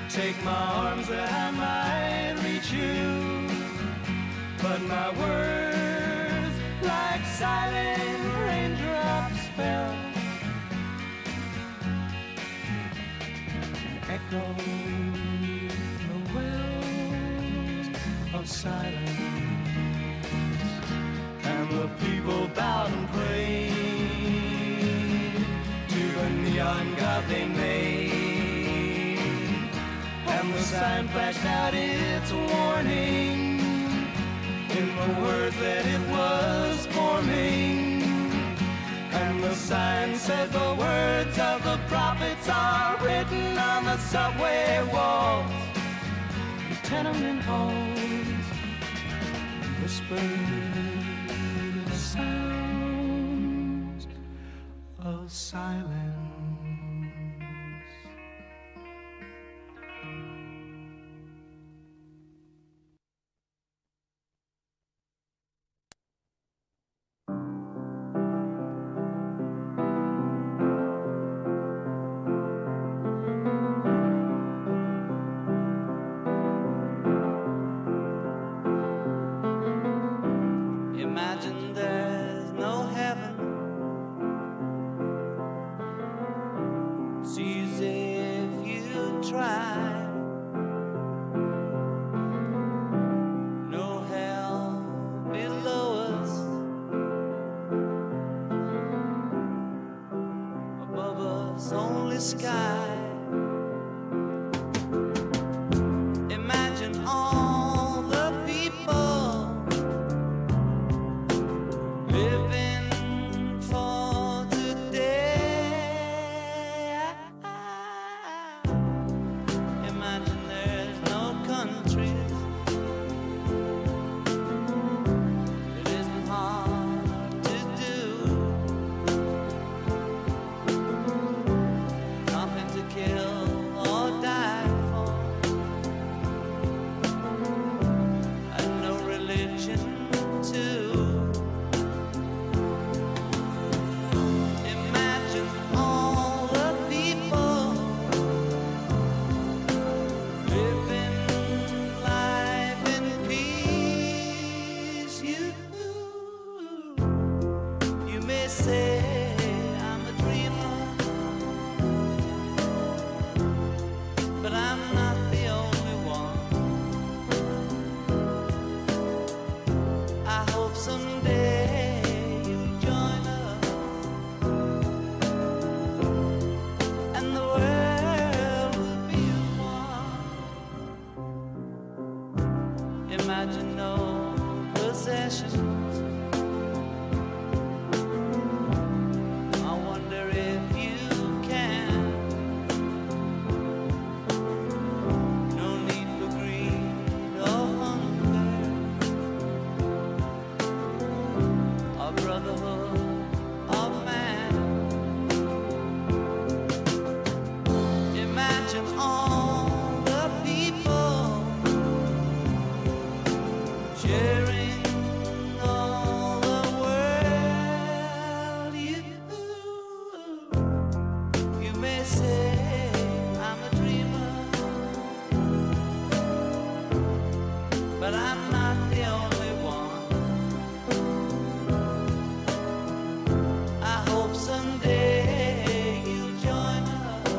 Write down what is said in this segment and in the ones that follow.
Take my arms that I might reach you, but my words like silent raindrops fell, echoed the wells of silence, and the people bowed and prayed to the neon god they made, and the sign flashed out its warning in the words that it was forming, and the sign said the words of the prophets are written on the subway walls, the tenement halls, whispered the sounds of silence. Imagine there's no heaven. See as if you try. No hell below us. Above us only sky. Imagine all the people living for today. Imagine there's no countries. It isn't hard to do. Nothing to kill or die for, and no religion too. Imagine all the people living life in peace. You may say I'm a dreamer, but I'm not the only one. I hope someday you'll join us, and the world will be as one. Imagine no possessions. I wonder if you can. No need for greed or hunger, or brotherhood of man. Imagine all the people sharing all the world. You may say I'm a dreamer, but I'm not the only one. I hope someday you'll join us,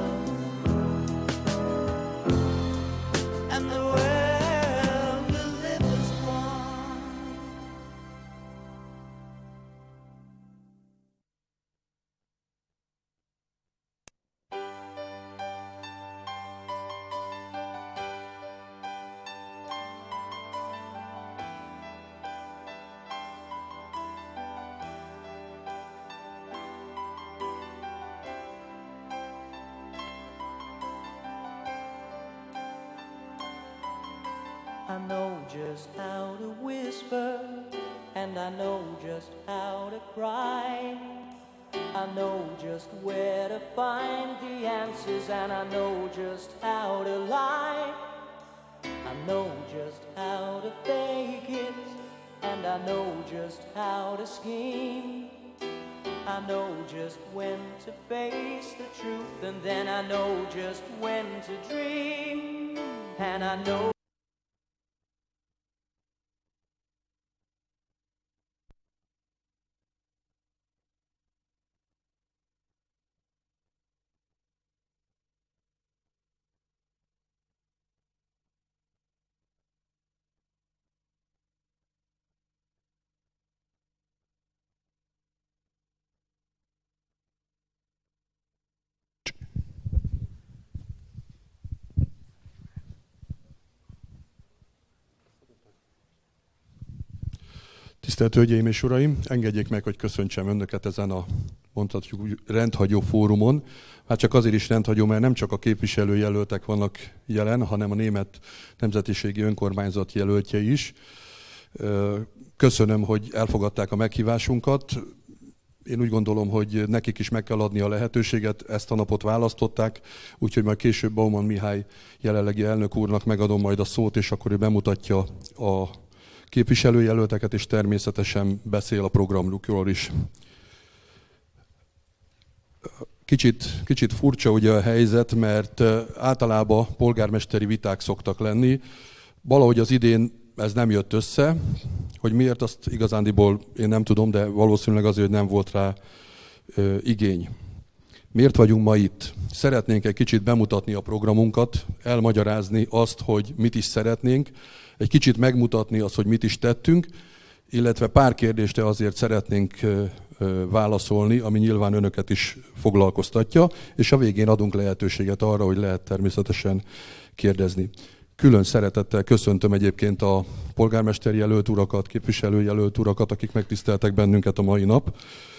and the world will live as one. I know just how to whisper, and I know just how to cry. I know just where to find the answers, and I know just how to lie. I know just how to fake it, and I know just how to scheme. I know just when to face the truth, and then I know just when to dream. and I know. Tisztelt Hölgyeim és Uraim, engedjék meg, hogy köszöntsem Önöket ezen a, mondhatjuk, rendhagyó fórumon. Már csak azért is rendhagyó, mert nem csak a képviselőjelöltek vannak jelen, hanem a német nemzetiségi önkormányzat jelöltje is. Köszönöm, hogy elfogadták a meghívásunkat. Én úgy gondolom, hogy nekik is meg kell adni a lehetőséget, ezt a napot választották, úgyhogy majd később Baumann Mihály jelenlegi elnök úrnak megadom majd a szót, és akkor ő bemutatja a képviselőjelölteket, és természetesen beszél a programjukról is. Kicsit furcsa ugye a helyzet, mert általában polgármesteri viták szoktak lenni. Valahogy az idén ez nem jött össze, hogy miért, azt igazándiból én nem tudom, de valószínűleg azért, hogy nem volt rá igény. Miért vagyunk ma itt? Szeretnénk egy kicsit bemutatni a programunkat, elmagyarázni azt, hogy mit is szeretnénk, egy kicsit megmutatni azt, hogy mit is tettünk, illetve pár kérdésre azért szeretnénk válaszolni, ami nyilván Önöket is foglalkoztatja, és a végén adunk lehetőséget arra, hogy lehet természetesen kérdezni. Külön szeretettel köszöntöm egyébként a polgármester jelölt urakat, képviselőjelölt urakat, akik megtiszteltek bennünket a mai nap.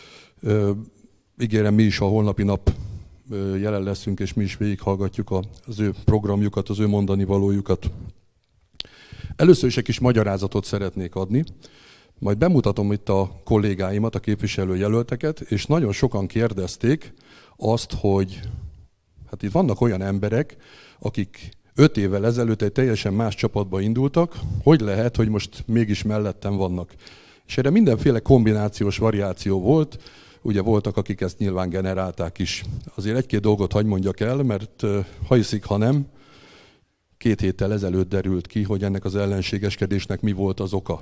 Ígérem, mi is a holnapi nap jelen leszünk, és mi is végighallgatjuk az ő programjukat, az ő mondani valójukat. Először is egy kis magyarázatot szeretnék adni, majd bemutatom itt a kollégáimat, a képviselőjelölteket, és nagyon sokan kérdezték azt, hogy hát itt vannak olyan emberek, akik 5 évvel ezelőtt egy teljesen más csapatba indultak, hogy lehet, hogy most mégis mellettem vannak. És erre mindenféle kombinációs variáció volt, ugye voltak, akik ezt nyilván generálták is. Azért 1-2 dolgot hagy mondjak el, mert ha hiszik, ha nem, 2 héttel ezelőtt derült ki, hogy ennek az ellenségeskedésnek mi volt az oka.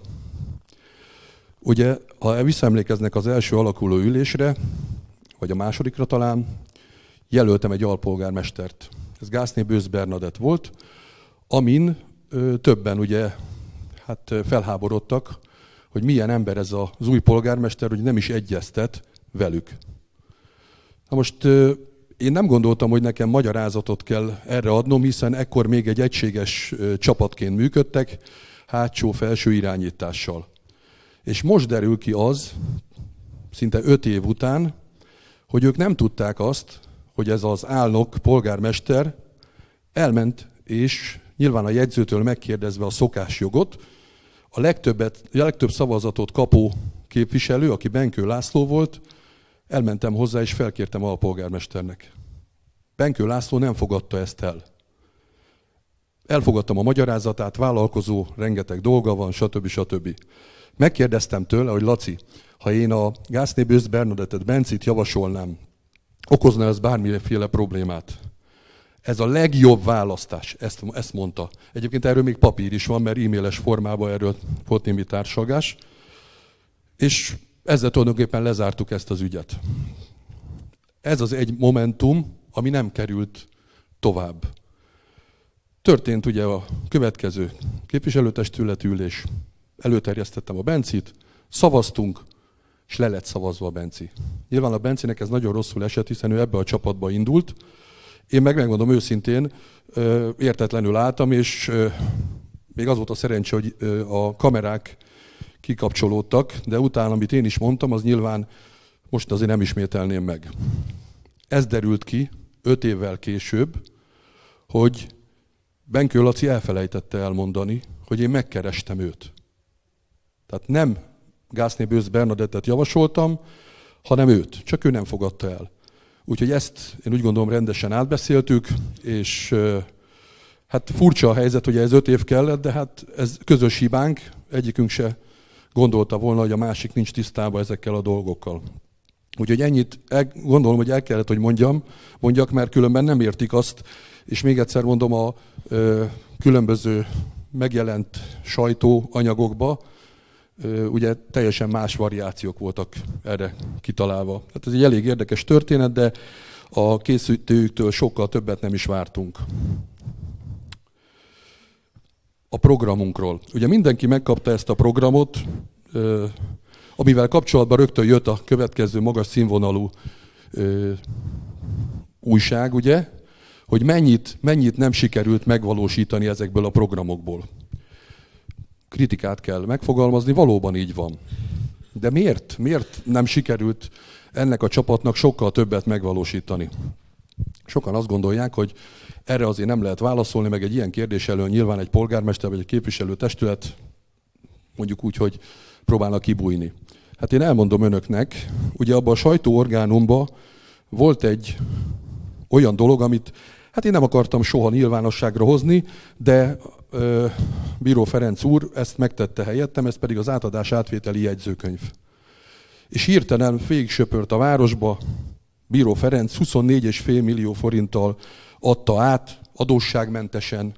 Ugye, ha visszaemlékeznek az első alakuló ülésre, vagy a másodikra talán, jelöltem egy alpolgármestert. Ez Gászné Bősz Bernadett volt, amin többen ugye hát felháborodtak, hogy milyen ember ez az új polgármester, hogy nem is egyeztet velük. Na most én nem gondoltam, hogy nekem magyarázatot kell erre adnom, hiszen ekkor még egy egységes csapatként működtek, hátsó-felső irányítással. És most derül ki az, szinte 5 év után, hogy ők nem tudták azt, hogy ez az álnok polgármester elment, és nyilván a jegyzőtől megkérdezve a szokásjogot, a legtöbb szavazatot kapó képviselő, aki Benkő László volt, elmentem hozzá és felkértem alpolgármesternek. Benkő László nem fogadta ezt el. Elfogadtam a magyarázatát, vállalkozó, rengeteg dolga van, stb. Megkérdeztem tőle, hogy Laci, ha én a Gászné Bősz Bernadettet, Bencit javasolnám, okozna ez bármiféle problémát? Ez a legjobb választás, ezt mondta. Egyébként erről még papír is van, mert e-mailes formában erről volt némi társalgás. És ezzel tulajdonképpen lezártuk ezt az ügyet. Ez az egy momentum, ami nem került tovább. Történt ugye a következő képviselőtestületi ülés, előterjesztettem a Bencit, szavaztunk, és le lett szavazva a Benci. Nyilván a Bencinek ez nagyon rosszul esett, hiszen ő ebbe a csapatba indult. Én megmondom őszintén, értetlenül álltam, és még az volt a szerencse, hogy a kamerák kikapcsolódtak, de utána, amit én is mondtam, az nyilván most azért nem ismételném meg. Ez derült ki 5 évvel később, hogy Benkő Laci elfelejtette elmondani, hogy én megkerestem őt. Tehát nem Gászné Bősz Bernadettet javasoltam, hanem őt. Csak ő nem fogadta el. Úgyhogy ezt én úgy gondolom rendesen átbeszéltük, és hát furcsa a helyzet, hogy ez 5 év kellett, de hát ez közös hibánk, egyikünk se gondolta volna, hogy a másik nincs tisztában ezekkel a dolgokkal. Úgyhogy ennyit gondolom, hogy el kellett, hogy mondjak, mert különben nem értik azt, és még egyszer mondom, a különböző megjelent sajtóanyagokba ugye teljesen más variációk voltak erre kitalálva. Hát ez egy elég érdekes történet, de a készítőjüktől sokkal többet nem is vártunk. A programunkról. Ugye mindenki megkapta ezt a programot, amivel kapcsolatban rögtön jött a következő magas színvonalú újság, ugye, hogy mennyit nem sikerült megvalósítani ezekből a programokból. Kritikát kell megfogalmazni, valóban így van. De miért? Miért nem sikerült ennek a csapatnak sokkal többet megvalósítani? Sokan azt gondolják, hogy erre azért nem lehet válaszolni, meg egy ilyen kérdés elől nyilván egy polgármester vagy egy képviselőtestület mondjuk úgy, hogy próbálnak kibújni. Hát én elmondom önöknek, ugye abban a sajtóorgánumban volt egy olyan dolog, amit hát én nem akartam soha nyilvánosságra hozni, de Bíró Ferenc úr ezt megtette helyettem, ez pedig az átadás átvételi jegyzőkönyv. És hirtelen végigsöpört a városba, Bíró Ferenc 24,5 millió forinttal adta át, adósságmentesen.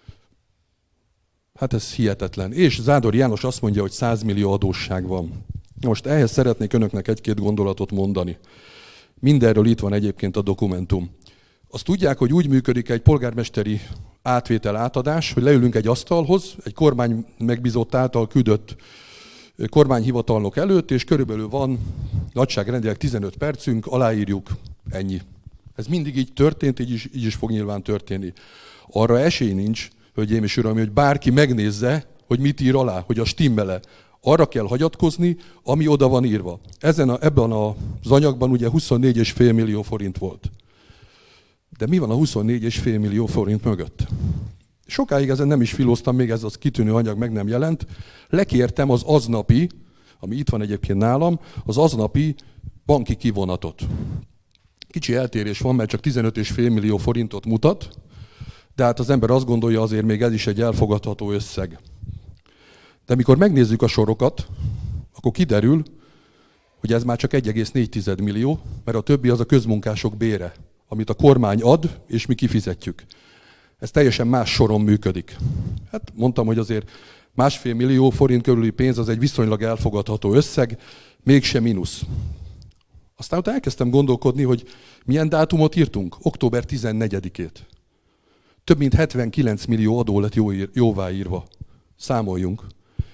Hát ez hihetetlen. És Zádor János azt mondja, hogy 100 millió adósság van. Most ehhez szeretnék önöknek egy-két gondolatot mondani. Mindenről itt van egyébként a dokumentum. Azt tudják, hogy úgy működik egy polgármesteri átvétel-átadás, hogy leülünk egy asztalhoz, egy kormány megbízott által küldött kormányhivatalnok előtt, és körülbelül van nagyságrendileg 15 percünk, aláírjuk, ennyi. Ez mindig így történt, így is fog nyilván történni. Arra esély nincs, hölgyeim és uraim, hogy bárki megnézze, hogy mit ír alá, hogy a stimmele. Arra kell hagyatkozni, ami oda van írva. Ebben az anyagban ugye 24,5 millió forint volt. De mi van a 24,5 millió forint mögött? Sokáig ezen nem is filóztam, még ez az kitűnő anyag meg nem jelent. Lekértem az aznapi, ami itt van egyébként nálam, az aznapi banki kivonatot. Kicsi eltérés van, mert csak 15,5 millió forintot mutat, de hát az ember azt gondolja, azért még ez is egy elfogadható összeg. De mikor megnézzük a sorokat, akkor kiderül, hogy ez már csak 1,4 millió, mert a többi az a közmunkások bére, amit a kormány ad, és mi kifizetjük. Ez teljesen más soron működik. Hát mondtam, hogy azért 1,5 millió forint körüli pénz az egy viszonylag elfogadható összeg, mégse mínusz. Aztán utána elkezdtem gondolkodni, hogy milyen dátumot írtunk? Október 14-ét. Több mint 79 millió adó lett jóváírva. Számoljunk.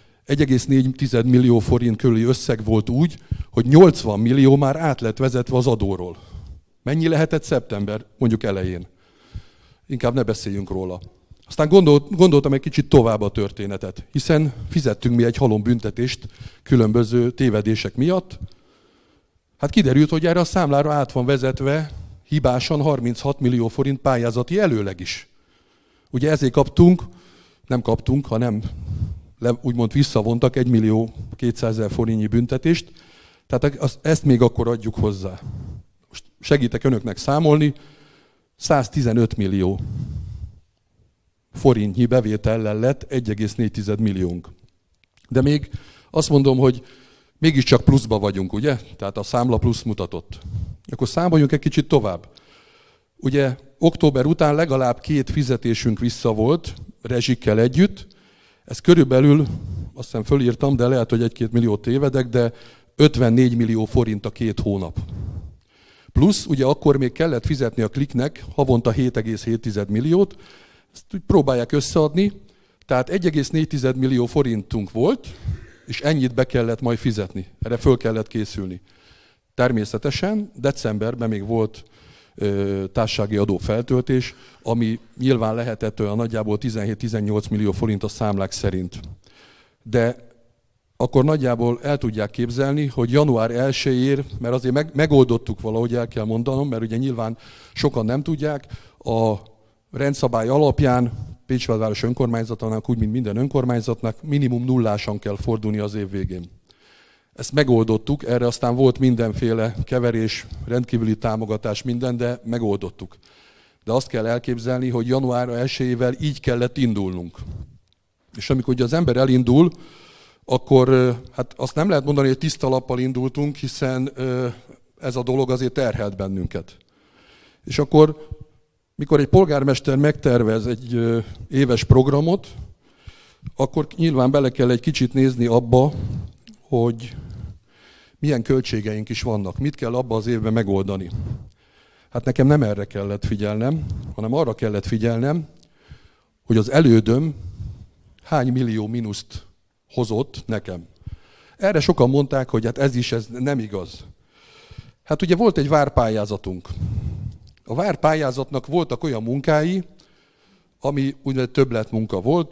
1,4 millió forint körüli összeg volt úgy, hogy 80 millió már át lett vezetve az adóról. Mennyi lehetett szeptember, mondjuk elején? Inkább ne beszéljünk róla. Aztán gondoltam egy kicsit tovább a történetet, hiszen fizettünk mi egy halombüntetést különböző tévedések miatt. Hát kiderült, hogy erre a számlára át van vezetve hibásan 36 millió forint pályázati előleg is. Ugye ezért nem kaptunk, hanem úgymond visszavontak 1.200.000 forintnyi büntetést, tehát ezt még akkor adjuk hozzá. Most segítek önöknek számolni, 115 millió forintnyi bevétellel lett 1,4 milliónk. De még azt mondom, hogy mégiscsak pluszba vagyunk, ugye? Tehát a számla plusz mutatott. Akkor számoljunk egy kicsit tovább. Ugye október után legalább 2 fizetésünk vissza volt, rezsikkel együtt. Ez körülbelül, azt hiszem fölírtam, de lehet, hogy 1-2 milliót tévedek, de 54 millió forint a 2 hónap. Plusz ugye akkor még kellett fizetni a Kliknek havonta 7,7 milliót, ezt úgy próbálják összeadni, tehát 1,4 millió forintunk volt, és ennyit be kellett majd fizetni, erre föl kellett készülni. Természetesen decemberben még volt társasági adófeltöltés, ami nyilván lehetett olyan nagyjából 17-18 millió forint a számlák szerint. De akkor nagyjából el tudják képzelni, hogy január 1-ér, mert azért megoldottuk valahogy, el kell mondanom, mert ugye nyilván sokan nem tudják, a rendszabály alapján Pécsvárváros önkormányzatának, úgy mint minden önkormányzatnak minimum nullásan kell fordulni az év végén. Ezt megoldottuk, erre aztán volt mindenféle keverés, rendkívüli támogatás, minden, de megoldottuk. De azt kell elképzelni, hogy január 1-ével így kellett indulnunk. És amikor ugye az ember elindul, akkor hát azt nem lehet mondani, hogy tiszta lappal indultunk, hiszen ez a dolog azért terhelt bennünket. És akkor Mikor egy polgármester megtervez egy éves programot, akkor nyilván bele kell egy kicsit nézni abba, hogy milyen költségeink is vannak, mit kell abba az évben megoldani. Hát nekem nem erre kellett figyelnem, hanem arra kellett figyelnem, hogy az elődöm hány millió mínuszt hozott nekem. Erre sokan mondták, hogy hát ez nem igaz. Hát ugye volt egy várpályázatunk. A várpályázatnak voltak olyan munkái, ami úgynevezett többletmunka volt.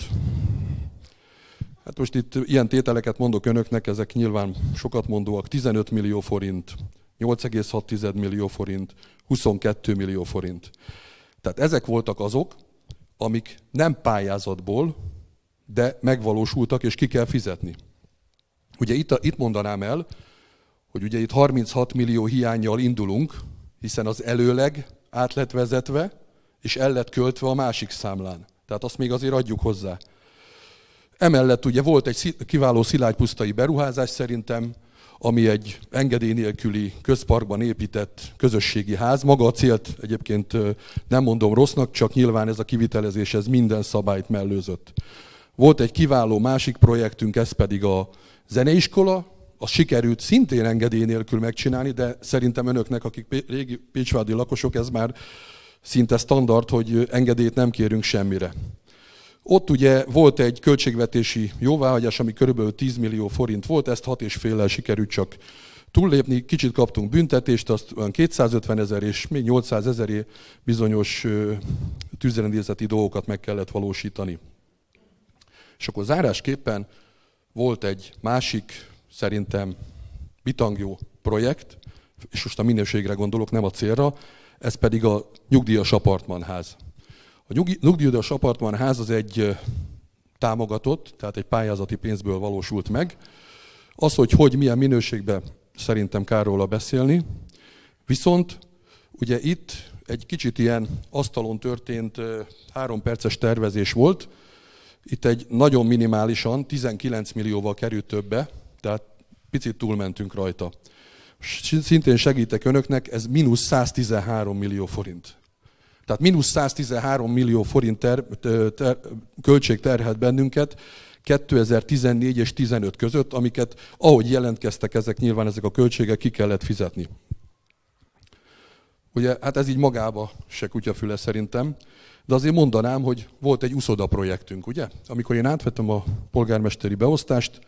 Hát most itt ilyen tételeket mondok önöknek, ezek nyilván sokat mondóak. 15 millió forint, 8,6 millió forint, 22 millió forint. Tehát ezek voltak azok, amik nem pályázatból, de megvalósultak, és ki kell fizetni. Ugye itt mondanám el, hogy ugye itt 36 millió hiánnyal indulunk, hiszen az előleg át lett vezetve, és el lett költve a másik számlán. Tehát azt még azért adjuk hozzá. Emellett ugye volt egy kiváló szilágypusztai beruházás szerintem, ami egy engedély nélküli közparkban épített közösségi ház. Maga a célt egyébként nem mondom rossznak, csak nyilván ez a kivitelezés ez minden szabályt mellőzött. Volt egy kiváló másik projektünk, ez pedig a zeneiskola. Azt sikerült szintén engedély nélkül megcsinálni, de szerintem önöknek, akik régi pécsvádi lakosok, ez már szinte standard, hogy engedélyt nem kérünk semmire. Ott ugye volt egy költségvetési jóváhagyás, ami körülbelül 10 millió forint volt, ezt 6,5-lel sikerült csak túllépni, kicsit kaptunk büntetést, azt olyan 250 000 és még 800 000 bizonyos tűzrendészeti dolgokat meg kellett valósítani. És akkor zárásképpen volt egy másik, szerintem bitangjó projekt, és most a minőségre gondolok, nem a célra, ez pedig a nyugdíjas apartmanház. A nyugdíjas apartmanház az egy támogatott, tehát egy pályázati pénzből valósult meg. Az, hogy milyen minőségben, szerintem kár róla beszélni. Viszont ugye itt egy kicsit ilyen asztalon történt 3 perces tervezés volt. Itt egy nagyon minimálisan 19 millióval került többe, tehát picit túlmentünk rajta. Szintén segítek önöknek, ez mínusz 113 millió forint. Tehát mínusz 113 millió forint költség terhelt bennünket 2014 és 15 között, amiket, ahogy jelentkeztek ezek, nyilván ezek a költségek ki kellett fizetni. Ugye, hát ez így magába se kutyafüle szerintem, de azért mondanám, hogy volt egy uszoda projektünk, ugye? Amikor én átvettem a polgármesteri beosztást,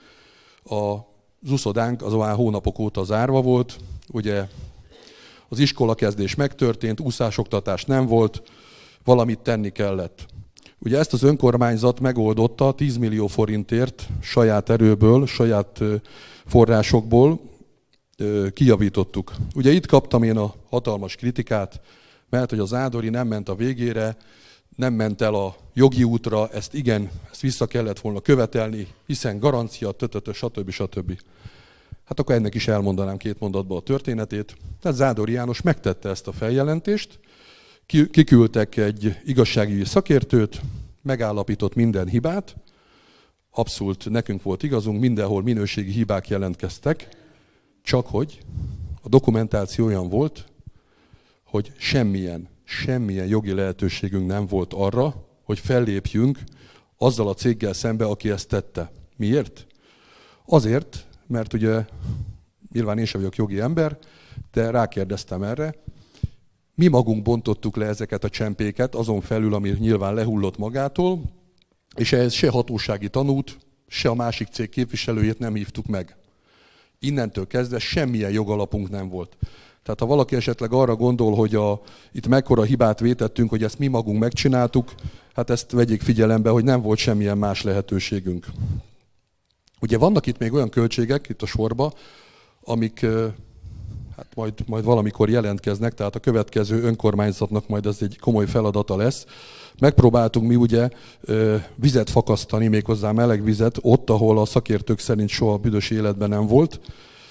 az uszodánk az olyan hónapok óta zárva volt, ugye az iskolakezdés megtörtént, úszásoktatás nem volt, valamit tenni kellett. Ugye ezt az önkormányzat megoldotta 10 millió forintért saját erőből, saját forrásokból kijavítottuk. Ugye itt kaptam én a hatalmas kritikát, mert hogy az Ádori nem ment a végére, nem ment el a jogi útra, ezt vissza kellett volna követelni, hiszen garancia, stb. Hát akkor ennek is elmondanám 2 mondatban a történetét. Tehát Zádori János megtette ezt a feljelentést, kiküldtek egy igazságügyi szakértőt, megállapított minden hibát, abszolút nekünk volt igazunk, mindenhol minőségi hibák jelentkeztek, csak hogy a dokumentáció olyan volt, hogy semmilyen jogi lehetőségünk nem volt arra, hogy fellépjünk azzal a céggel szembe, aki ezt tette. Miért? Azért, mert ugye nyilván én sem vagyok jogi ember, de rákérdeztem erre. Mi magunk bontottuk le ezeket a csempéket, azon felül, ami nyilván lehullott magától, és ehhez se hatósági tanút, se a másik cég képviselőjét nem hívtuk meg. Innentől kezdve semmilyen jogalapunk nem volt. Tehát ha valaki esetleg arra gondol, hogy itt mekkora hibát vétettünk, hogy ezt mi magunk megcsináltuk, hát ezt vegyék figyelembe, hogy nem volt semmilyen más lehetőségünk. Ugye vannak itt még olyan költségek itt a sorba, amik hát majd valamikor jelentkeznek, tehát a következő önkormányzatnak majd ez egy komoly feladata lesz. Megpróbáltunk mi ugye vizet fakasztani, méghozzá meleg vizet, ott, ahol a szakértők szerint soha büdös életben nem volt.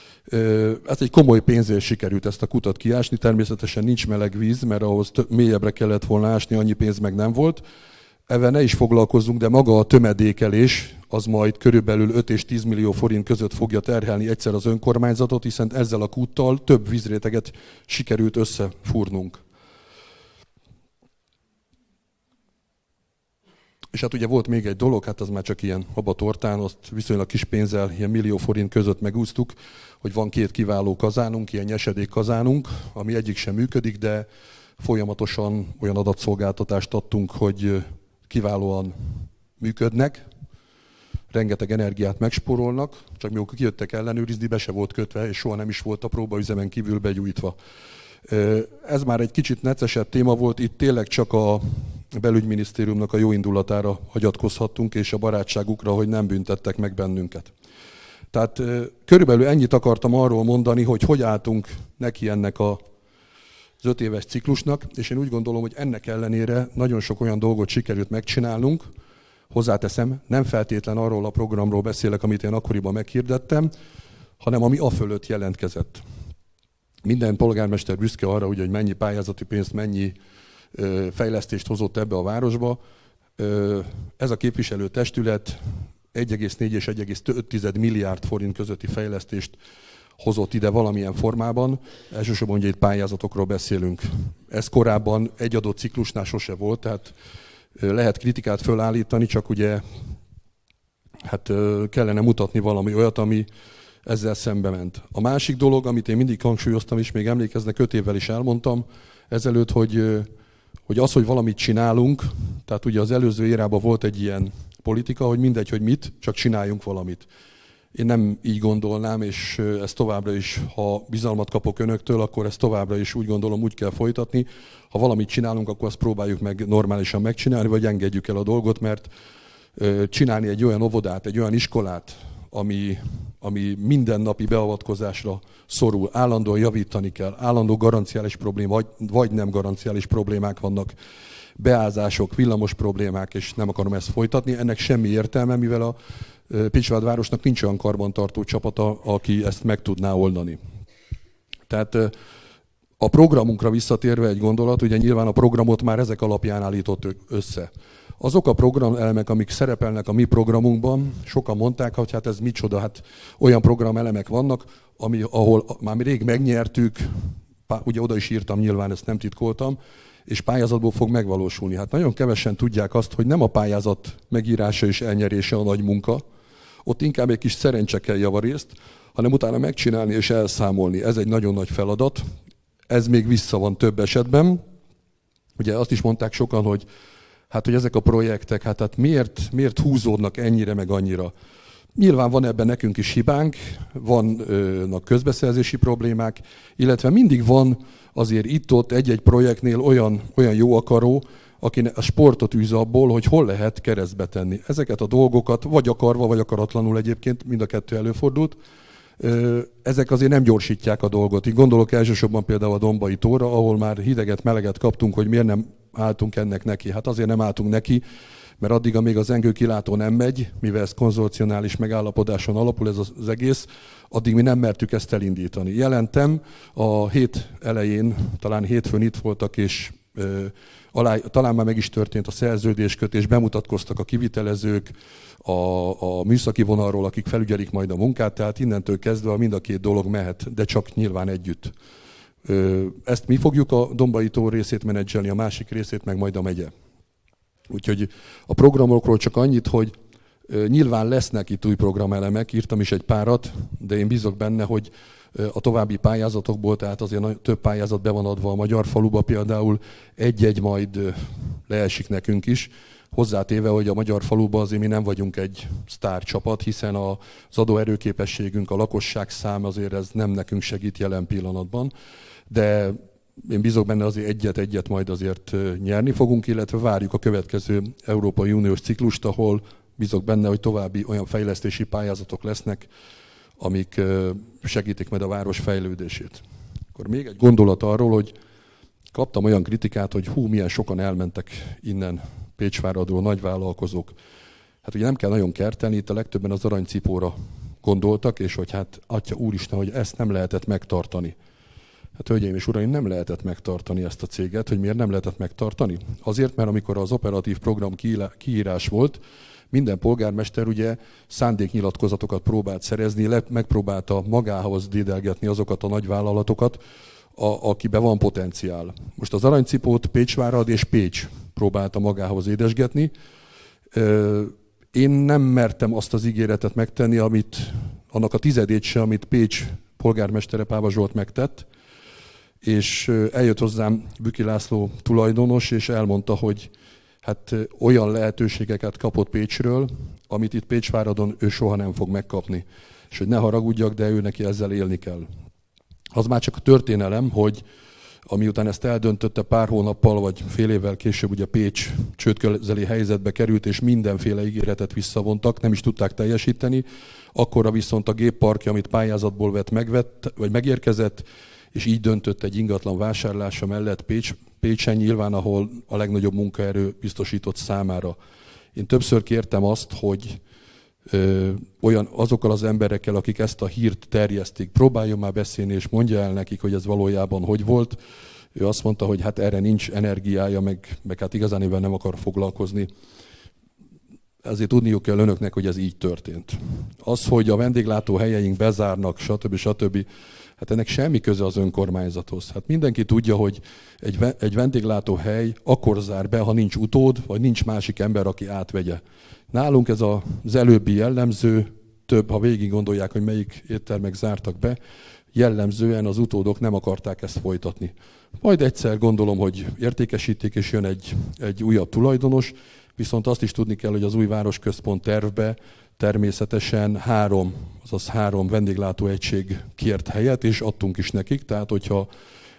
Ez egy komoly pénzért sikerült ezt a kutat kiásni, természetesen nincs meleg víz, mert ahhoz mélyebbre kellett volna ásni, annyi pénz meg nem volt. Ezzel ne is foglalkozzunk, de maga a tömedékelés az majd körülbelül 5 és 10 millió forint között fogja terhelni egyszer az önkormányzatot, hiszen ezzel a kúttal több vízréteget sikerült összefúrnunk. És hát ugye volt még egy dolog, hát az már csak ilyen habatortán, azt viszonylag kis pénzzel, ilyen 1 millió forint között megúsztuk, hogy van 2 kiváló kazánunk, ilyen nyesedék kazánunk, ami egyik sem működik, de folyamatosan olyan adatszolgáltatást adtunk, hogy kiválóan működnek, rengeteg energiát megspórolnak, csak mikor kijöttek ellenőrizni, be se volt kötve, és soha nem is volt a próbaüzemen kívül begyújtva. Ez már egy kicsit neccesebb téma volt, itt tényleg csak a belügyminisztériumnak a jó indulatára hagyatkozhattunk, és a barátságukra, hogy nem büntettek meg bennünket. Tehát körülbelül ennyit akartam arról mondani, hogy álltunk neki ennek az 5 éves ciklusnak, és én úgy gondolom, hogy ennek ellenére nagyon sok olyan dolgot sikerült megcsinálnunk. Hozzáteszem, nem feltétlen arról a programról beszélek, amit én akkoriban meghirdettem, hanem ami afölött jelentkezett. Minden polgármester büszke arra, hogy mennyi pályázati pénzt, mennyi fejlesztést hozott ebbe a városba. Ez a képviselőtestület 1,4 és 1,5 milliárd forint közötti fejlesztést hozott ide valamilyen formában. Elsősorban ugye itt pályázatokról beszélünk. Ez korábban egy adott ciklusnál sose volt, tehát lehet kritikát fölállítani, csak ugye hát kellene mutatni valami olyat, ami ezzel szembe ment. A másik dolog, amit én mindig hangsúlyoztam, és még emlékeznek, 5 évvel is elmondtam ezelőtt, hogy az, hogy valamit csinálunk, tehát ugye az előző érában volt egy ilyen politika, hogy mindegy, hogy mit, csak csináljunk valamit. Én nem így gondolnám, és ezt továbbra is, ha bizalmat kapok önöktől, akkor ezt továbbra is úgy gondolom, úgy kell folytatni. Ha valamit csinálunk, akkor azt próbáljuk meg normálisan megcsinálni, vagy engedjük el a dolgot, mert csinálni egy olyan óvodát, egy olyan iskolát, ami mindennapi beavatkozásra szorul, állandóan javítani kell, állandó garanciális probléma, vagy nem garanciális problémák vannak, beázások, villamos problémák, és nem akarom ezt folytatni. Ennek semmi értelme, mivel a Pécsvárad városnak nincs olyan karbantartó csapata, aki ezt meg tudná oldani. Tehát a programunkra visszatérve egy gondolat, ugye nyilván a programot már ezek alapján állítottuk össze. Azok a programelemek, amik szerepelnek a mi programunkban, sokan mondták, hogy hát ez micsoda, hát olyan programelemek vannak, ahol már rég megnyertük, ugye oda is írtam, nyilván ezt nem titkoltam, és pályázatból fog megvalósulni. Hát nagyon kevesen tudják azt, hogy nem a pályázat megírása és elnyerése a nagy munka, ott inkább egy kis szerencse kell javarészt, hanem utána megcsinálni és elszámolni. Ez egy nagyon nagy feladat, ez még vissza van több esetben. Ugye azt is mondták sokan, hogy ezek a projektek, hát miért húzódnak ennyire meg annyira. Nyilván van ebben nekünk is hibánk, vannak közbeszerzési problémák, illetve mindig van azért itt-ott egy-egy projektnél olyan jó akaró, aki a sportot űz abból, hogy hol lehet keresztbe tenni. Ezeket a dolgokat vagy akarva, vagy akaratlanul egyébként, mind a kettő előfordult, ezek azért nem gyorsítják a dolgot. Így gondolok elsősorban például a Dombai tóra, ahol már hideget, meleget kaptunk, hogy miért nem álltunk ennek neki. Hát azért nem álltunk neki, mert addig, amíg az engőkilátó nem megy, mivel ez konzorcionális megállapodáson alapul ez az egész, addig mi nem mertük ezt elindítani. Jelentem a hét elején, talán hétfőn itt voltak, és talán már meg is történt a szerződéskötés, bemutatkoztak a kivitelezők, a műszaki vonalról, akik felügyelik majd a munkát, tehát innentől kezdve mind a két dolog mehet, de csak nyilván együtt. Ezt mi fogjuk a Dombai tó részét menedzselni, a másik részét meg majd a megye. Úgyhogy a programokról csak annyit, hogy nyilván lesznek itt új programelemek, írtam is egy párat, de én bízok benne, hogy a további pályázatokból, tehát azért több pályázat be van adva a Magyar Faluba, például egy-egy majd leesik nekünk is, hozzátéve, hogy a Magyar Faluba azért mi nem vagyunk egy sztárcsapat, hiszen az adóerőképességünk, a lakosság szám azért ez nem nekünk segít jelen pillanatban, de én bízok benne, azért egyet majd azért nyerni fogunk, illetve várjuk a következő Európai Uniós ciklust, ahol bízok benne, hogy további olyan fejlesztési pályázatok lesznek, amik segítik majd a város fejlődését. Akkor még egy gondolat arról, hogy kaptam olyan kritikát, hogy milyen sokan elmentek innen Pécsváradról nagyvállalkozók. Hát ugye nem kell nagyon kertelni, itt a legtöbben az aranycipóra gondoltak, és hogy hát atya úristen, hogy ezt nem lehetett megtartani. Hát hölgyeim és uraim, nem lehetett megtartani ezt a céget. Hogy miért nem lehetett megtartani? Azért, mert amikor az operatív program kiírás volt, minden polgármester ugye szándéknyilatkozatokat próbált szerezni, megpróbálta magához dédelgetni azokat a nagyvállalatokat, akiben van potenciál. Most az aranycipót Pécsvárad és Pécs próbálta magához édesgetni. Én nem mertem azt az ígéretet megtenni, annak a tizedét se, amit Pécs polgármestere Páva Zsolt megtett, és eljött hozzám Büki László tulajdonos, és elmondta, hogy hát olyan lehetőségeket kapott Pécsről, amit itt Pécsváradon ő soha nem fog megkapni. És hogy ne haragudjak, de ő neki ezzel élni kell. Az már csak a történelem, hogy amiután ezt eldöntötte, pár hónappal vagy fél évvel később ugye Pécs csődközeli helyzetbe került, és mindenféle ígéretet visszavontak, nem is tudták teljesíteni. Akkorra viszont a gépparkja, amit pályázatból megérkezett, és így döntött egy ingatlan vásárlása mellett Pécsen nyilván, ahol a legnagyobb munkaerő biztosított számára. Én többször kértem azt, hogy azokkal az emberekkel, akik ezt a hírt terjesztik, próbáljon már beszélni, és mondja el nekik, hogy ez valójában hogy volt. Ő azt mondta, hogy hát erre nincs energiája, meg hát igazánivel nem akar foglalkozni. Ezért tudniuk kell önöknek, hogy ez így történt. Az, hogy a vendéglátó helyeink bezárnak, stb. Hát ennek semmi köze az önkormányzathoz. Hát mindenki tudja, hogy egy vendéglátó hely akkor zár be, ha nincs utód, vagy nincs másik ember, aki átvegye. Nálunk ez az előbbi jellemző, ha végig gondolják, hogy melyik éttermek zártak be, jellemzően az utódok nem akarták ezt folytatni. Majd egyszer gondolom, hogy értékesítik, és jön egy újabb tulajdonos, viszont azt is tudni kell, hogy az új városközpont tervbe természetesen három vendéglátóegység kért helyet, és adtunk is nekik, tehát hogyha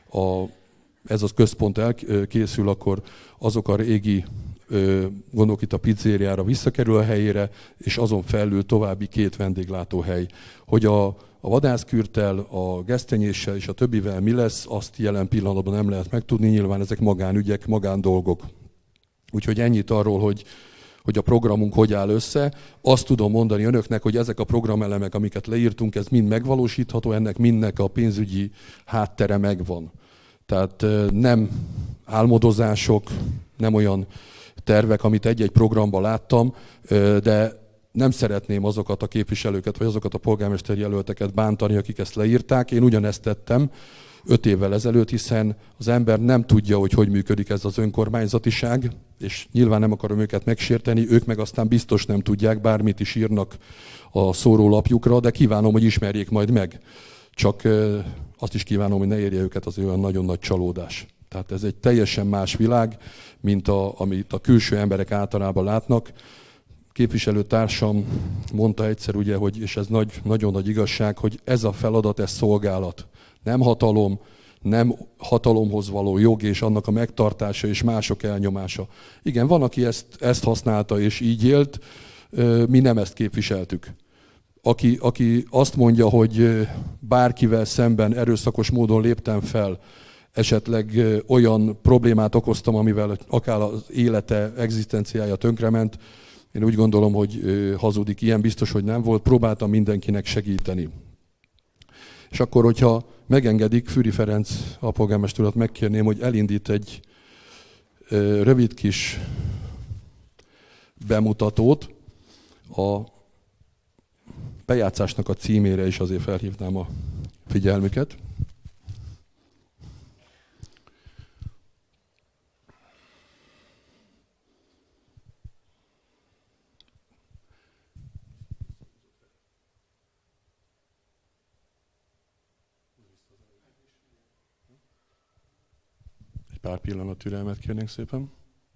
ez a központ elkészül, akkor azok a régi, gondolok itt a pizzériára, visszakerül a helyére, és azon felül további 2 vendéglátóhely. Hogy a vadászkürttel, a gesztenyéssel és a többivel mi lesz, azt jelen pillanatban nem lehet megtudni, nyilván ezek magánügyek, magándolgok. Úgyhogy ennyit arról, hogy a programunk hogy áll össze. Azt tudom mondani önöknek, hogy ezek a programelemek, amiket leírtunk, ez mind megvalósítható, ennek mindnek a pénzügyi háttere megvan. Tehát nem álmodozások, nem olyan tervek, amit egy-egy programban láttam, de nem szeretném azokat a képviselőket, vagy azokat a polgármesteri jelölteket bántani, akik ezt leírták. Én ugyanezt tettem 5 évvel ezelőtt, hiszen az ember nem tudja, hogy működik ez az önkormányzatiság, és nyilván nem akarom őket megsérteni, ők meg aztán biztos nem tudják, bármit is írnak a szórólapjukra, de kívánom, hogy ismerjék majd meg. Csak azt is kívánom, hogy ne érje őket az olyan nagyon nagy csalódás. Tehát ez egy teljesen más világ, mint amit a külső emberek általában látnak. Képviselőtársam mondta egyszer, ugye, és ez nagyon nagy igazság, hogy ez a feladat, ez szolgálat. Nem hatalom, nem hatalomhoz való jog és annak a megtartása és mások elnyomása. Igen, van, aki ezt használta és így élt, mi nem ezt képviseltük. Aki azt mondja, hogy bárkivel szemben erőszakos módon léptem fel, esetleg olyan problémát okoztam, amivel akár az élete, egzisztenciája tönkrement, én úgy gondolom, hogy hazudik, ilyen biztos, hogy nem volt, próbáltam mindenkinek segíteni. És akkor, hogyha megengedik, Fűri Ferenc alpolgármester urat megkérném, hogy elindít egy rövid kis bemutatót. A bejátszásnak a címére is azért felhívnám a figyelmüket. Pár pillanat türelmet kérnénk szépen.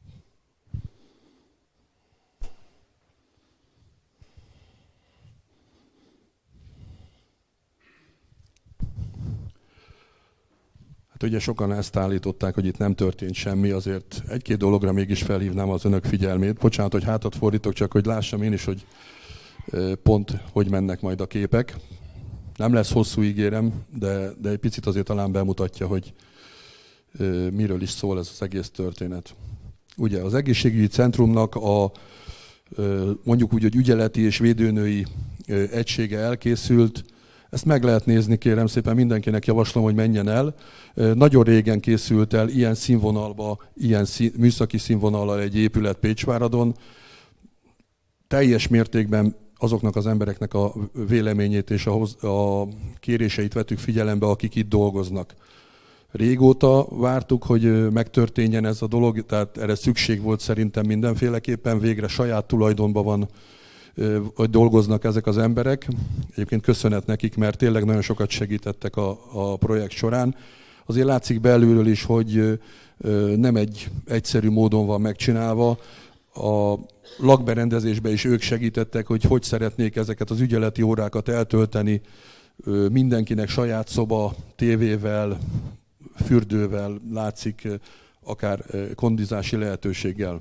Hát ugye sokan ezt állították, hogy itt nem történt semmi, azért egy-két dologra mégis felhívnám az önök figyelmét. Bocsánat, hogy hátat fordítok, csak hogy lássam én is, hogy pont hogy mennek majd a képek. Nem lesz hosszú, ígérem, de egy picit azért talán bemutatja, hogy miről is szól ez az egész történet. Ugye az egészségügyi centrumnak mondjuk úgy, hogy ügyeleti és védőnői egysége elkészült. Ezt meg lehet nézni, kérem szépen, mindenkinek javaslom, hogy menjen el. Nagyon régen készült el ilyen színvonalba, műszaki színvonallal egy épület Pécsváradon. Teljes mértékben azoknak az embereknek a véleményét és a kéréseit vettük figyelembe, akik itt dolgoznak. Régóta vártuk, hogy megtörténjen ez a dolog, tehát erre szükség volt szerintem mindenféleképpen, végre saját tulajdonban van, hogy dolgoznak ezek az emberek. Egyébként köszönet nekik, mert tényleg nagyon sokat segítettek a projekt során. Azért látszik belülről is, hogy nem egy egyszerű módon van megcsinálva. A lakberendezésben is ők segítettek, hogy szeretnék ezeket az ügyeleti órákat eltölteni. Mindenkinek saját szoba, tévével, fürdővel, látszik, akár kondizási lehetőséggel.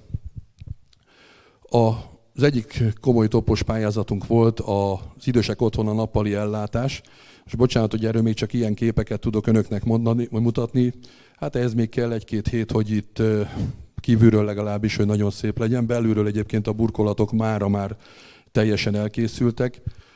Az egyik komoly topos pályázatunk volt az idősek otthona nappali ellátás, és bocsánat, hogy erről még csak ilyen képeket tudok önöknek mutatni. Hát ehhez még kell 1-2 hét, hogy itt kívülről legalábbis, hogy nagyon szép legyen. Belülről egyébként a burkolatok már teljesen elkészültek.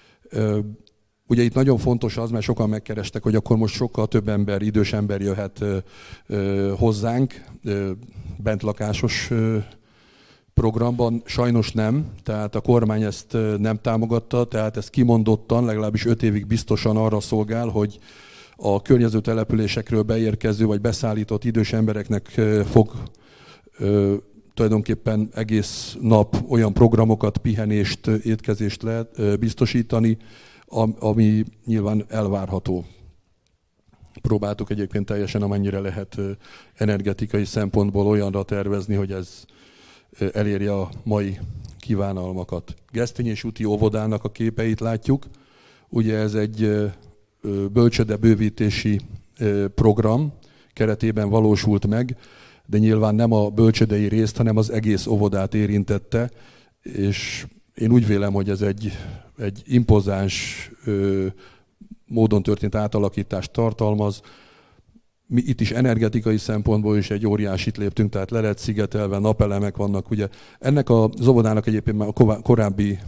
Ugye itt nagyon fontos az, mert sokan megkerestek, hogy akkor most sokkal több ember, idős ember jöhet hozzánk bentlakásos programban. Sajnos nem, tehát a kormány ezt nem támogatta, tehát ez kimondottan, legalábbis 5 évig biztosan arra szolgál, hogy a környező településekről beérkező vagy beszállított idős embereknek fog tulajdonképpen egész nap olyan programokat, pihenést, étkezést lehet biztosítani, ami nyilván elvárható. Próbáltuk egyébként teljesen amennyire lehet energetikai szempontból olyanra tervezni, hogy ez elérje a mai kívánalmakat. Gesztenyés úti óvodának a képeit látjuk. Ugye ez egy bölcsőde bővítési program keretében valósult meg, de nyilván nem a bölcsődei részt, hanem az egész óvodát érintette, és én úgy vélem, hogy ez egy impozáns módon történt átalakítást tartalmaz. Mi itt is energetikai szempontból is egy óriásit léptünk, tehát le lett szigetelve, napelemek vannak. Ugye ennek az óvodának egyébként már a korábbi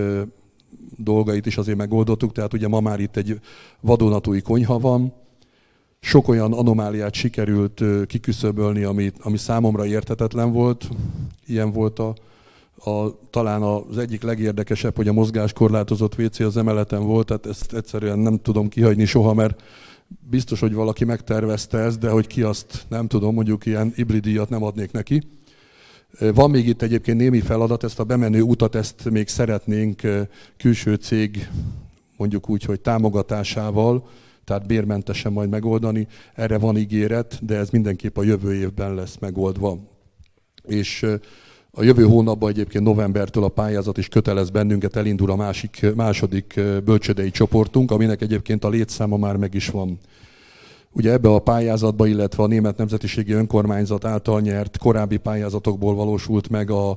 dolgait is azért megoldottuk, tehát ugye ma már itt egy vadonatúj konyha van, sok olyan anomáliát sikerült kiküszöbölni, ami számomra érthetetlen volt. Ilyen volt talán az egyik legérdekesebb, hogy a mozgáskorlátozott WC az emeleten volt, tehát ezt egyszerűen nem tudom kihagyni soha, mert biztos, hogy valaki megtervezte ezt, de hogy ki azt nem tudom, mondjuk ilyen hibridíjat nem adnék neki. Van még itt egyébként némi feladat, ezt a bemenő utat, ezt még szeretnénk külső cég, mondjuk úgy, hogy támogatásával, tehát bérmentesen majd megoldani. Erre van ígéret, de ez mindenképp a jövő évben lesz megoldva. És a jövő hónapban egyébként novembertől a pályázat is kötelez bennünket, elindul a második bölcsődei csoportunk, aminek egyébként a létszáma már meg is van. Ugye ebbe a pályázatba, illetve a Német Nemzetiségi Önkormányzat által nyert korábbi pályázatokból valósult meg az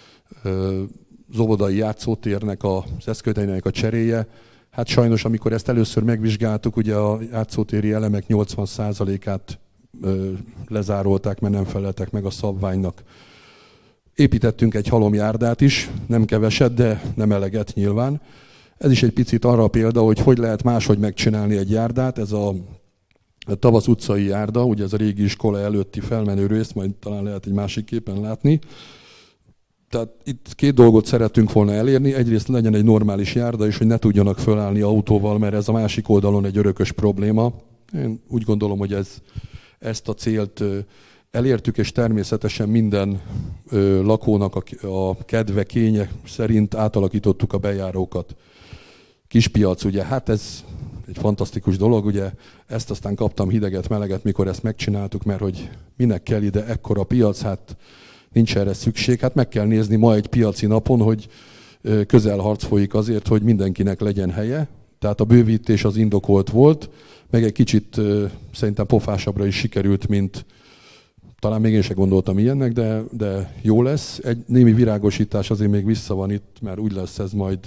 óvodai játszótérnek, az eszközeinek a cseréje. Hát sajnos, amikor ezt először megvizsgáltuk, ugye a játszótéri elemek 80%-át lezárolták, mert nem feleltek meg a szabványnak. Építettünk egy halomjárdát is, nem keveset, de nem eleget nyilván. Ez is egy picit arra a példa, hogy lehet máshogy megcsinálni egy járdát. Ez a Tavasz utcai járda, ugye ez a régi iskola előtti felmenő rész, majd talán lehet egy másik képen látni. Tehát itt 2 dolgot szerettünk volna elérni. Egyrészt legyen egy normális járda, és hogy ne tudjanak fölállni autóval, mert ez a másik oldalon egy örökös probléma. Én úgy gondolom, hogy ezt a célt elértük, és természetesen minden lakónak a kedve, kénye szerint átalakítottuk a bejárókat. Kispiac, ugye, hát ez egy fantasztikus dolog, ugye ezt aztán kaptam hideget, meleget, mikor ezt megcsináltuk, mert hogy minek kell ide ekkora piac, hát nincs erre szükség. Hát meg kell nézni ma egy piaci napon, hogy közelharc folyik azért, hogy mindenkinek legyen helye. Tehát a bővítés az indokolt volt, meg egy kicsit szerintem pofásabbra is sikerült, mint talán még én sem gondoltam ilyennek, de jó lesz. Egy némi virágosítás azért még vissza van itt, mert úgy lesz ez majd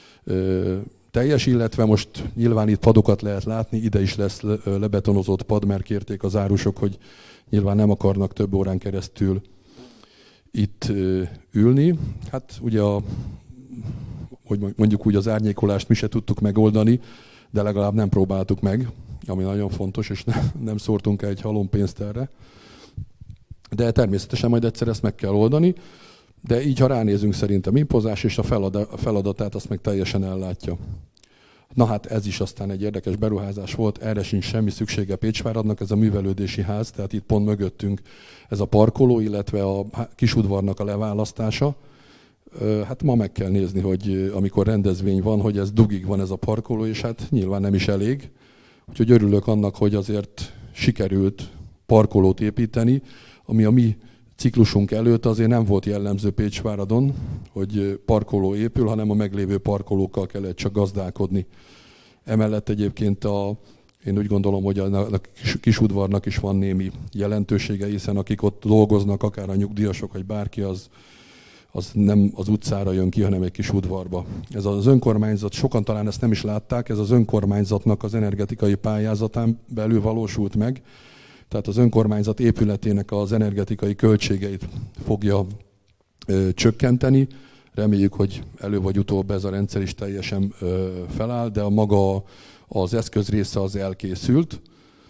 teljes, illetve most nyilván itt padokat lehet látni, ide is lesz lebetonozott pad, mert kérték az árusok, hogy nyilván nem akarnak több órán keresztül itt ülni. Hát ugye hogy mondjuk úgy az árnyékolást mi se tudtuk megoldani, de legalább nem próbáltuk meg, ami nagyon fontos, és nem szórtunk egy halompénzt erre. De természetesen majd egyszer ezt meg kell oldani, de így, ha ránézünk, szerintem impozás, és a feladatát azt meg teljesen ellátja. Na hát ez is aztán egy érdekes beruházás volt, erre sincs semmi szüksége Pécsváradnak, ez a művelődési ház, tehát itt pont mögöttünk ez a parkoló, illetve a kisudvarnak a leválasztása. Hát ma meg kell nézni, hogy amikor rendezvény van, hogy ez dugig van ez a parkoló, és hát nyilván nem is elég. Úgyhogy örülök annak, hogy azért sikerült parkolót építeni, ami a mi ciklusunk előtt azért nem volt jellemző Pécsváradon, hogy parkoló épül, hanem a meglévő parkolókkal kellett csak gazdálkodni. Emellett egyébként én úgy gondolom, hogy a kisudvarnak is van némi jelentősége, hiszen akik ott dolgoznak, akár a nyugdíjasok, vagy bárki, az nem az utcára jön ki, hanem egy kis udvarba. Ez az önkormányzat, sokan talán ezt nem is látták, ez az önkormányzatnak az energetikai pályázatán belül valósult meg. Tehát az önkormányzat épületének az energetikai költségeit fogja csökkenteni. Reméljük, hogy előbb vagy utóbb ez a rendszer is teljesen feláll, de maga az eszköz része az elkészült.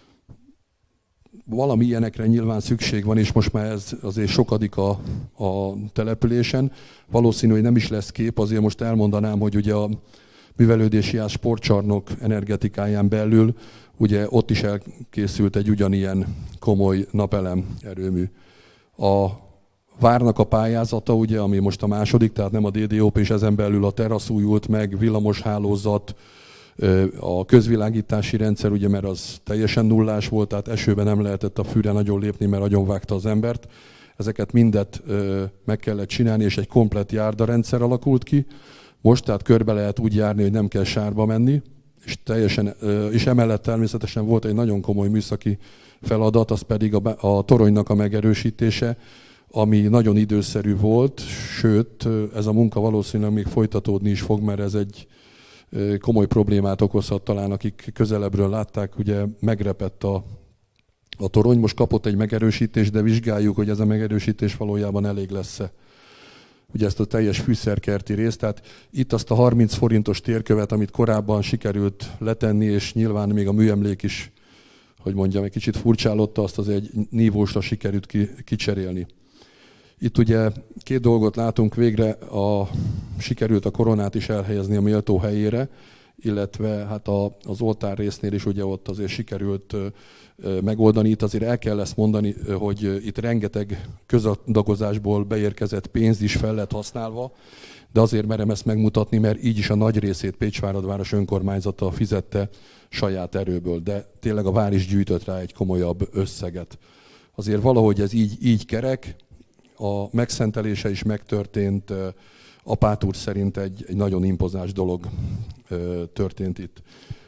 Valami ilyenekre nyilván szükség van, és most már ez azért sokadik a településen. Valószínű, hogy nem is lesz kép, azért most elmondanám, hogy ugye a művelődési ház sportcsarnok energetikáján belül ugye ott is elkészült egy ugyanilyen komoly napelem erőmű. A várnak a pályázata, ugye, ami most a második, tehát nem a DDOP, és ezen belül a terasz újult meg, villamoshálózat, a közvilágítási rendszer, ugye, mert az teljesen nullás volt, tehát esőben nem lehetett a fűre nagyon lépni, mert agyonvágta az embert. Ezeket mindet meg kellett csinálni, és egy komplett járdarendszer alakult ki. Most tehát körbe lehet úgy járni, hogy nem kell sárba menni, és emellett természetesen volt egy nagyon komoly műszaki feladat, az pedig a toronynak a megerősítése, ami nagyon időszerű volt, sőt, ez a munka valószínűleg még folytatódni is fog, mert ez egy komoly problémát okozhat talán, akik közelebbről látták, ugye megrepett a torony, most kapott egy megerősítést, de vizsgáljuk, hogy ez a megerősítés valójában elég lesz-e. Ugye ezt a teljes fűszerkerti részt, tehát itt azt a 30 forintos térkövet, amit korábban sikerült letenni, és nyilván még a műemlék is, hogy mondjam, egy kicsit furcsálotta, azt azért egy nívósra sikerült kicserélni. Itt ugye két dolgot látunk, végre sikerült a koronát is elhelyezni a méltó helyére, illetve hát az oltár résznél is ugye ott azért sikerült megoldani. Itt azért el kell ezt mondani, hogy itt rengeteg közadagozásból beérkezett pénz is fel lett használva, de azért merem ezt megmutatni, mert így is a nagy részét Pécsvárad város önkormányzata fizette saját erőből, de tényleg a vár is gyűjtött rá egy komolyabb összeget. Azért valahogy ez így kerek, a megszentelése is megtörtént, Apát úr szerint egy nagyon impozáns dolog történt itt.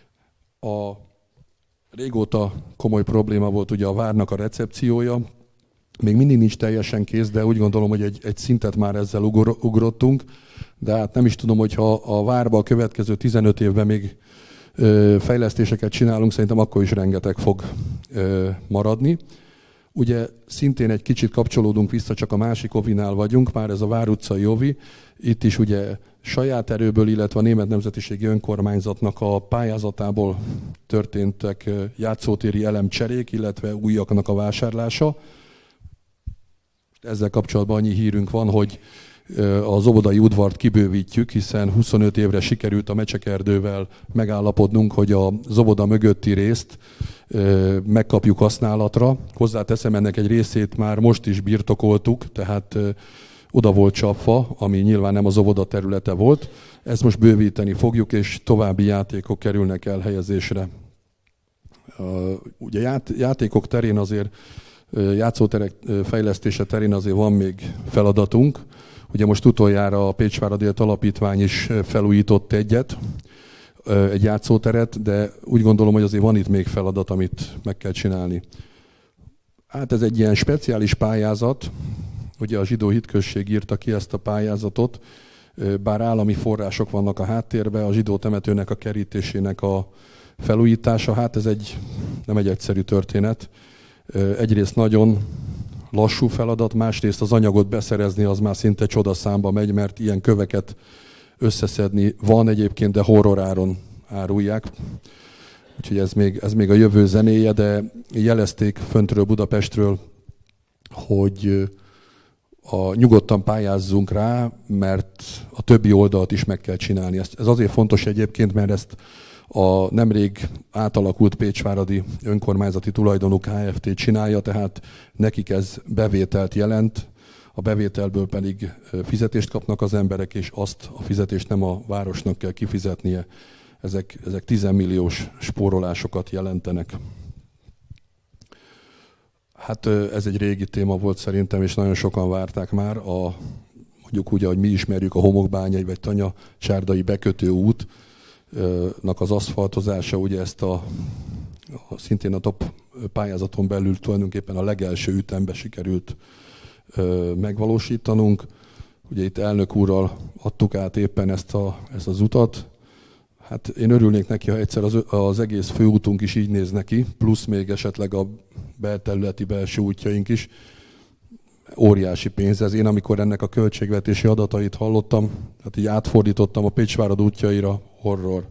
Régóta komoly probléma volt ugye a várnak a recepciója, még mindig nincs teljesen kész, de úgy gondolom, hogy egy szintet már ezzel ugrottunk, de hát nem is tudom, hogyha a várba a következő 15 évben még fejlesztéseket csinálunk, szerintem akkor is rengeteg fog maradni. Ugye szintén egy kicsit kapcsolódunk vissza, csak a másik ovinál vagyunk, már ez a Vár utcai ovi. Itt is ugye saját erőből, illetve a Német Nemzetiségi Önkormányzatnak a pályázatából történtek játszótéri elemcserék, illetve újaknak a vásárlása. Ezzel kapcsolatban annyi hírünk van, hogy az óvodai udvart kibővítjük, hiszen 25 évre sikerült a Mecsekerdővel megállapodnunk, hogy az óvoda mögötti részt megkapjuk használatra. Hozzáteszem, ennek egy részét már most is birtokoltuk, tehát oda volt csapva, ami nyilván nem az óvoda területe volt. Ezt most bővíteni fogjuk, és további játékok kerülnek elhelyezésre. Ugye játékok terén azért, játszóterek fejlesztése terén azért van még feladatunk. Ugye most utoljára a Pécsváradiért Alapítvány is felújított egy játszóteret, de úgy gondolom, hogy azért van itt még feladat, amit meg kell csinálni. Hát ez egy ilyen speciális pályázat, ugye a Zsidó Hitközség írta ki ezt a pályázatot, bár állami források vannak a háttérben, a zsidó temetőnek a kerítésének a felújítása, hát ez nem egy egyszerű történet. Egyrészt nagyon lassú feladat, másrészt az anyagot beszerezni az már szinte csodaszámba megy, mert ilyen köveket összeszedni van egyébként, de horroráron árulják. Úgyhogy ez még a jövő zenéje, de jelezték föntről Budapestről, hogy nyugodtan pályázzunk rá, mert a többi oldalt is meg kell csinálni. Ez azért fontos egyébként, mert ezt a nemrég átalakult Pécsváradi önkormányzati tulajdonú Kft. Csinálja, tehát nekik ez bevételt jelent, a bevételből pedig fizetést kapnak az emberek, és azt a fizetést nem a városnak kell kifizetnie. Ezek 10 milliós spórolásokat jelentenek. Hát ez egy régi téma volt szerintem, és nagyon sokan várták már. Mondjuk úgy, ahogy mi ismerjük, a Homokbányai vagy Tanyacsárdai bekötő útnak az aszfaltozása, ugye ezt szintén a TOP pályázaton belül tulajdonképpen a legelső ütembe sikerült megvalósítanunk. Ugye itt elnök úrral adtuk át éppen ezt az utat. Hát én örülnék neki, ha egyszer az egész főútunk is így néz neki, plusz még esetleg a belterületi belső útjaink is. Óriási pénz ez. Én amikor ennek a költségvetési adatait hallottam, hát így átfordítottam a Pécsvárad útjaira, horror.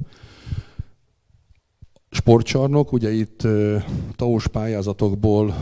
Sportcsarnok, ugye itt TAO-s pályázatokból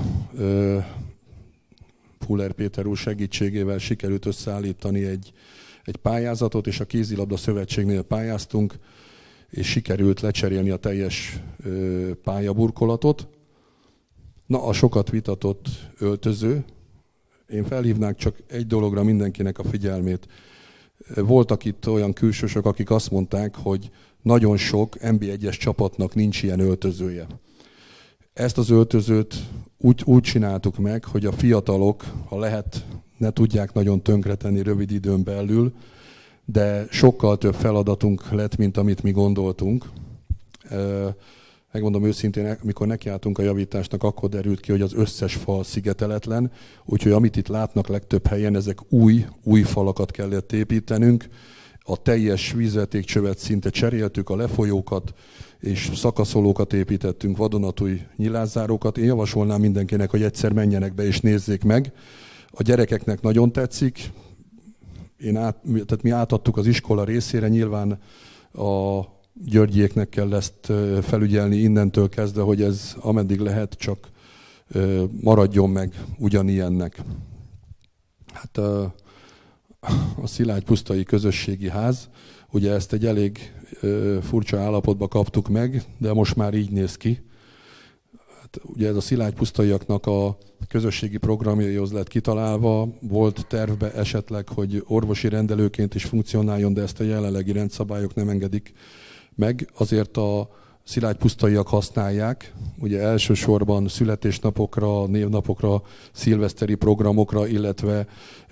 Fuller Péter úr segítségével sikerült összeállítani egy pályázatot, és a Kézilabda Szövetségnél pályáztunk, és sikerült lecserélni a teljes pályaburkolatot. Na, a sokat vitatott öltöző. Én felhívnák csak egy dologra mindenkinek a figyelmét. Voltak itt olyan külsősök, akik azt mondták, hogy nagyon sok NB1-es csapatnak nincs ilyen öltözője. Ezt az öltözőt úgy csináltuk meg, hogy a fiatalok, ha lehet, ne tudják nagyon tönkretenni rövid időn belül, de sokkal több feladatunk lett, mint amit mi gondoltunk. Megmondom őszintén, amikor nekiálltunk a javításnak, akkor derült ki, hogy az összes fal szigeteletlen, úgyhogy amit itt látnak legtöbb helyen, ezek új falakat kellett építenünk. A teljes vízvetékcsövet szinte cseréltük, a lefolyókat és szakaszolókat építettünk, vadonatúj nyilászárókat. Én javasolnám mindenkinek, hogy egyszer menjenek be és nézzék meg. A gyerekeknek nagyon tetszik. Tehát mi átadtuk az iskola részére, nyilván a Györgyéknek kell ezt felügyelni innentől kezdve, hogy ez ameddig lehet, csak maradjon meg ugyanilyennek. Hát a Szilágypusztai Közösségi Ház, ugye ezt egy elég furcsa állapotba kaptuk meg, de most már így néz ki. Hát ugye ez a szilágypusztaiaknak a közösségi programjaihoz lett kitalálva, volt tervbe esetleg, hogy orvosi rendelőként is funkcionáljon, de ezt a jelenlegi rendszabályok nem engedik meg. Azért a szilágypusztaiak használják, ugye elsősorban születésnapokra, névnapokra, szilveszteri programokra, illetve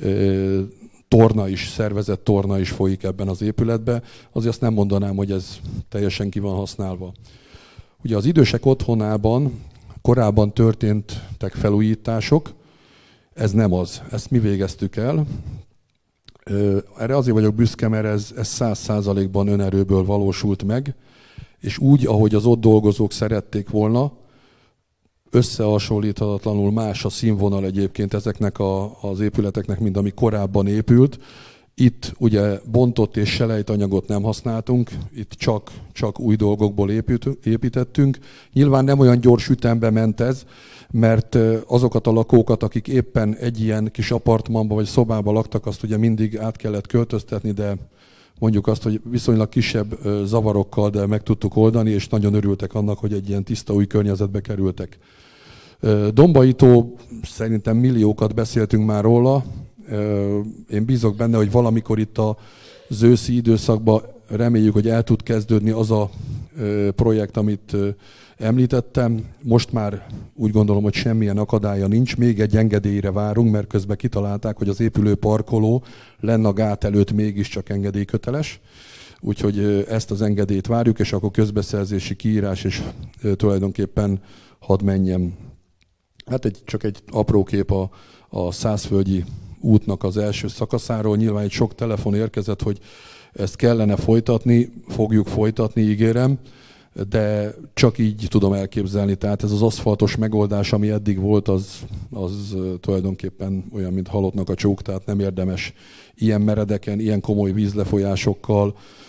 szervezett torna is folyik ebben az épületben. Azért azt nem mondanám, hogy ez teljesen ki van használva. Ugye az idősek otthonában korábban történtek felújítások, ez nem az. Ezt mi végeztük el. Erre azért vagyok büszke, mert ez 100%-ban önerőből valósult meg, és úgy, ahogy az ott dolgozók szerették volna, összehasonlíthatatlanul más a színvonal egyébként ezeknek az épületeknek, mint ami korábban épült. Itt ugye bontott és selejtanyagot nem használtunk, itt csak új dolgokból építettünk. Nyilván nem olyan gyors ütembe ment ez, mert azokat a lakókat, akik éppen egy ilyen kis apartmanban vagy szobában laktak, azt ugye mindig át kellett költöztetni, de mondjuk azt, hogy viszonylag kisebb zavarokkal, de meg tudtuk oldani, és nagyon örültek annak, hogy egy ilyen tiszta új környezetbe kerültek. Dombai tó, szerintem milliókat beszéltünk már róla. Én bízok benne, hogy valamikor itt az őszi időszakban reméljük, hogy el tud kezdődni az a projekt, amit említettem. Most már úgy gondolom, hogy semmilyen akadálya nincs. Még egy engedélyre várunk, mert közben kitalálták, hogy az épülő parkoló lenne a gát előtt mégiscsak engedélyköteles. Úgyhogy ezt az engedélyt várjuk, és akkor közbeszerzési kiírás, és tulajdonképpen hadd menjem. Hát csak egy apró kép a Szászföldi útnak az első szakaszáról. Nyilván egy sok telefon érkezett, hogy ezt kellene folytatni, fogjuk folytatni, ígérem, de csak így tudom elképzelni. Tehát ez az aszfaltos megoldás, ami eddig volt, az tulajdonképpen olyan, mint halottnak a csók, tehát nem érdemes ilyen meredeken, ilyen komoly vízlefolyásokkal,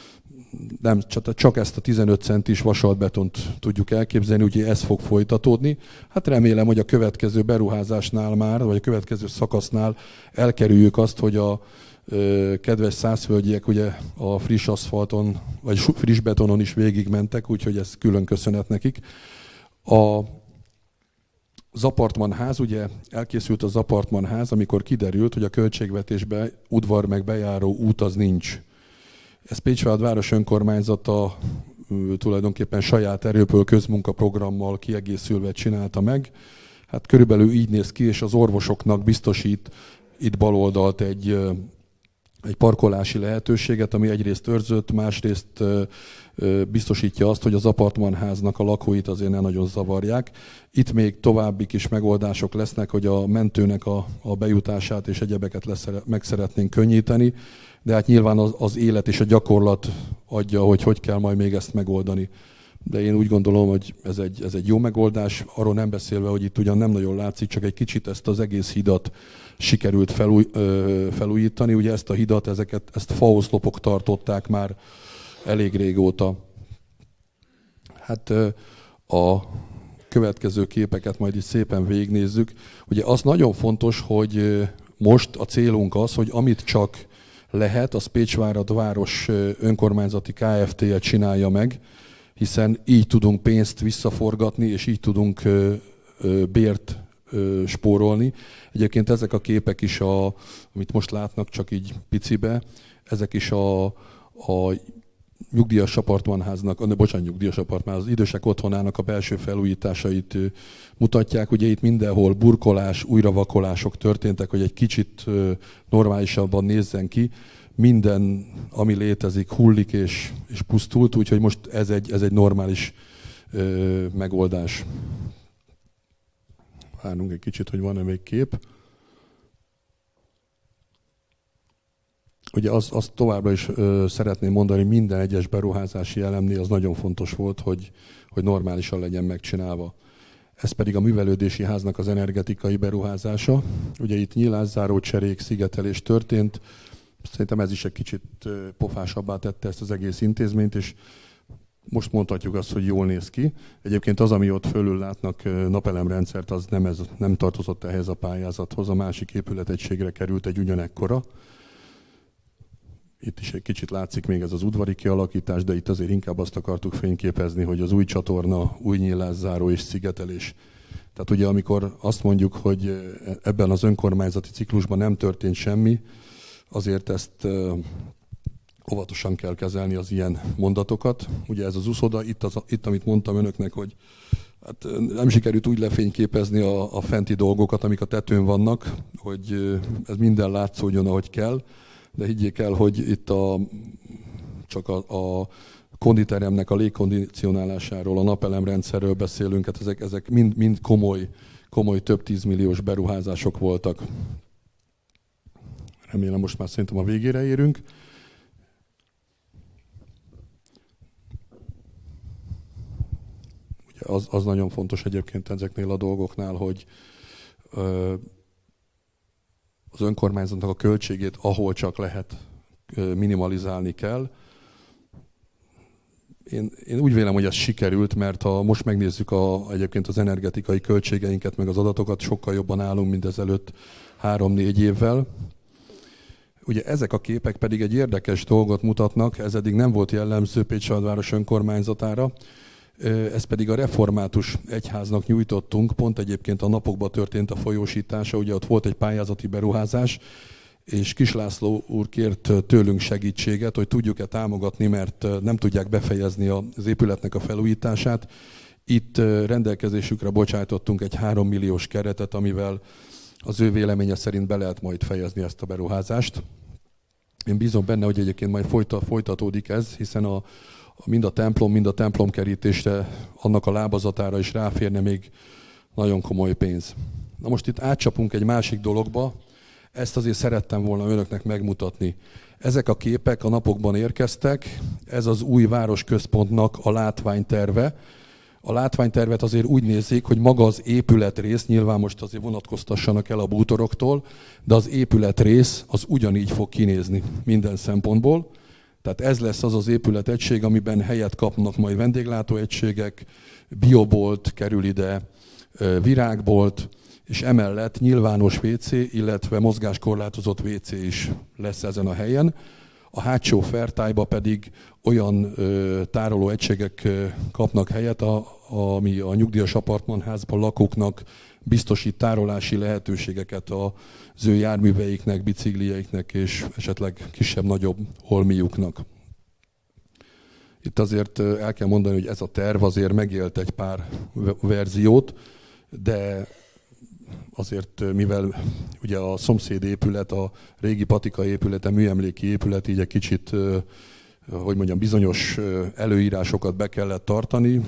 nem csak ezt a 15 centis vasaltbetont tudjuk elképzelni, úgyhogy ez fog folytatódni. Hát remélem, hogy a következő beruházásnál már, vagy a következő szakasznál elkerüljük azt, hogy a kedves szászföldiek ugye a friss aszfalton, vagy friss betonon is végigmentek, úgyhogy ez külön köszönet nekik. Az apartmanház, ugye elkészült az apartmanház, amikor kiderült, hogy a költségvetésben udvar meg bejáró út az nincs. Ez Pécsvárad város önkormányzata tulajdonképpen saját erőből közmunkaprogrammal kiegészülve csinálta meg. Hát körülbelül így néz ki, és az orvosoknak biztosít itt baloldalt egy parkolási lehetőséget, ami egyrészt őrzött, másrészt biztosítja azt, hogy az apartmanháznak a lakóit azért ne nagyon zavarják. Itt még további kis megoldások lesznek, hogy a mentőnek a bejutását és egyebeket meg szeretnénk könnyíteni, de hát nyilván az élet és a gyakorlat adja, hogy kell majd még ezt megoldani. De én úgy gondolom, hogy ez egy jó megoldás, arról nem beszélve, hogy itt ugyan nem nagyon látszik, csak egy kicsit ezt az egész hidat sikerült felújítani. Ugye ezt a hidat, ezt faoszlopok tartották már elég régóta. Hát a következő képeket majd itt szépen végignézzük. Ugye az nagyon fontos, hogy most a célunk az, hogy amit csak lehet, az Pécsvárad város önkormányzati Kft-je csinálja meg, hiszen így tudunk pénzt visszaforgatni, és így tudunk bért spórolni. Egyébként ezek a képek is, amit most látnak csak így picibe, ezek is a nyugdíjas apartmanháznak, az idősek otthonának a belső felújításait mutatják. Ugye itt mindenhol burkolás, újravakolások történtek, hogy egy kicsit normálisabban nézzen ki. Minden, ami létezik, hullik és pusztult, úgyhogy most ez egy normális megoldás. Várunk egy kicsit, hogy van-e még kép. Ugye azt továbbra is szeretném mondani, minden egyes beruházási elemnél az nagyon fontos volt, hogy normálisan legyen megcsinálva. Ez pedig a művelődési háznak az energetikai beruházása. Ugye itt nyílászáró cserék, szigetelés történt. Szerintem ez is egy kicsit pofásabbá tette ezt az egész intézményt, és most mondhatjuk azt, hogy jól néz ki. Egyébként az, ami ott fölül látnak napelemrendszert, az nem tartozott ehhez a pályázathoz. A másik épületegységre került egy ugyanekkora. Itt is egy kicsit látszik még ez az udvari kialakítás, de itt azért inkább azt akartuk fényképezni, hogy az új csatorna, új nyílászáró és szigetelés. Tehát ugye amikor azt mondjuk, hogy ebben az önkormányzati ciklusban nem történt semmi, azért ezt óvatosan kell kezelni az ilyen mondatokat. Ugye ez az uszoda, itt amit mondtam önöknek, hogy hát nem sikerült úgy lefényképezni a fenti dolgokat, amik a tetőn vannak, hogy ez minden látszódjon, ahogy kell. De higgyék el, hogy itt csak a konditeremnek a légkondicionálásáról, a napelemrendszerről beszélünk, hát ezek mind komoly több 10 milliós beruházások voltak. Remélem most már szerintem a végére érünk. Ugye az nagyon fontos egyébként ezeknél a dolgoknál, hogy az önkormányzatnak a költségét, ahol csak lehet, minimalizálni kell. Én úgy vélem, hogy ez sikerült, mert ha most megnézzük egyébként az energetikai költségeinket, meg az adatokat, sokkal jobban állunk, mint ezelőtt 3-4 évvel. Ugye ezek a képek pedig egy érdekes dolgot mutatnak, ez eddig nem volt jellemző Pécsvárad város önkormányzatára. Ez pedig a református egyháznak nyújtottunk, pont egyébként a napokban történt a folyósítása, ugye ott volt egy pályázati beruházás, és Kis László úr kért tőlünk segítséget, hogy tudjuk-e támogatni, mert nem tudják befejezni az épületnek a felújítását. Itt rendelkezésükre bocsájtottunk egy 3 milliós keretet, amivel az ő véleménye szerint be lehet majd fejezni ezt a beruházást. Én bízom benne, hogy egyébként majd folytatódik ez, hiszen mind a templomkerítésre, annak a lábazatára is ráférne még nagyon komoly pénz. Na most itt átcsapunk egy másik dologba, ezt azért szerettem volna önöknek megmutatni. Ezek a képek a napokban érkeztek, ez az új városközpontnak a látványterve. A látványtervet azért úgy nézzék, hogy maga az épületrész, nyilván most azért vonatkoztassanak el a bútoroktól, de az épületrész az ugyanígy fog kinézni minden szempontból. Tehát ez lesz az az épületegység, amiben helyet kapnak majd vendéglátóegységek, biobolt kerül ide, virágbolt, és emellett nyilvános WC, illetve mozgáskorlátozott WC is lesz ezen a helyen. A hátsó fertályba pedig olyan tárolóegységek kapnak helyet, ami a nyugdíjas apartmanházban lakóknak biztosít tárolási lehetőségeket az ő járműveiknek, biciklieiknek és esetleg kisebb-nagyobb holmiuknak. Itt azért el kell mondani, hogy ez a terv azért megélt egy pár verziót, de azért, mivel ugye a szomszéd épület, a régi patika épülete, műemléki épület, így egy kicsit, hogy mondjam, bizonyos előírásokat be kellett tartani,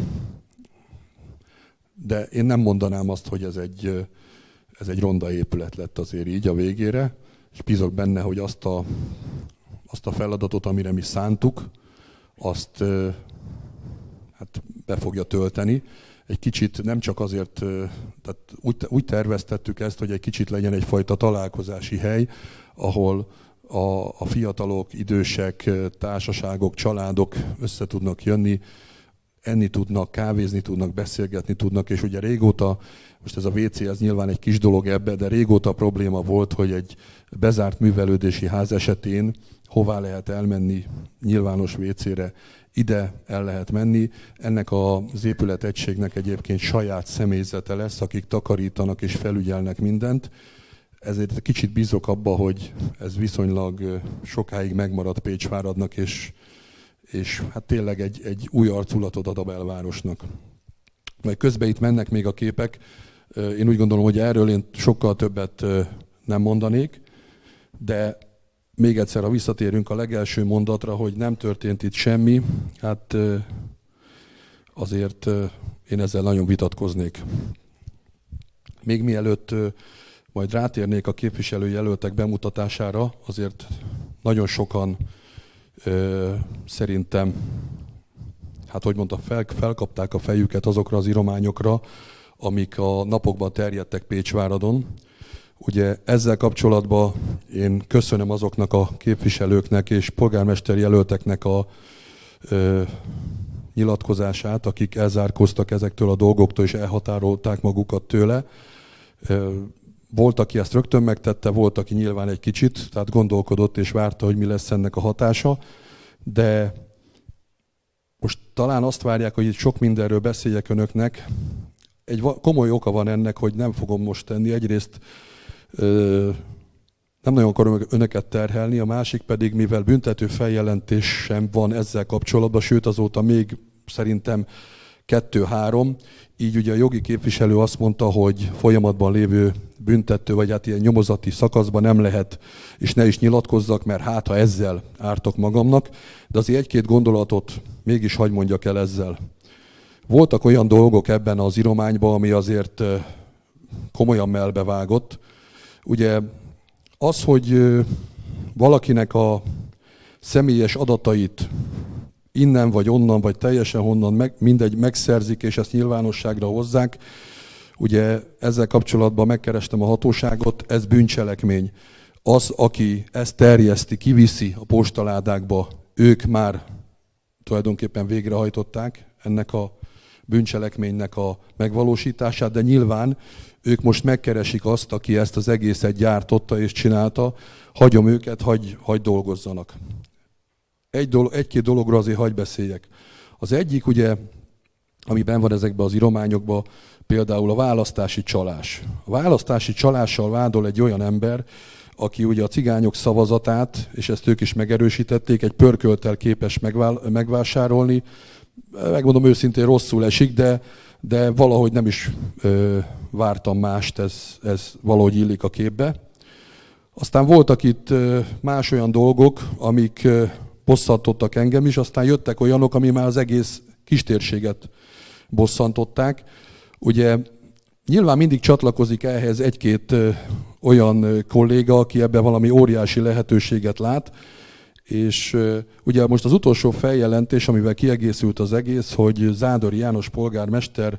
de én nem mondanám azt, hogy ez egy ronda épület lett azért így a végére, és bízok benne, hogy azt a feladatot, amire mi szántuk, azt hát be fogja tölteni. Egy kicsit nem csak azért, tehát úgy terveztettük ezt, hogy egy kicsit legyen egyfajta találkozási hely, ahol a fiatalok, idősek, társaságok, családok össze tudnak jönni, enni tudnak, kávézni tudnak, beszélgetni tudnak, és ugye régóta, most ez a WC, ez nyilván egy kis dolog ebbe, de régóta probléma volt, hogy egy bezárt művelődési ház esetén hová lehet elmenni nyilvános WC-re, ide el lehet menni. Ennek az épületegységnek egyébként saját személyzete lesz, akik takarítanak és felügyelnek mindent. Ezért kicsit bízok abba, hogy ez viszonylag sokáig megmarad Pécsváradnak, és hát tényleg egy új arculatot ad a belvárosnak. Majd közben itt mennek még a képek. Én úgy gondolom, hogy erről én sokkal többet nem mondanék, de még egyszer, ha visszatérünk a legelső mondatra, hogy nem történt itt semmi, hát azért én ezzel nagyon vitatkoznék. Még mielőtt majd rátérnék a képviselőjelöltek bemutatására, azért nagyon sokan szerintem, hát hogy mondta, felkapták a fejüket azokra az írományokra, amik a napokban terjedtek Pécsváradon. Ugye ezzel kapcsolatban én köszönöm azoknak a képviselőknek és polgármester jelölteknek a nyilatkozását, akik elzárkóztak ezektől a dolgoktól és elhatárolták magukat tőle. Volt, aki ezt rögtön megtette, volt, aki nyilván egy kicsit, tehát gondolkodott és várta, hogy mi lesz ennek a hatása, de most talán azt várják, hogy itt sok mindenről beszéljek önöknek. Egy komoly oka van ennek, hogy nem fogom most tenni. Egyrészt nem nagyon akarom önöket terhelni, a másik pedig, mivel büntető feljelentés sem van ezzel kapcsolatban, sőt azóta még szerintem 2-3, így ugye a jogi képviselő azt mondta, hogy folyamatban lévő büntető, vagy hát ilyen nyomozati szakaszban nem lehet, és ne is nyilatkozzak, mert hát ha ezzel ártok magamnak, de azért egy-két gondolatot mégis hagy mondjak el ezzel. Voltak olyan dolgok ebben az írományban, ami azért komolyan melbevágott. Ugye az, hogy valakinek a személyes adatait innen vagy onnan, vagy teljesen honnan mindegy megszerzik, és ezt nyilvánosságra hozzák, ugye ezzel kapcsolatban megkerestem a hatóságot, ez bűncselekmény. Az, aki ezt terjeszti, kiviszi a postaládákba, ők már tulajdonképpen végrehajtották ennek a bűncselekménynek a megvalósítását, de nyilván ők most megkeresik azt, aki ezt az egészet gyártotta és csinálta, hagyom őket, hagy dolgozzanak. Egy-két dologról azért hagy beszéljek. Az egyik ugye, ami benn van ezekben az írományokban, például a választási csalás. A választási csalással vádol egy olyan ember, aki ugye a cigányok szavazatát, és ezt ők is megerősítették, egy pörkölttel képes megvásárolni. Megmondom őszintén, rosszul esik, de valahogy nem is vártam mást, ez valahogy illik a képbe. Aztán voltak itt más olyan dolgok, amik bosszantottak engem is, aztán jöttek olyanok, ami már az egész kistérséget bosszantották. Ugye nyilván mindig csatlakozik ehhez egy-két olyan kolléga, aki ebben valami óriási lehetőséget lát, és ugye most az utolsó feljelentés, amivel kiegészült az egész, hogy Zádori János polgármester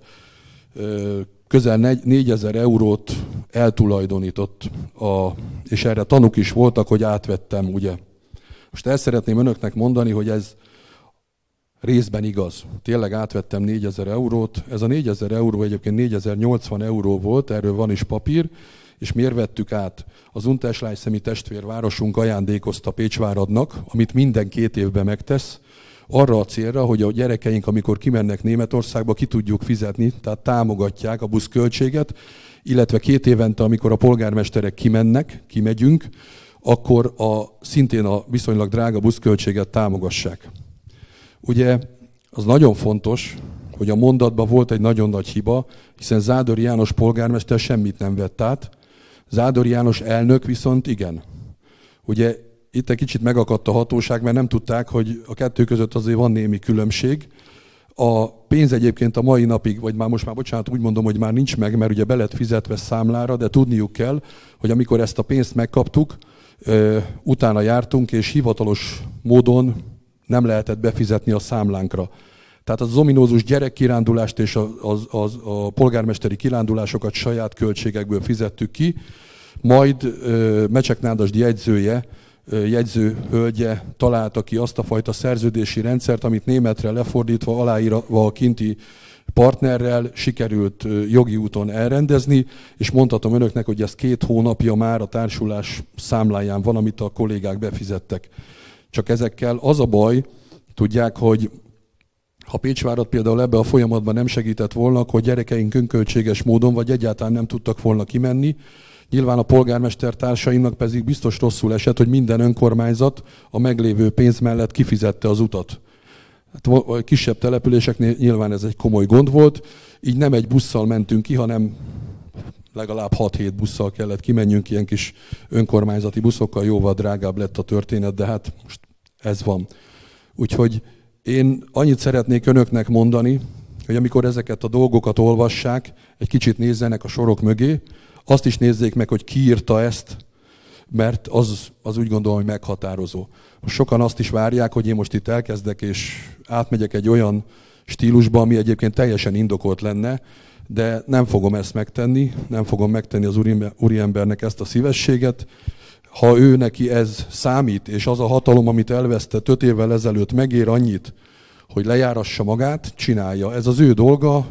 közel 4000 eurót eltulajdonított, és erre tanúk is voltak, hogy átvettem ugye Most el szeretném önöknek mondani, hogy ez részben igaz. Tényleg átvettem 4000 eurót. Ez a 4000 euró egyébként 4080 euró volt, erről van is papír, és miért vettük át? Az Unterschleißhemi testvérvárosunk ajándékozta Pécsváradnak, amit minden 2 évben megtesz, arra a célra, hogy a gyerekeink, amikor kimennek Németországba, ki tudjuk fizetni, tehát támogatják a buszköltséget, illetve 2 évente, amikor a polgármesterek kimegyünk, akkor szintén a viszonylag drága buszköltséget támogassák. Ugye az nagyon fontos, hogy a mondatban volt egy nagyon nagy hiba, hiszen Zádori János polgármester semmit nem vett át, Zádori János elnök viszont igen. Ugye itt egy kicsit megakadt a hatóság, mert nem tudták, hogy a kettő között azért van némi különbség. A pénz egyébként a mai napig, vagy már most már, bocsánat, úgy mondom, hogy már nincs meg, mert ugye be lett fizetve számlára, de tudniuk kell, hogy amikor ezt a pénzt megkaptuk, utána jártunk, és hivatalos módon nem lehetett befizetni a számlánkra. Tehát az ominózus gyerekkirándulást és a polgármesteri kirándulásokat saját költségekből fizettük ki, majd Mecsek Nádasdy jegyzőhölgye találta ki azt a fajta szerződési rendszert, amit németre lefordítva, aláírva a kinti partnerrel sikerült jogi úton elrendezni, és mondhatom önöknek, hogy ez 2 hónapja már a társulás számláján van, amit a kollégák befizettek. Csak ezekkel az a baj, tudják, hogy ha Pécsvárad például ebbe a folyamatban nem segített volna, hogy gyerekeink önköltséges módon, vagy egyáltalán nem tudtak volna kimenni, nyilván a polgármester társaimnak pedig biztos rosszul esett, hogy minden önkormányzat a meglévő pénz mellett kifizette az utat. Hát a kisebb településeknél nyilván ez egy komoly gond volt, így nem egy busszal mentünk ki, hanem legalább 6-7 busszal kellett kimenjünk, ilyen kis önkormányzati buszokkal, jóval drágább lett a történet, de hát most ez van. Úgyhogy én annyit szeretnék önöknek mondani, hogy amikor ezeket a dolgokat olvassák, egy kicsit nézzenek a sorok mögé, azt is nézzék meg, hogy ki írta ezt, mert az úgy gondolom, hogy meghatározó. Sokan azt is várják, hogy én most itt elkezdek és átmegyek egy olyan stílusba, ami egyébként teljesen indokolt lenne, de nem fogom ezt megtenni, nem fogom megtenni az úriembernek ezt a szívességet. Ha ő neki ez számít, és az a hatalom, amit elvesztett 5 évvel ezelőtt megér annyit, hogy lejárassa magát, csinálja. Ez az ő dolga.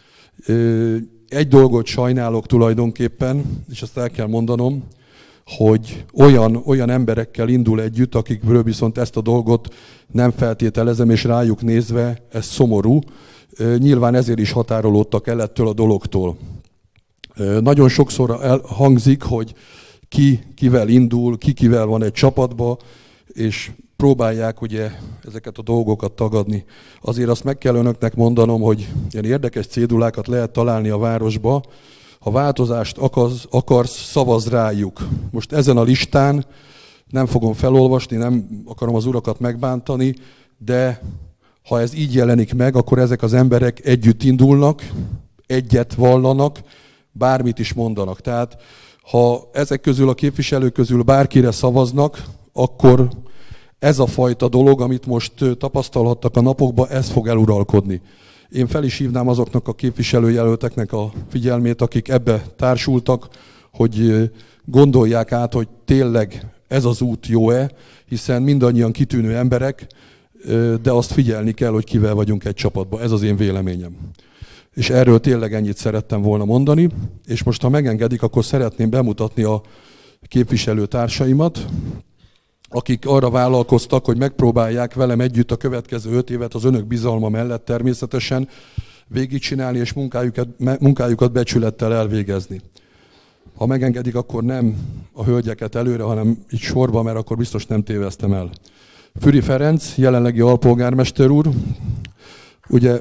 Egy dolgot sajnálok tulajdonképpen, és ezt el kell mondanom, hogy olyan emberekkel indul együtt, akikből viszont ezt a dolgot nem feltételezem, és rájuk nézve ez szomorú. Nyilván ezért is határolódtak el ettől a dologtól. Nagyon sokszor hangzik, hogy ki kivel indul, ki kivel van egy csapatba, és próbálják ugye ezeket a dolgokat tagadni. Azért azt meg kell önöknek mondanom, hogy ilyen érdekes cédulákat lehet találni a városba. Ha változást akarsz, szavazz rájuk. Most ezen a listán nem fogom felolvasni, nem akarom az urakat megbántani, de ha ez így jelenik meg, akkor ezek az emberek együtt indulnak, egyet vallanak, bármit is mondanak. Tehát ha ezek közül a képviselők közül bárkire szavaznak, akkor ez a fajta dolog, amit most tapasztalhattak a napokban, ez fog eluralkodni. Én fel is hívnám azoknak a képviselőjelölteknek a figyelmét, akik ebbe társultak, hogy gondolják át, hogy tényleg ez az út jó-e, hiszen mindannyian kitűnő emberek, de azt figyelni kell, hogy kivel vagyunk egy csapatban. Ez az én véleményem. És erről tényleg ennyit szerettem volna mondani, és most ha megengedik, akkor szeretném bemutatni a képviselőtársaimat, akik arra vállalkoztak, hogy megpróbálják velem együtt a következő 5 évet az önök bizalma mellett természetesen végigcsinálni és munkájukat becsülettel elvégezni. Ha megengedik, akkor nem a hölgyeket előre, hanem így sorba, mert akkor biztos nem téveztem el. Füri Ferenc, jelenlegi alpolgármester úr, ugye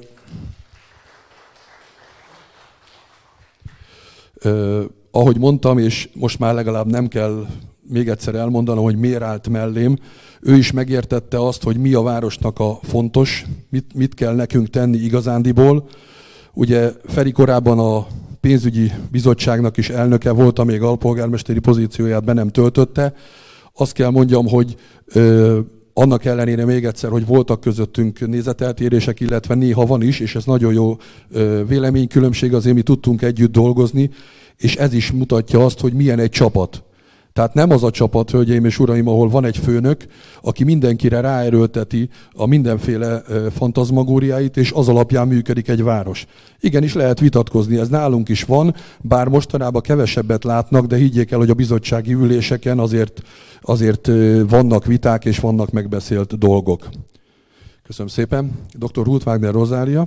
ahogy mondtam, és most már legalább nem kell még egyszer elmondanom, hogy miért állt mellém. Ő is megértette azt, hogy mi a városnak a fontos, mit kell nekünk tenni igazándiból. Ugye Feri korábban a pénzügyi bizottságnak is elnöke volt, amíg alpolgármesteri pozícióját be nem töltötte. Azt kell mondjam, hogy annak ellenére még egyszer, hogy voltak közöttünk nézeteltérések, illetve néha van is, és ez nagyon jó véleménykülönbség, azért mi tudtunk együtt dolgozni, és ez is mutatja azt, hogy milyen egy csapat. Tehát nem az a csapat, hölgyeim és uraim, ahol van egy főnök, aki mindenkire ráerőlteti a mindenféle fantazmagóriáit, és az alapján működik egy város. Igenis lehet vitatkozni, ez nálunk is van, bár mostanában kevesebbet látnak, de higgyék el, hogy a bizottsági üléseken azért vannak viták és vannak megbeszélt dolgok. Köszönöm szépen. Dr. Ruth Wagner Rozália.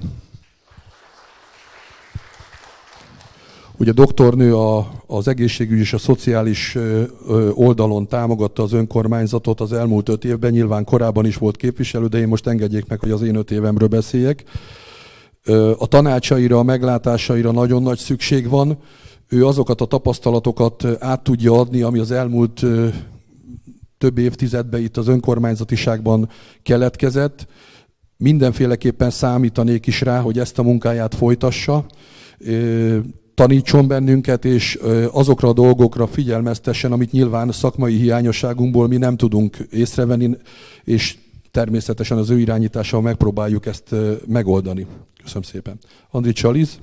Ugye doktornő az egészségügy és a szociális oldalon támogatta az önkormányzatot az elmúlt 5 évben, nyilván korábban is volt képviselő, de én most engedjék meg, hogy az én 5 évemről beszéljek. A tanácsaira, a meglátásaira nagyon nagy szükség van. Ő azokat a tapasztalatokat át tudja adni, ami az elmúlt több évtizedben itt az önkormányzatiságban keletkezett. Mindenféleképpen számítanék is rá, hogy ezt a munkáját folytassa, tanítson bennünket, és azokra a dolgokra figyelmeztessen, amit nyilván szakmai hiányosságunkból mi nem tudunk észrevenni, és természetesen az ő irányítással megpróbáljuk ezt megoldani. Köszönöm szépen. Andri Csaliz.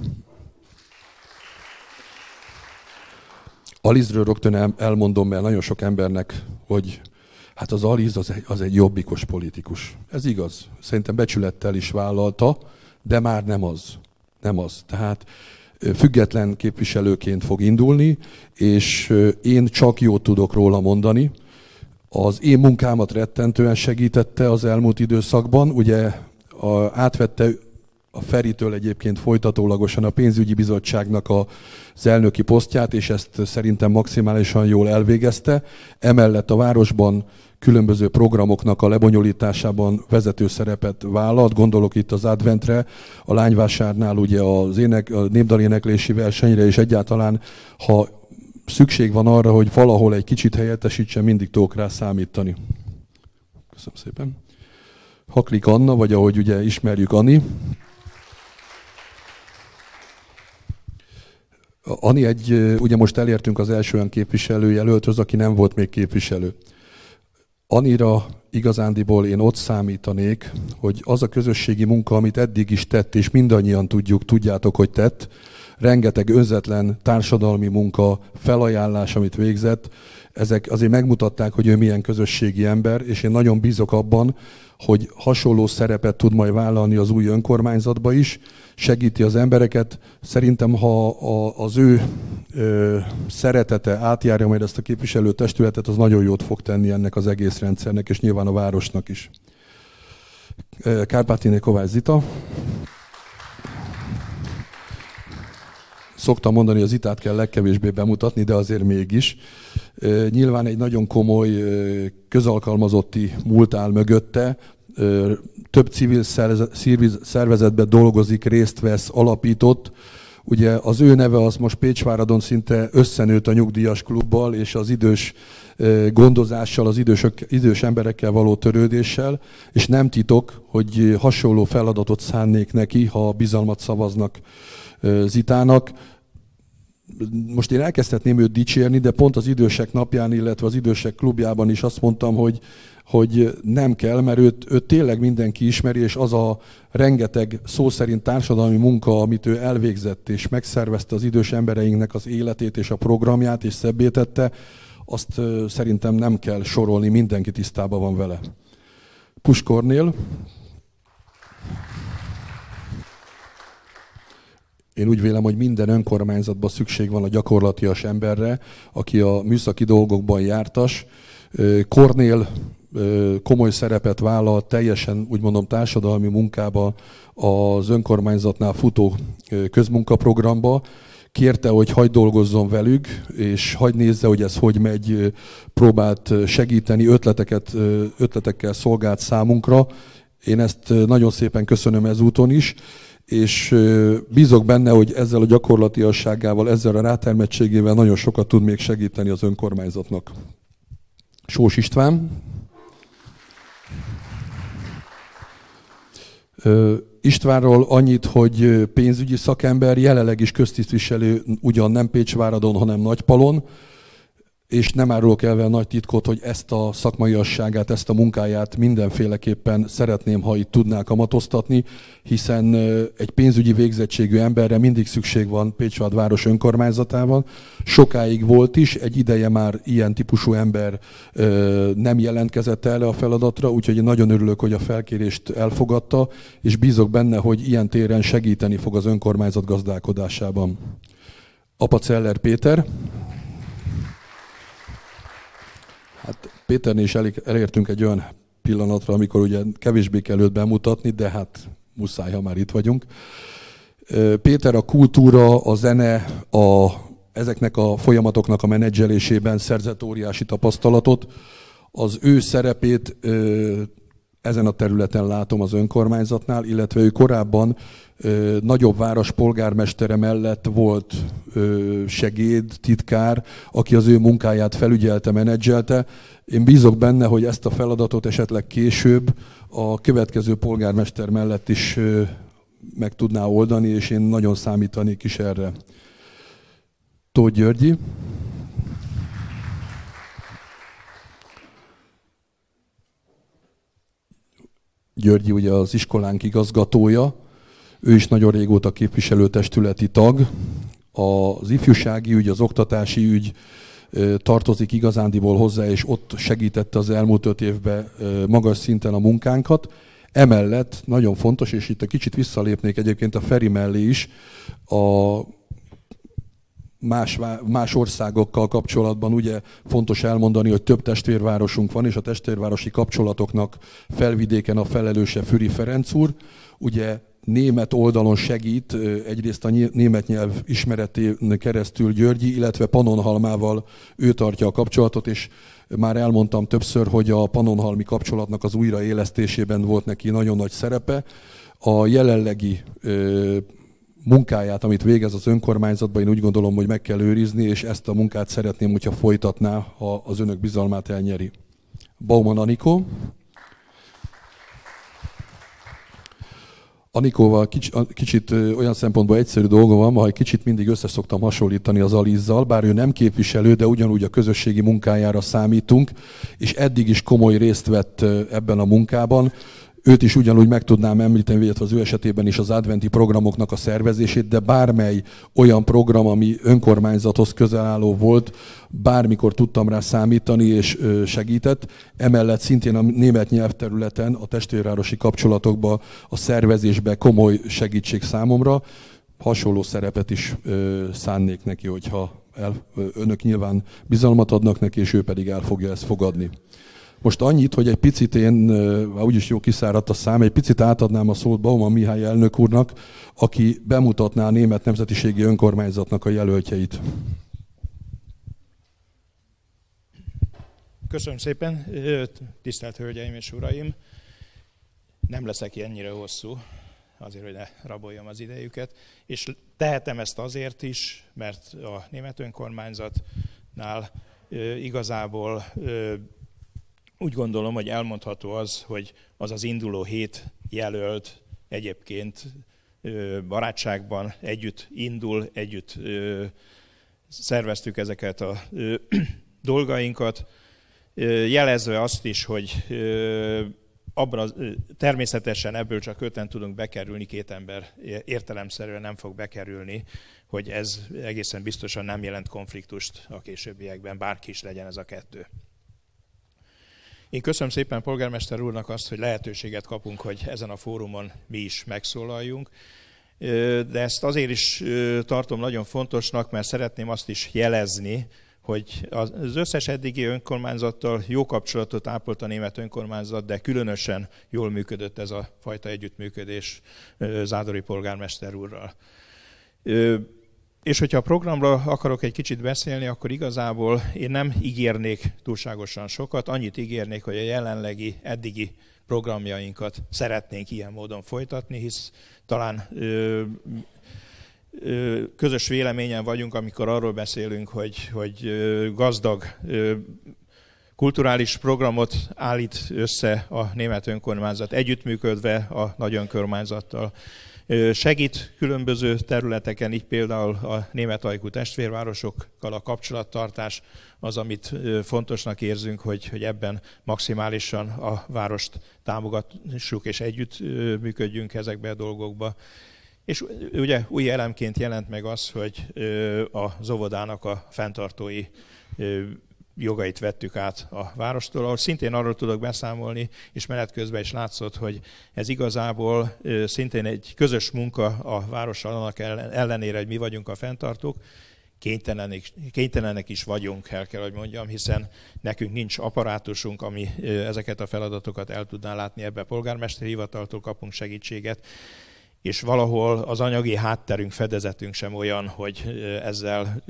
Alizről rögtön elmondom, mert nagyon sok embernek, hogy hát az Aliz az egy jobbikos politikus. Ez igaz. Szerintem becsülettel is vállalta, de már nem az. Nem az. Tehát független képviselőként fog indulni, és én csak jót tudok róla mondani. Az én munkámat rettentően segítette az elmúlt időszakban. Ugye átvette a Feritől egyébként folytatólagosan a pénzügyi bizottságnak az elnöki posztját, és ezt szerintem maximálisan jól elvégezte. Emellett a városban különböző programoknak a lebonyolításában vezető szerepet vállalt. Gondolok itt az Adventre, a Lányvásárnál ugye a népdaléneklési versenyre, és egyáltalán, ha szükség van arra, hogy valahol egy kicsit helyettesítse, mindig tudok rá számítani. Köszönöm szépen. Haklik Anna, vagy ahogy ugye ismerjük, Ani. Ani ugye most elértünk az első olyan képviselőjelölthöz, aki nem volt még képviselő. Anira igazándiból én ott számítanék, hogy az a közösségi munka, amit eddig is tett, és mindannyian tudjátok, hogy tett, rengeteg önzetlen társadalmi munka, felajánlás, amit végzett, ezek azért megmutatták, hogy ő milyen közösségi ember, és én nagyon bízok abban, hogy hasonló szerepet tud majd vállalni az új önkormányzatba is, segíti az embereket. Szerintem, ha az ő szeretete átjárja majd ezt a képviselőtestületet, az nagyon jót fog tenni ennek az egész rendszernek, és nyilván a városnak is. Kárpátiné Kovács Zita. Szoktam mondani, hogy az Zitát kell legkevésbé bemutatni, de azért mégis. Nyilván egy nagyon komoly közalkalmazotti múlt áll mögötte, több civil szervezetben dolgozik, részt vesz, alapított. Ugye az ő neve az most Pécsváradon szinte összenőtt a nyugdíjas klubbal és az idős gondozással, az idős emberekkel való törődéssel, és nem titok, hogy hasonló feladatot szánnék neki, ha bizalmat szavaznak Zitának. Most én elkezdhetném őt dicsérni, de pont az idősek napján, illetve az idősek klubjában is azt mondtam, hogy nem kell, mert őt tényleg mindenki ismeri, és az a rengeteg szó szerint társadalmi munka, amit ő elvégzett, és megszervezte az idős embereinknek az életét és a programját, és szebbé tette, azt szerintem nem kell sorolni, mindenki tisztában van vele. Pusch Kornél. Én úgy vélem, hogy minden önkormányzatban szükség van a gyakorlatias emberre, aki a műszaki dolgokban jártas. Kornél komoly szerepet vállal teljesen, úgy mondom, társadalmi munkába az önkormányzatnál futó közmunkaprogramba. Kérte, hogy hagyd dolgozzon velük, és hagyd nézze, hogy ez hogy megy, próbált segíteni, ötletekkel szolgált számunkra. Én ezt nagyon szépen köszönöm ezúton is, és bízok benne, hogy ezzel a gyakorlatiasságával, ezzel a rátermettségével nagyon sokat tud még segíteni az önkormányzatnak. Sós István. Istvánról annyit, hogy pénzügyi szakember, jelenleg is köztisztviselő, ugyan nem Pécsváradon, hanem Nagypalon. és nem árulok el nagy titkot, hogy ezt a szakmaiasságát, ezt a munkáját mindenféleképpen szeretném, ha itt tudnák kamatoztatni, hiszen egy pénzügyi végzettségű emberre mindig szükség van Pécsvárd város önkormányzatában. Sokáig volt is, egy ideje már ilyen típusú ember nem jelentkezett erre a feladatra, úgyhogy én nagyon örülök, hogy a felkérést elfogadta, és bízok benne, hogy ilyen téren segíteni fog az önkormányzat gazdálkodásában. Apa Celler Péter. Hát Péternél is elértünk egy olyan pillanatra, amikor ugye kevésbé kell őt bemutatni, de hát muszáj, ha már itt vagyunk. Péter a kultúra, a zene, ezeknek a folyamatoknak a menedzselésében szerzett óriási tapasztalatot. Az ő szerepét ezen a területen látom az önkormányzatnál, illetve ő korábban nagyobb város polgármestere mellett volt segéd, titkár, aki az ő munkáját felügyelte, menedzselte. Én bízok benne, hogy ezt a feladatot esetleg később a következő polgármester mellett is meg tudná oldani, és én nagyon számítanék is erre. Tóth Györgyi. Györgyi ugye az iskolánk igazgatója, ő is nagyon régóta képviselőtestületi tag. Az ifjúsági ügy, az oktatási ügy tartozik igazándiból hozzá, és ott segítette az elmúlt 5 évben magas szinten a munkánkat. Emellett nagyon fontos, és itt egy kicsit visszalépnék egyébként a Feri mellé is, a más országokkal kapcsolatban ugye fontos elmondani, hogy több testvérvárosunk van, és a testvérvárosi kapcsolatoknak Felvidéken a felelőse Füri Ferenc úr. Ugye német oldalon segít egyrészt a német nyelv ismeretén keresztül Györgyi, illetve Pannonhalmával ő tartja a kapcsolatot, és már elmondtam többször, hogy a pannonhalmi kapcsolatnak az újraélesztésében volt neki nagyon nagy szerepe. A jelenlegi munkáját, amit végez az önkormányzatban, én úgy gondolom, hogy meg kell őrizni, és ezt a munkát szeretném, hogyha folytatná, ha az önök bizalmát elnyeri. Bauman Anikó. Anikóval kicsit olyan szempontból egyszerű dolga van, ha egy kicsit mindig össze szoktam hasonlítani az Alizzal, bár ő nem képviselő, de ugyanúgy a közösségi munkájára számítunk, és eddig is komoly részt vett ebben a munkában. Őt is ugyanúgy meg tudnám említeni, illetve az ő esetében is az adventi programoknak a szervezését, de bármely olyan program, ami önkormányzathoz közel álló volt, bármikor tudtam rá számítani és segített. Emellett szintén a német nyelvterületen, a testvérvárosi kapcsolatokban, a szervezésben komoly segítség számomra. Hasonló szerepet is szánnék neki, hogyha önök nyilván bizalmat adnak neki, és ő pedig el fogja ezt fogadni. Most annyit, hogy egy picit én, úgyis jó kiszáradt a szám, egy picit átadnám a szót Bauman Mihály elnök úrnak, aki bemutatná a Német Nemzetiségi Önkormányzatnak a jelöltjeit. Köszönöm szépen, tisztelt Hölgyeim és Uraim! Nem leszek ennyire hosszú, azért, hogy ne raboljam az idejüket, és tehetem ezt azért is, mert a Német Önkormányzatnál igazából úgy gondolom, hogy elmondható az, hogy az az induló 7 jelölt egyébként barátságban együtt indul, együtt szerveztük ezeket a dolgainkat, jelezve azt is, hogy természetesen ebből csak 5-en tudunk bekerülni, 2 ember értelemszerűen nem fog bekerülni, hogy ez egészen biztosan nem jelent konfliktust a későbbiekben, bárki is legyen ez a 2. Én köszönöm szépen polgármester úrnak azt, hogy lehetőséget kapunk, hogy ezen a fórumon mi is megszólaljunk. De ezt azért is tartom nagyon fontosnak, mert szeretném azt is jelezni, hogy az összes eddigi önkormányzattal jó kapcsolatot ápolt a német önkormányzat, de különösen jól működött ez a fajta együttműködés Zádori polgármester úrral. És hogyha a programra akarok egy kicsit beszélni, akkor igazából én nem ígérnék túlságosan sokat, annyit ígérnék, hogy a jelenlegi, eddigi programjainkat szeretnénk ilyen módon folytatni, hisz talán közös véleményen vagyunk, amikor arról beszélünk, hogy gazdag kulturális programot állít össze a német önkormányzat, együttműködve a nagy önkormányzattal. Segít különböző területeken, így például a német ajkú testvérvárosokkal a kapcsolattartás az, amit fontosnak érzünk, hogy ebben maximálisan a várost támogassuk és együtt működjünk ezekbe a dolgokba. És ugye új elemként jelent meg az, hogy az óvodának a fenntartói jogait vettük át a várostól, ahol szintén arról tudok beszámolni, és menet közben is látszott, hogy ez igazából szintén egy közös munka a várossal, annak ellenére, hogy mi vagyunk a fenntartók, kénytelenek is vagyunk, el kell, hogy mondjam, hiszen nekünk nincs apparátusunk, ami ezeket a feladatokat el tudná látni, ebbe a polgármesteri hivataltól kapunk segítséget, és valahol az anyagi hátterünk, fedezetünk sem olyan, hogy ezzel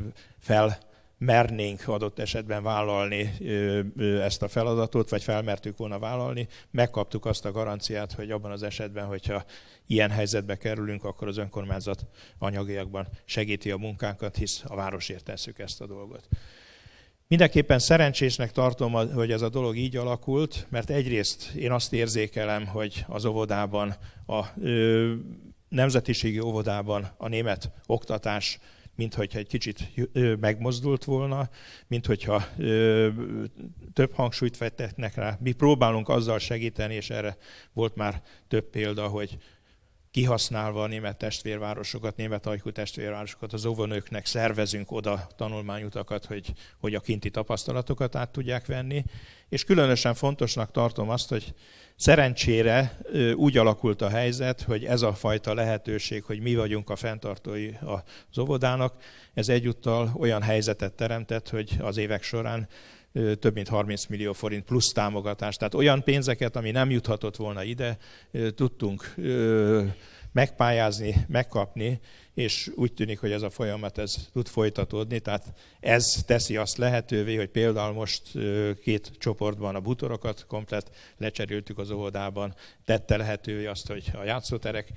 mernénk adott esetben vállalni ezt a feladatot, vagy felmertük volna vállalni. Megkaptuk azt a garanciát, hogy abban az esetben, hogyha ilyen helyzetbe kerülünk, akkor az önkormányzat anyagiakban segíti a munkánkat, hisz a városért tesszük ezt a dolgot. Mindenképpen szerencsésnek tartom, hogy ez a dolog így alakult, mert egyrészt én azt érzékelem, hogy az óvodában, a nemzetiségi óvodában a német oktatás minthogyha egy kicsit megmozdult volna, minthogyha több hangsúlyt vettek rá. Mi próbálunk azzal segíteni, és erre volt már több példa, hogy kihasználva a német testvérvárosokat, német ajkú testvérvárosokat, az óvónőknek szervezünk oda tanulmányutakat, hogy a kinti tapasztalatokat át tudják venni. És különösen fontosnak tartom azt, hogy szerencsére úgy alakult a helyzet, hogy ez a fajta lehetőség, hogy mi vagyunk a fenntartói az óvodának, ez egyúttal olyan helyzetet teremtett, hogy az évek során több mint 30 millió forint plusz támogatást. Tehát olyan pénzeket, ami nem juthatott volna ide, tudtunk megpályázni, megkapni, és úgy tűnik, hogy ez a folyamat ez tud folytatódni. Tehát ez teszi azt lehetővé, hogy például most 2 csoportban a bútorokat komplet lecseréltük az óvodában, tette lehetővé azt, hogy a játszóterek,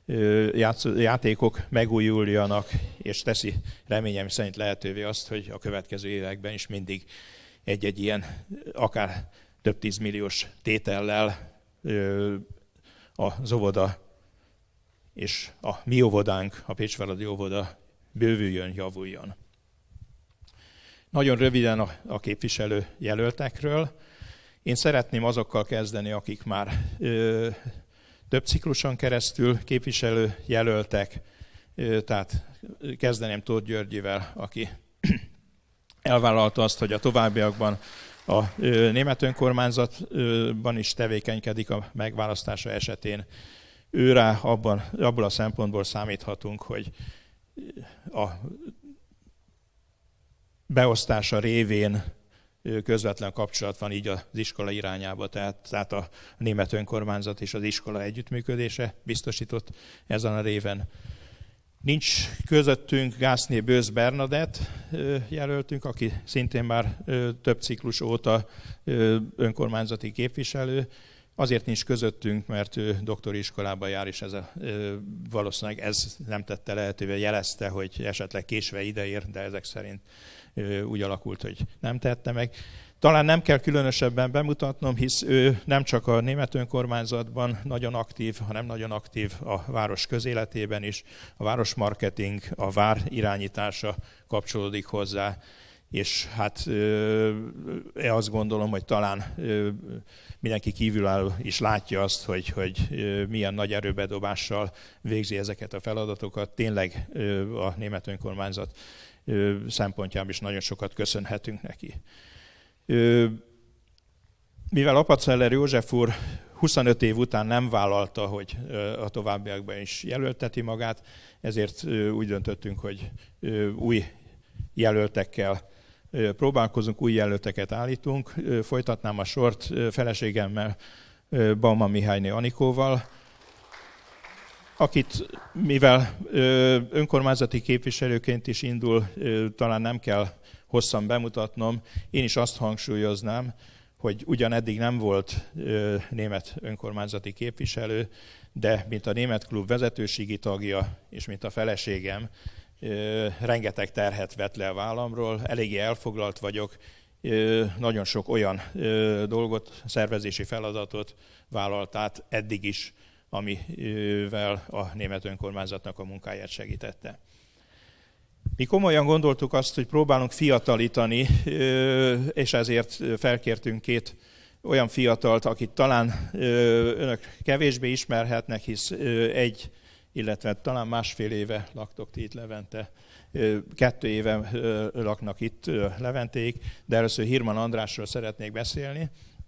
játékok megújuljanak, és teszi reményem szerint lehetővé azt, hogy a következő években is mindig egy-egy ilyen akár több 10 milliós tétellel az óvoda és a mi óvodánk, a Pécsváradi óvoda bővüljön, javuljon. Nagyon röviden a képviselő jelöltekről. Én szeretném azokkal kezdeni, akik már több cikluson keresztül képviselő jelöltek, tehát kezdeném Tóth Györgyivel, aki elvállalta azt, hogy a továbbiakban a német önkormányzatban is tevékenykedik a megválasztása esetén. Őrá abból a szempontból számíthatunk, hogy a beosztása révén közvetlen kapcsolat van így az iskola irányába, tehát a német önkormányzat és az iskola együttműködése biztosított ezen a réven. Nincs közöttünk Gászné Bősz Bernadett jelöltünk, aki szintén már több ciklus óta önkormányzati képviselő. Azért nincs közöttünk, mert ő doktori iskolába jár, és valószínűleg ez nem tette lehetővé, jelezte, hogy esetleg késve ideér, de ezek szerint úgy alakult, hogy nem tette meg. Talán nem kell különösebben bemutatnom, hisz ő nem csak a német önkormányzatban nagyon aktív, hanem nagyon aktív a város közéletében is. A városmarketing, a vár irányítása kapcsolódik hozzá, és hát én azt gondolom, hogy talán mindenki kívülálló is látja azt, hogy milyen nagy erőbedobással végzi ezeket a feladatokat. Tényleg a német önkormányzat szempontjából is nagyon sokat köszönhetünk neki. Mivel Apatzeller József úr 25 év után nem vállalta, hogy a továbbiakban is jelölteti magát, ezért úgy döntöttünk, hogy új jelöltekkel próbálkozunk, új jelölteket állítunk. Folytatnám a sort feleségemmel, Baumann Mihályné Anikóval, akit mivel önkormányzati képviselőként is indul, talán nem kell hosszan bemutatnom, én is azt hangsúlyoznám, hogy ugyan eddig nem volt német önkormányzati képviselő, de mint a német klub vezetőségi tagja, és mint a feleségem, rengeteg terhet vett le a vállamról, eléggé elfoglalt vagyok, nagyon sok olyan dolgot, szervezési feladatot vállalt át eddig is, amivel a német önkormányzatnak a munkáját segítette. Mi komolyan gondoltuk azt, hogy próbálunk fiatalítani, és ezért felkértünk 2 olyan fiatalt, akit talán önök kevésbé ismerhetnek, hisz 1, illetve talán 1,5 éve laktok ti itt Levente, 2 éve laknak itt Leventéig, de először Hirman Andrásról szeretnék beszélni.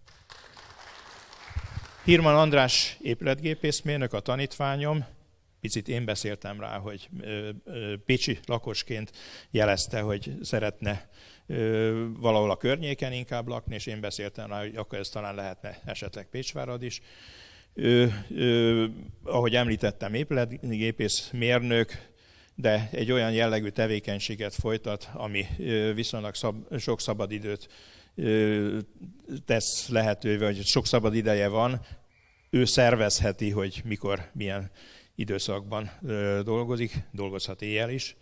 Hirman András épületgépészmérnök, a tanítványom. Picit én beszéltem rá, hogy pécsi lakosként jelezte, hogy szeretne valahol a környéken inkább lakni, és én beszéltem rá, hogy akkor ez talán lehetne esetleg Pécsvárad is. Ahogy említettem, épületgépész mérnök, de egy olyan jellegű tevékenységet folytat, ami viszonylag sok szabadidőt tesz lehetővé, vagy sok szabad ideje van. Ő szervezheti, hogy mikor, milyen időszakban dolgozik, dolgozhat éjjel is.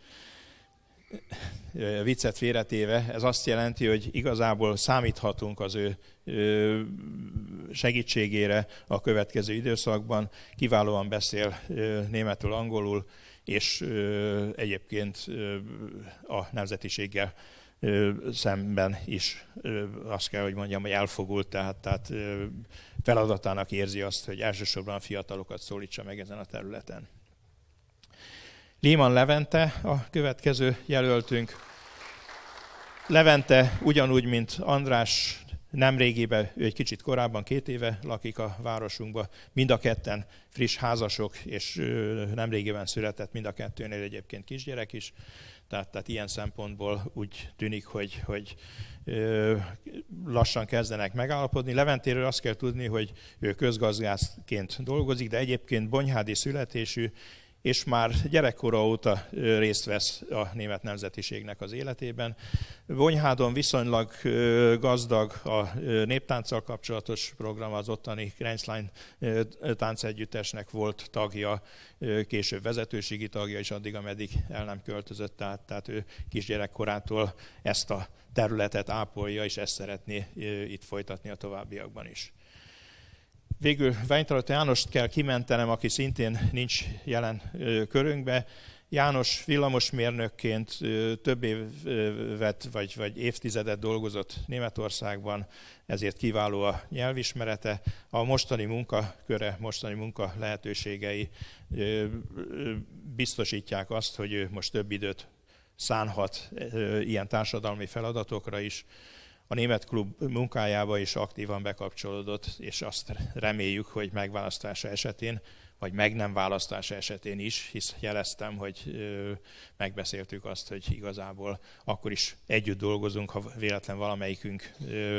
Viccet félretéve, ez azt jelenti, hogy igazából számíthatunk az ő segítségére a következő időszakban. Kiválóan beszél németül, angolul, és egyébként a nemzetiséggel szemben is azt kell, hogy mondjam, hogy elfogult, tehát feladatának érzi azt, hogy elsősorban a fiatalokat szólítsa meg ezen a területen. Lehmann Levente a következő jelöltünk. Levente ugyanúgy, mint András, nemrégiben, ő egy kicsit korábban, 2 éve lakik a városunkban, mind a ketten friss házasok, és nemrégiben született mind a kettőnél egyébként kisgyerek is. Tehát ilyen szempontból úgy tűnik, hogy lassan kezdenek megállapodni. Leventéről azt kell tudni, hogy ő közgazdászként dolgozik, de egyébként bonyhádi születésű, és már gyerekkora óta részt vesz a német nemzetiségnek az életében. Bonyhádon viszonylag gazdag a néptánccal kapcsolatos program, az ottani Grenzlein táncegyüttesnek volt tagja, később vezetőségi tagja, és addig, ameddig el nem költözött, tehát ő kisgyerekkorától ezt a területet ápolja, és ezt szeretné itt folytatni a továbbiakban is. Végül Weintraut Jánost kell kimentenem, aki szintén nincs jelen körünkbe. János villamosmérnökként több évet vagy évtizedet dolgozott Németországban, ezért kiváló a nyelvismerete. A mostani munkaköre, mostani munka lehetőségei biztosítják azt, hogy ő most több időt szánhat ilyen társadalmi feladatokra is. A Német Klub munkájába is aktívan bekapcsolódott, és azt reméljük, hogy megválasztása esetén, vagy meg nem választása esetén is, hisz jeleztem, hogy megbeszéltük azt, hogy igazából akkor is együtt dolgozunk, ha véletlen valamelyikünket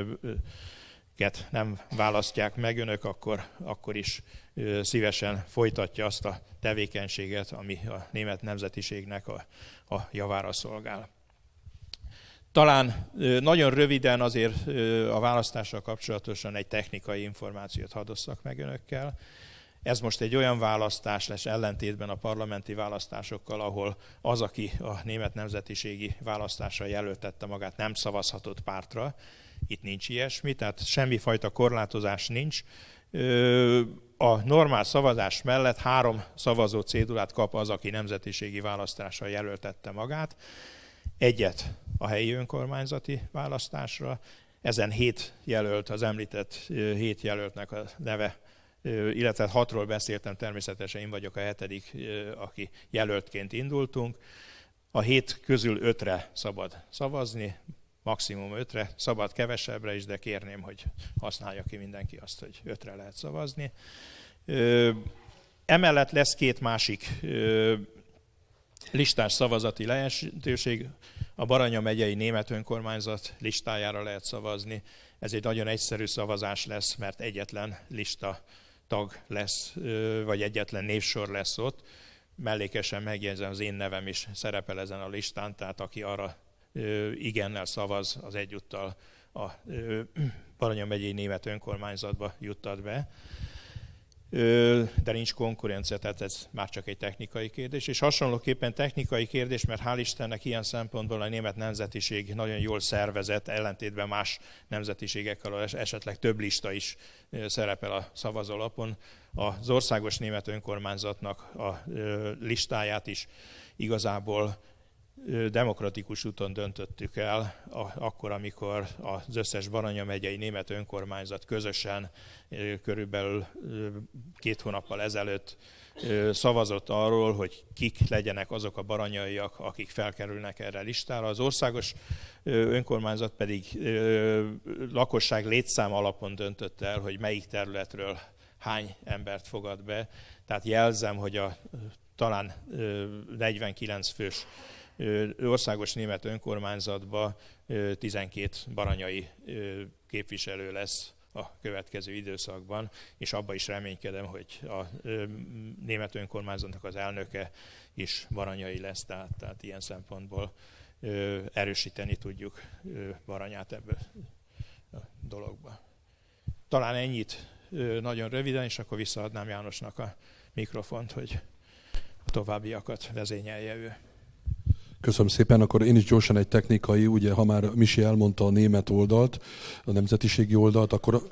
nem választják meg önök, akkor is szívesen folytatja azt a tevékenységet, ami a német nemzetiségnek a javára szolgál. Talán nagyon röviden azért a választással kapcsolatosan egy technikai információt hadd osszak meg önökkel. Ez most egy olyan választás lesz ellentétben a parlamenti választásokkal, ahol az, aki a német nemzetiségi választásra jelöltette magát, nem szavazhatott pártra. Itt nincs ilyesmi, tehát semmifajta korlátozás nincs. A normál szavazás mellett 3 szavazó cédulát kap az, aki nemzetiségi választásra jelöltette magát. Egyet a helyi önkormányzati választásra. Ezen 7 jelölt, az említett 7 jelöltnek a neve, illetve 6-ról beszéltem, természetesen én vagyok a 7., aki jelöltként indultunk. A 7 közül 5-re szabad szavazni, maximum 5-re, szabad kevesebbre is, de kérném, hogy használja ki mindenki azt, hogy 5-re lehet szavazni. Emellett lesz 2 másik listás szavazati lehetőség. A Baranya megyei német önkormányzat listájára lehet szavazni. Ez egy nagyon egyszerű szavazás lesz, mert egyetlen lista tag lesz, vagy egyetlen névsor lesz ott. Mellékesen megjegyzem, az én nevem is szerepel ezen a listán, tehát aki arra igennel szavaz, az egyúttal a Baranya megyei német önkormányzatba juttat be. de nincs konkurencia, tehát ez már csak egy technikai kérdés. És hasonlóképpen technikai kérdés, mert hál' Istennek ilyen szempontból a német nemzetiség nagyon jól szervezett, ellentétben más nemzetiségekkel, esetleg több lista is szerepel a szavazólapon. Az országos német önkormányzatnak a listáját is igazából demokratikus úton döntöttük el, akkor, amikor az összes Baranya megyei német önkormányzat közösen körülbelül 2 hónappal ezelőtt szavazott arról, hogy kik legyenek azok a baranyaiak, akik felkerülnek erre a listára. Az országos önkormányzat pedig lakosság létszám alapon döntött el, hogy melyik területről hány embert fogad be. Tehát jelzem, hogy a talán 49 fős országos német önkormányzatban 12 baranyai képviselő lesz a következő időszakban, és abban is reménykedem, hogy a német önkormányzatnak az elnöke is baranyai lesz, tehát ilyen szempontból erősíteni tudjuk Baranyát ebből a dologba. Talán ennyit nagyon röviden, és akkor visszaadnám Jánosnak a mikrofont, hogy a továbbiakat vezényelje ő. Köszönöm szépen, akkor én is gyorsan egy technikai, ugye ha már Misi elmondta a német oldalt, a nemzetiségi oldalt, akkor...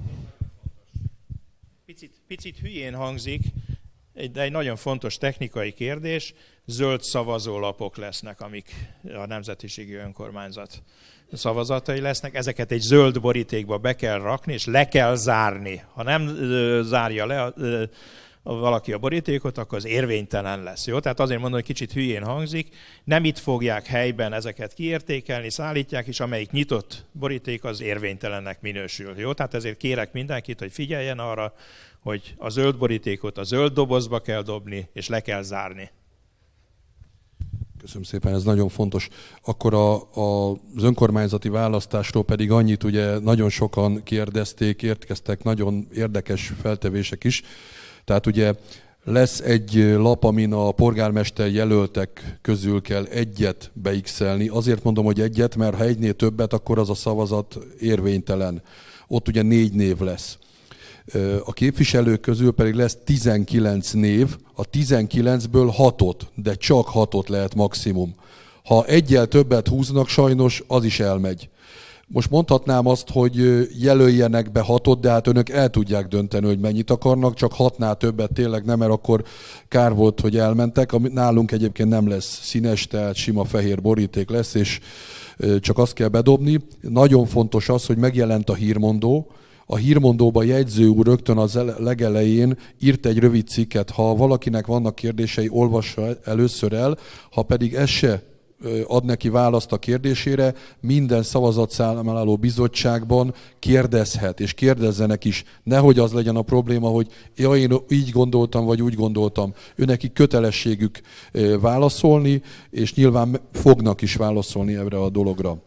Picit hülyén hangzik, de egy nagyon fontos technikai kérdés, zöld szavazólapok lesznek, amik a nemzetiségi önkormányzat szavazatai lesznek. Ezeket egy zöld borítékba be kell rakni, és le kell zárni. Ha nem zárja le valaki a borítékot, akkor az érvénytelen lesz. Jó? Tehát azért mondom, hogy kicsit hülyén hangzik. Nem itt fogják helyben ezeket kiértékelni, szállítják, és amelyik nyitott boríték, az érvénytelennek minősül. Jó? Tehát ezért kérek mindenkit, hogy figyeljen arra, hogy a zöld borítékot a zöld dobozba kell dobni, és le kell zárni. Köszönöm szépen, ez nagyon fontos. Akkor az önkormányzati választásról pedig annyit, ugye nagyon sokan kérdezték, érkeztek nagyon érdekes feltevések is. Tehát ugye lesz egy lap, amin a polgármester jelöltek közül kell egyet beixelni. Azért mondom, hogy egyet, mert ha egynél többet, akkor az a szavazat érvénytelen. Ott ugye 4 név lesz. A képviselők közül pedig lesz 19 név, a 19-ből 6-ot, de csak 6-ot lehet maximum. Ha egyel többet húznak, sajnos az is elmegy. Most mondhatnám azt, hogy jelöljenek be 6-ot, de hát önök el tudják dönteni, hogy mennyit akarnak, csak 6-nál többet tényleg nem, mert akkor kár volt, hogy elmentek. Nálunk egyébként nem lesz színes, tehát sima fehér boríték lesz, és csak azt kell bedobni. Nagyon fontos az, hogy megjelent a hírmondó. A hírmondóban jegyző úr rögtön az legelején írt egy rövid cikket. Ha valakinek vannak kérdései, olvassa először el, ha pedig ez se ad neki választ a kérdésére, minden szavazatszámláló bizottságban kérdezhet, és kérdezzenek is. Nehogy az legyen a probléma, hogy ja, én így gondoltam, vagy úgy gondoltam. Őnekik kötelességük válaszolni, és nyilván fognak is válaszolni erre a dologra.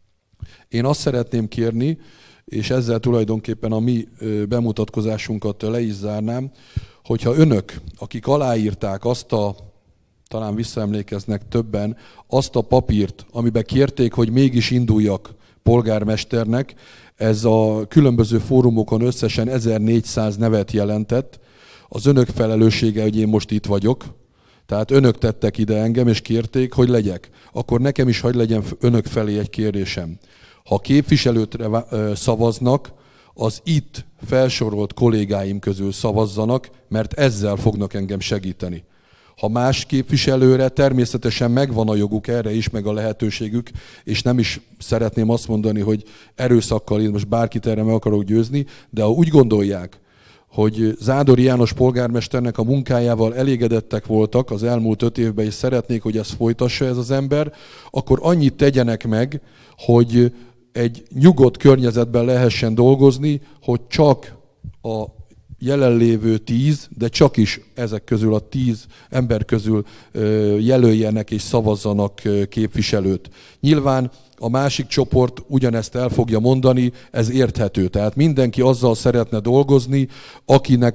Én azt szeretném kérni, és ezzel tulajdonképpen a mi bemutatkozásunkat le is zárnám, hogyha önök, akik aláírták azt talán visszaemlékeznek többen, azt a papírt, amiben kérték, hogy mégis induljak polgármesternek, ez a különböző fórumokon összesen 1400 nevet jelentett. Az önök felelőssége, hogy én most itt vagyok, tehát önök tettek ide engem, és kérték, hogy legyek. Akkor nekem is hadd legyen önök felé egy kérésem. Ha képviselőtre szavaznak, az itt felsorolt kollégáim közül szavazzanak, mert ezzel fognak engem segíteni. Ha más képviselőre, természetesen megvan a joguk erre is, meg a lehetőségük, és nem is szeretném azt mondani, hogy erőszakkal én most bárkit erre meg akarok győzni, de ha úgy gondolják, hogy Zádori János polgármesternek a munkájával elégedettek voltak az elmúlt 5 évben, és szeretnék, hogy ezt folytassa ez az ember, akkor annyit tegyenek meg, hogy egy nyugodt környezetben lehessen dolgozni, hogy csak a jelenlévő 10, de csak is ezek közül a 10 ember közül jelöljenek és szavazzanak képviselőt. Nyilván a másik csoport ugyanezt el fogja mondani, ez érthető. Tehát mindenki azzal szeretne dolgozni, akinek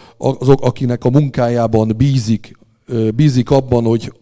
a munkájában bízik abban, hogy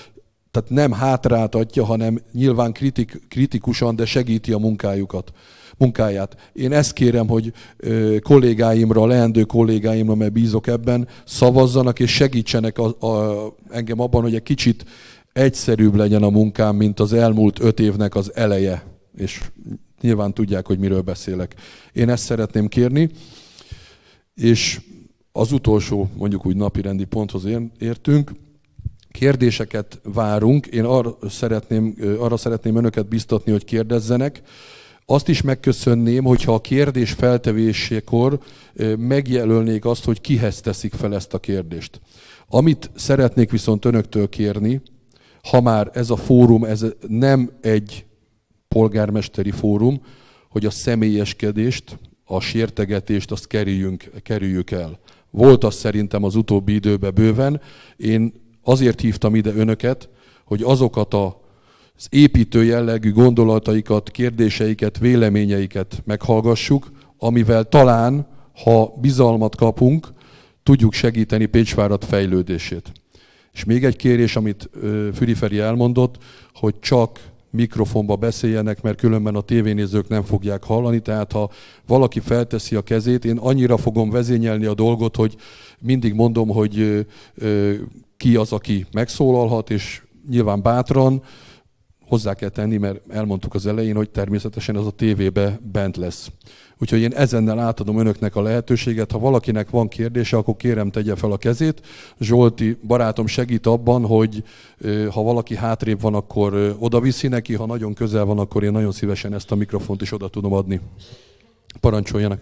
tehát nem hátráltatja, hanem nyilván kritikusan, de segíti a munkájukat. munkáját. Én ezt kérem, hogy kollégáimra, leendő kollégáimra, mert bízok ebben, szavazzanak és segítsenek engem abban, hogy egy kicsit egyszerűbb legyen a munkám, mint az elmúlt 5 évnek az eleje. És nyilván tudják, hogy miről beszélek. Én ezt szeretném kérni, és az utolsó, mondjuk úgy napirendi ponthoz értünk. Kérdéseket várunk. Én arra szeretném önöket biztatni, hogy kérdezzenek. Azt is megköszönném, hogyha a kérdés feltevésekor megjelölnék azt, hogy kihez teszik fel ezt a kérdést. Amit szeretnék viszont önöktől kérni, ha már ez a fórum, ez nem egy polgármesteri fórum, hogy a személyeskedést, a sértegetést, azt kerüljük el. Volt az szerintem az utóbbi időben bőven. Én azért hívtam ide önöket, hogy azokat az építő jellegű gondolataikat, kérdéseiket, véleményeiket meghallgassuk, amivel talán, ha bizalmat kapunk, tudjuk segíteni Pécsvárad fejlődését. És még egy kérés, amit Füri Feri elmondott, hogy csak mikrofonba beszéljenek, mert különben a tévénézők nem fogják hallani, tehát ha valaki felteszi a kezét, én annyira fogom vezényelni a dolgot, hogy mindig mondom, hogy ki az, aki megszólalhat, és nyilván bátran hozzá kell tenni, mert elmondtuk az elején, hogy természetesen az a tévébe bent lesz. Úgyhogy én ezennel átadom önöknek a lehetőséget. Ha valakinek van kérdése, akkor kérem tegye fel a kezét. Zsolti barátom segít abban, hogy ha valaki hátrébb van, akkor oda viszi neki, ha nagyon közel van, akkor én nagyon szívesen ezt a mikrofont is oda tudom adni. Parancsoljanak!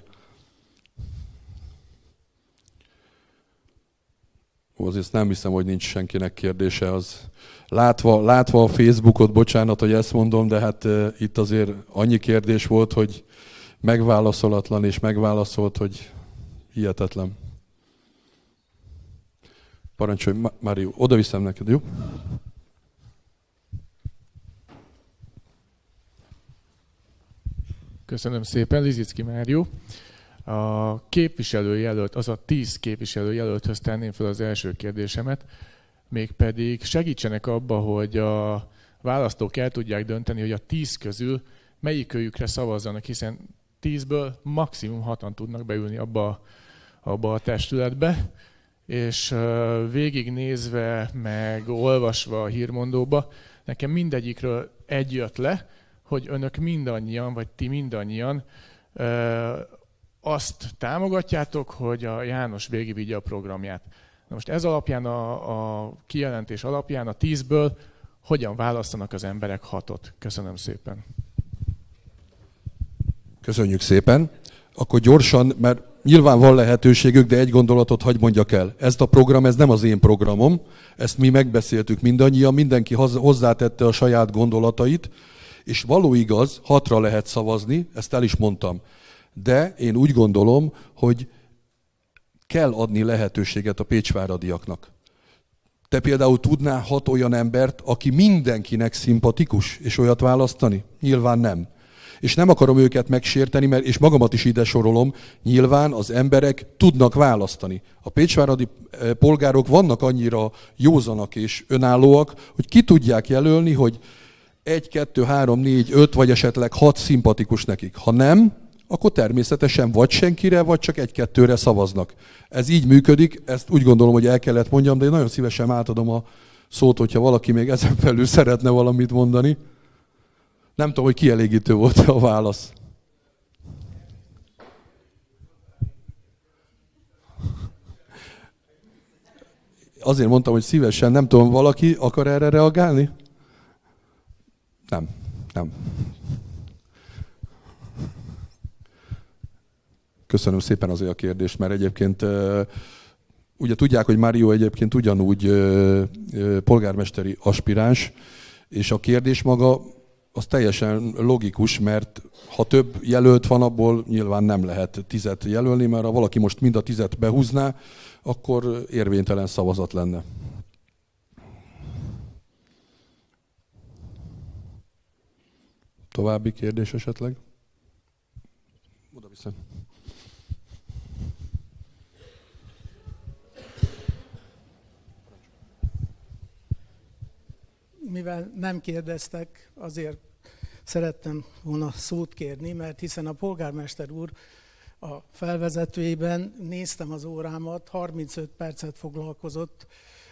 Azért nem hiszem, hogy nincs senkinek kérdése. Az látva a Facebookot, bocsánat, hogy ezt mondom, de hát itt azért annyi kérdés volt, hogy megválaszolatlan és megválaszolt, hogy hihetetlen. Parancsolj, Mário, oda viszem neked, jó? Köszönöm szépen, Lizicki Mário. A képviselőjelölt, az a 10 képviselőjelölthöz tenném fel az első kérdésemet, mégpedig segítsenek abba, hogy a választók el tudják dönteni, hogy a 10 közül melyikőjükre szavazzanak, hiszen 10-ből maximum 6-an tudnak beülni abba a testületbe, és végignézve, meg olvasva a hírmondóba, nekem mindegyikről egy jött le, hogy önök mindannyian, vagy ti mindannyian azt támogatjátok, hogy a János végigvigye a programját. Na most ez alapján, a kijelentés alapján a 10-ből hogyan választanak az emberek 6-ot? Köszönöm szépen. Köszönjük szépen. Akkor gyorsan, mert nyilván van lehetőségük, de egy gondolatot hadd mondjak el. Ez a program, ez nem az én programom, ezt mi megbeszéltük mindannyian, mindenki hozzátette a saját gondolatait, és való igaz, 6-ra lehet szavazni, ezt el is mondtam. De én úgy gondolom, hogy kell adni lehetőséget a pécsváradiaknak. Te például tudnál 6 olyan embert, aki mindenkinek szimpatikus, és olyat választani? Nyilván nem. És nem akarom őket megsérteni, mert, és magamat is ide sorolom, nyilván az emberek tudnak választani. A pécsváradi polgárok vannak annyira józanak és önállóak, hogy ki tudják jelölni, hogy 1, 2, 3, 4, 5 vagy esetleg 6 szimpatikus nekik. Ha nem, akkor természetesen vagy senkire, vagy csak 1-2-re szavaznak. Ez így működik, ezt úgy gondolom, hogy el kellett mondjam, de én nagyon szívesen átadom a szót, hogyha valaki még ezen felül szeretne valamit mondani. Nem tudom, hogy kielégítő volt a válasz. Azért mondtam, hogy szívesen, nem tudom, valaki akar erre reagálni? Nem. Köszönöm szépen azért a kérdést, mert egyébként ugye tudják, hogy Mário egyébként ugyanúgy polgármesteri aspiráns, és a kérdés maga az teljesen logikus, mert ha több jelölt van, abból nyilván nem lehet 10-et jelölni, mert ha valaki most mind a 10-et behúzná, akkor érvénytelen szavazat lenne. További kérdés esetleg? Oda viszont. Mivel nem kérdeztek, azért szerettem volna szót kérni, mert hiszen a polgármester úr a felvezetőjében néztem az órámat, 35 percet foglalkozott,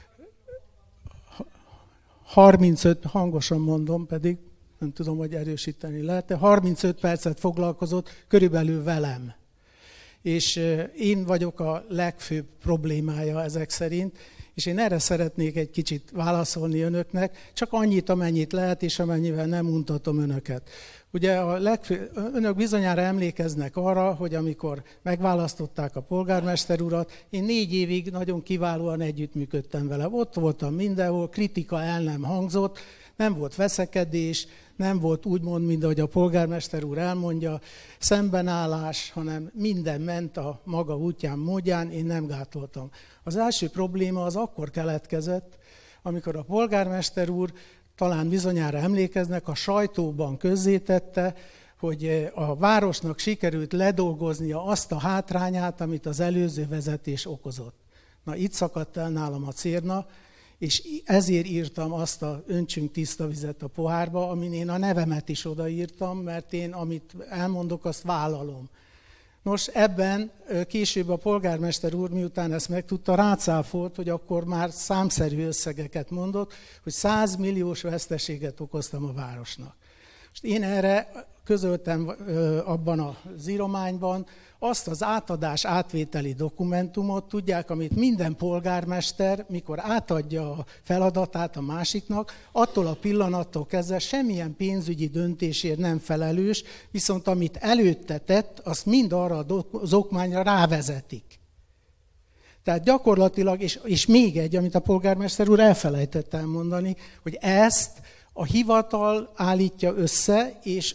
35, hangosan mondom, pedig nem tudom, hogy erősíteni lehet, de 35 percet foglalkozott körülbelül velem. És én vagyok a legfőbb problémája ezek szerint, és én erre szeretnék egy kicsit válaszolni önöknek, csak annyit, amennyit lehet, és amennyivel nem untatom önöket. Ugye önök bizonyára emlékeznek arra, hogy amikor megválasztották a polgármester urat, én 4 évig nagyon kiválóan együttműködtem vele. Ott voltam mindenhol, kritika el nem hangzott, nem volt veszekedés, nem volt úgymond, mint ahogy a polgármester úr elmondja, szembenállás, hanem minden ment a maga útján, módján, én nem gátoltam. Az első probléma az akkor keletkezett, amikor a polgármester úr, talán bizonyára emlékeznek, a sajtóban közzétette, hogy a városnak sikerült ledolgoznia azt a hátrányát, amit az előző vezetés okozott. Na, itt szakadt el nálam a cérna, és ezért írtam azt a öntsünk tiszta vizet a pohárba, amin én a nevemet is odaírtam, mert én, amit elmondok, azt vállalom. Nos, ebben később a polgármester úr, miután ezt megtudta, rácáfolt, hogy akkor már számszerű összegeket mondott, hogy 100 milliós veszteséget okoztam a városnak. Most én erre közöltem abban az írományban azt az átadás-átvételi dokumentumot, tudják, amit minden polgármester, mikor átadja a feladatát a másiknak, attól a pillanattól kezdve semmilyen pénzügyi döntésért nem felelős, viszont amit előtte tett, azt mind arra az okmányra rávezetik. Tehát gyakorlatilag, és még egy, amit a polgármester úr elfelejtett elmondani, hogy ezt a hivatal állítja össze, és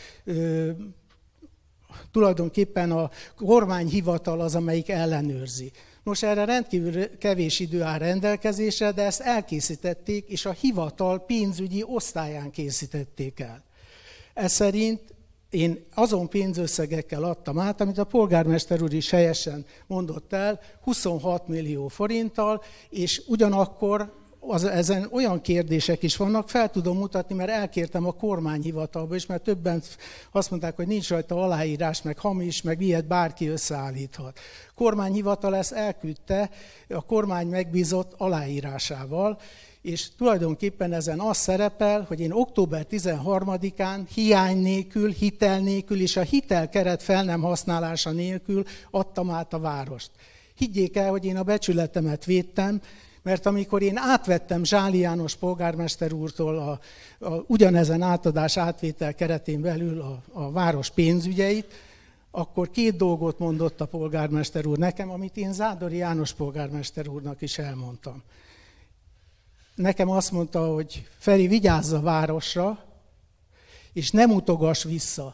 tulajdonképpen a kormányhivatal az, amelyik ellenőrzi. Nos, erre rendkívül kevés idő áll rendelkezésre, de ezt elkészítették, és a hivatal pénzügyi osztályán készítették el. Ez szerint én azon pénzösszegekkel adtam át, amit a polgármester úr is helyesen mondott el, 26 millió forinttal, és ugyanakkor ezen olyan kérdések is vannak, fel tudom mutatni, mert elkértem a kormányhivatalba is, mert többen azt mondták, hogy nincs rajta aláírás, meg hamis, meg ilyet bárki összeállíthat. Kormányhivatal ezt elküldte a kormány megbízott aláírásával, és tulajdonképpen ezen az szerepel, hogy én október 13-án hiány nélkül, hitel nélkül és a hitelkeret fel nem használása nélkül adtam át a várost. Higgyék el, hogy én a becsületemet védtem, mert amikor én átvettem Zsáli János polgármester úrtól ugyanezen átadás átvétel keretén belül a város pénzügyeit, akkor 2 dolgot mondott a polgármester úr nekem, amit én Zádori János polgármester úrnak is elmondtam. Nekem azt mondta, hogy Feri, vigyázz a városra, és nem utogass vissza.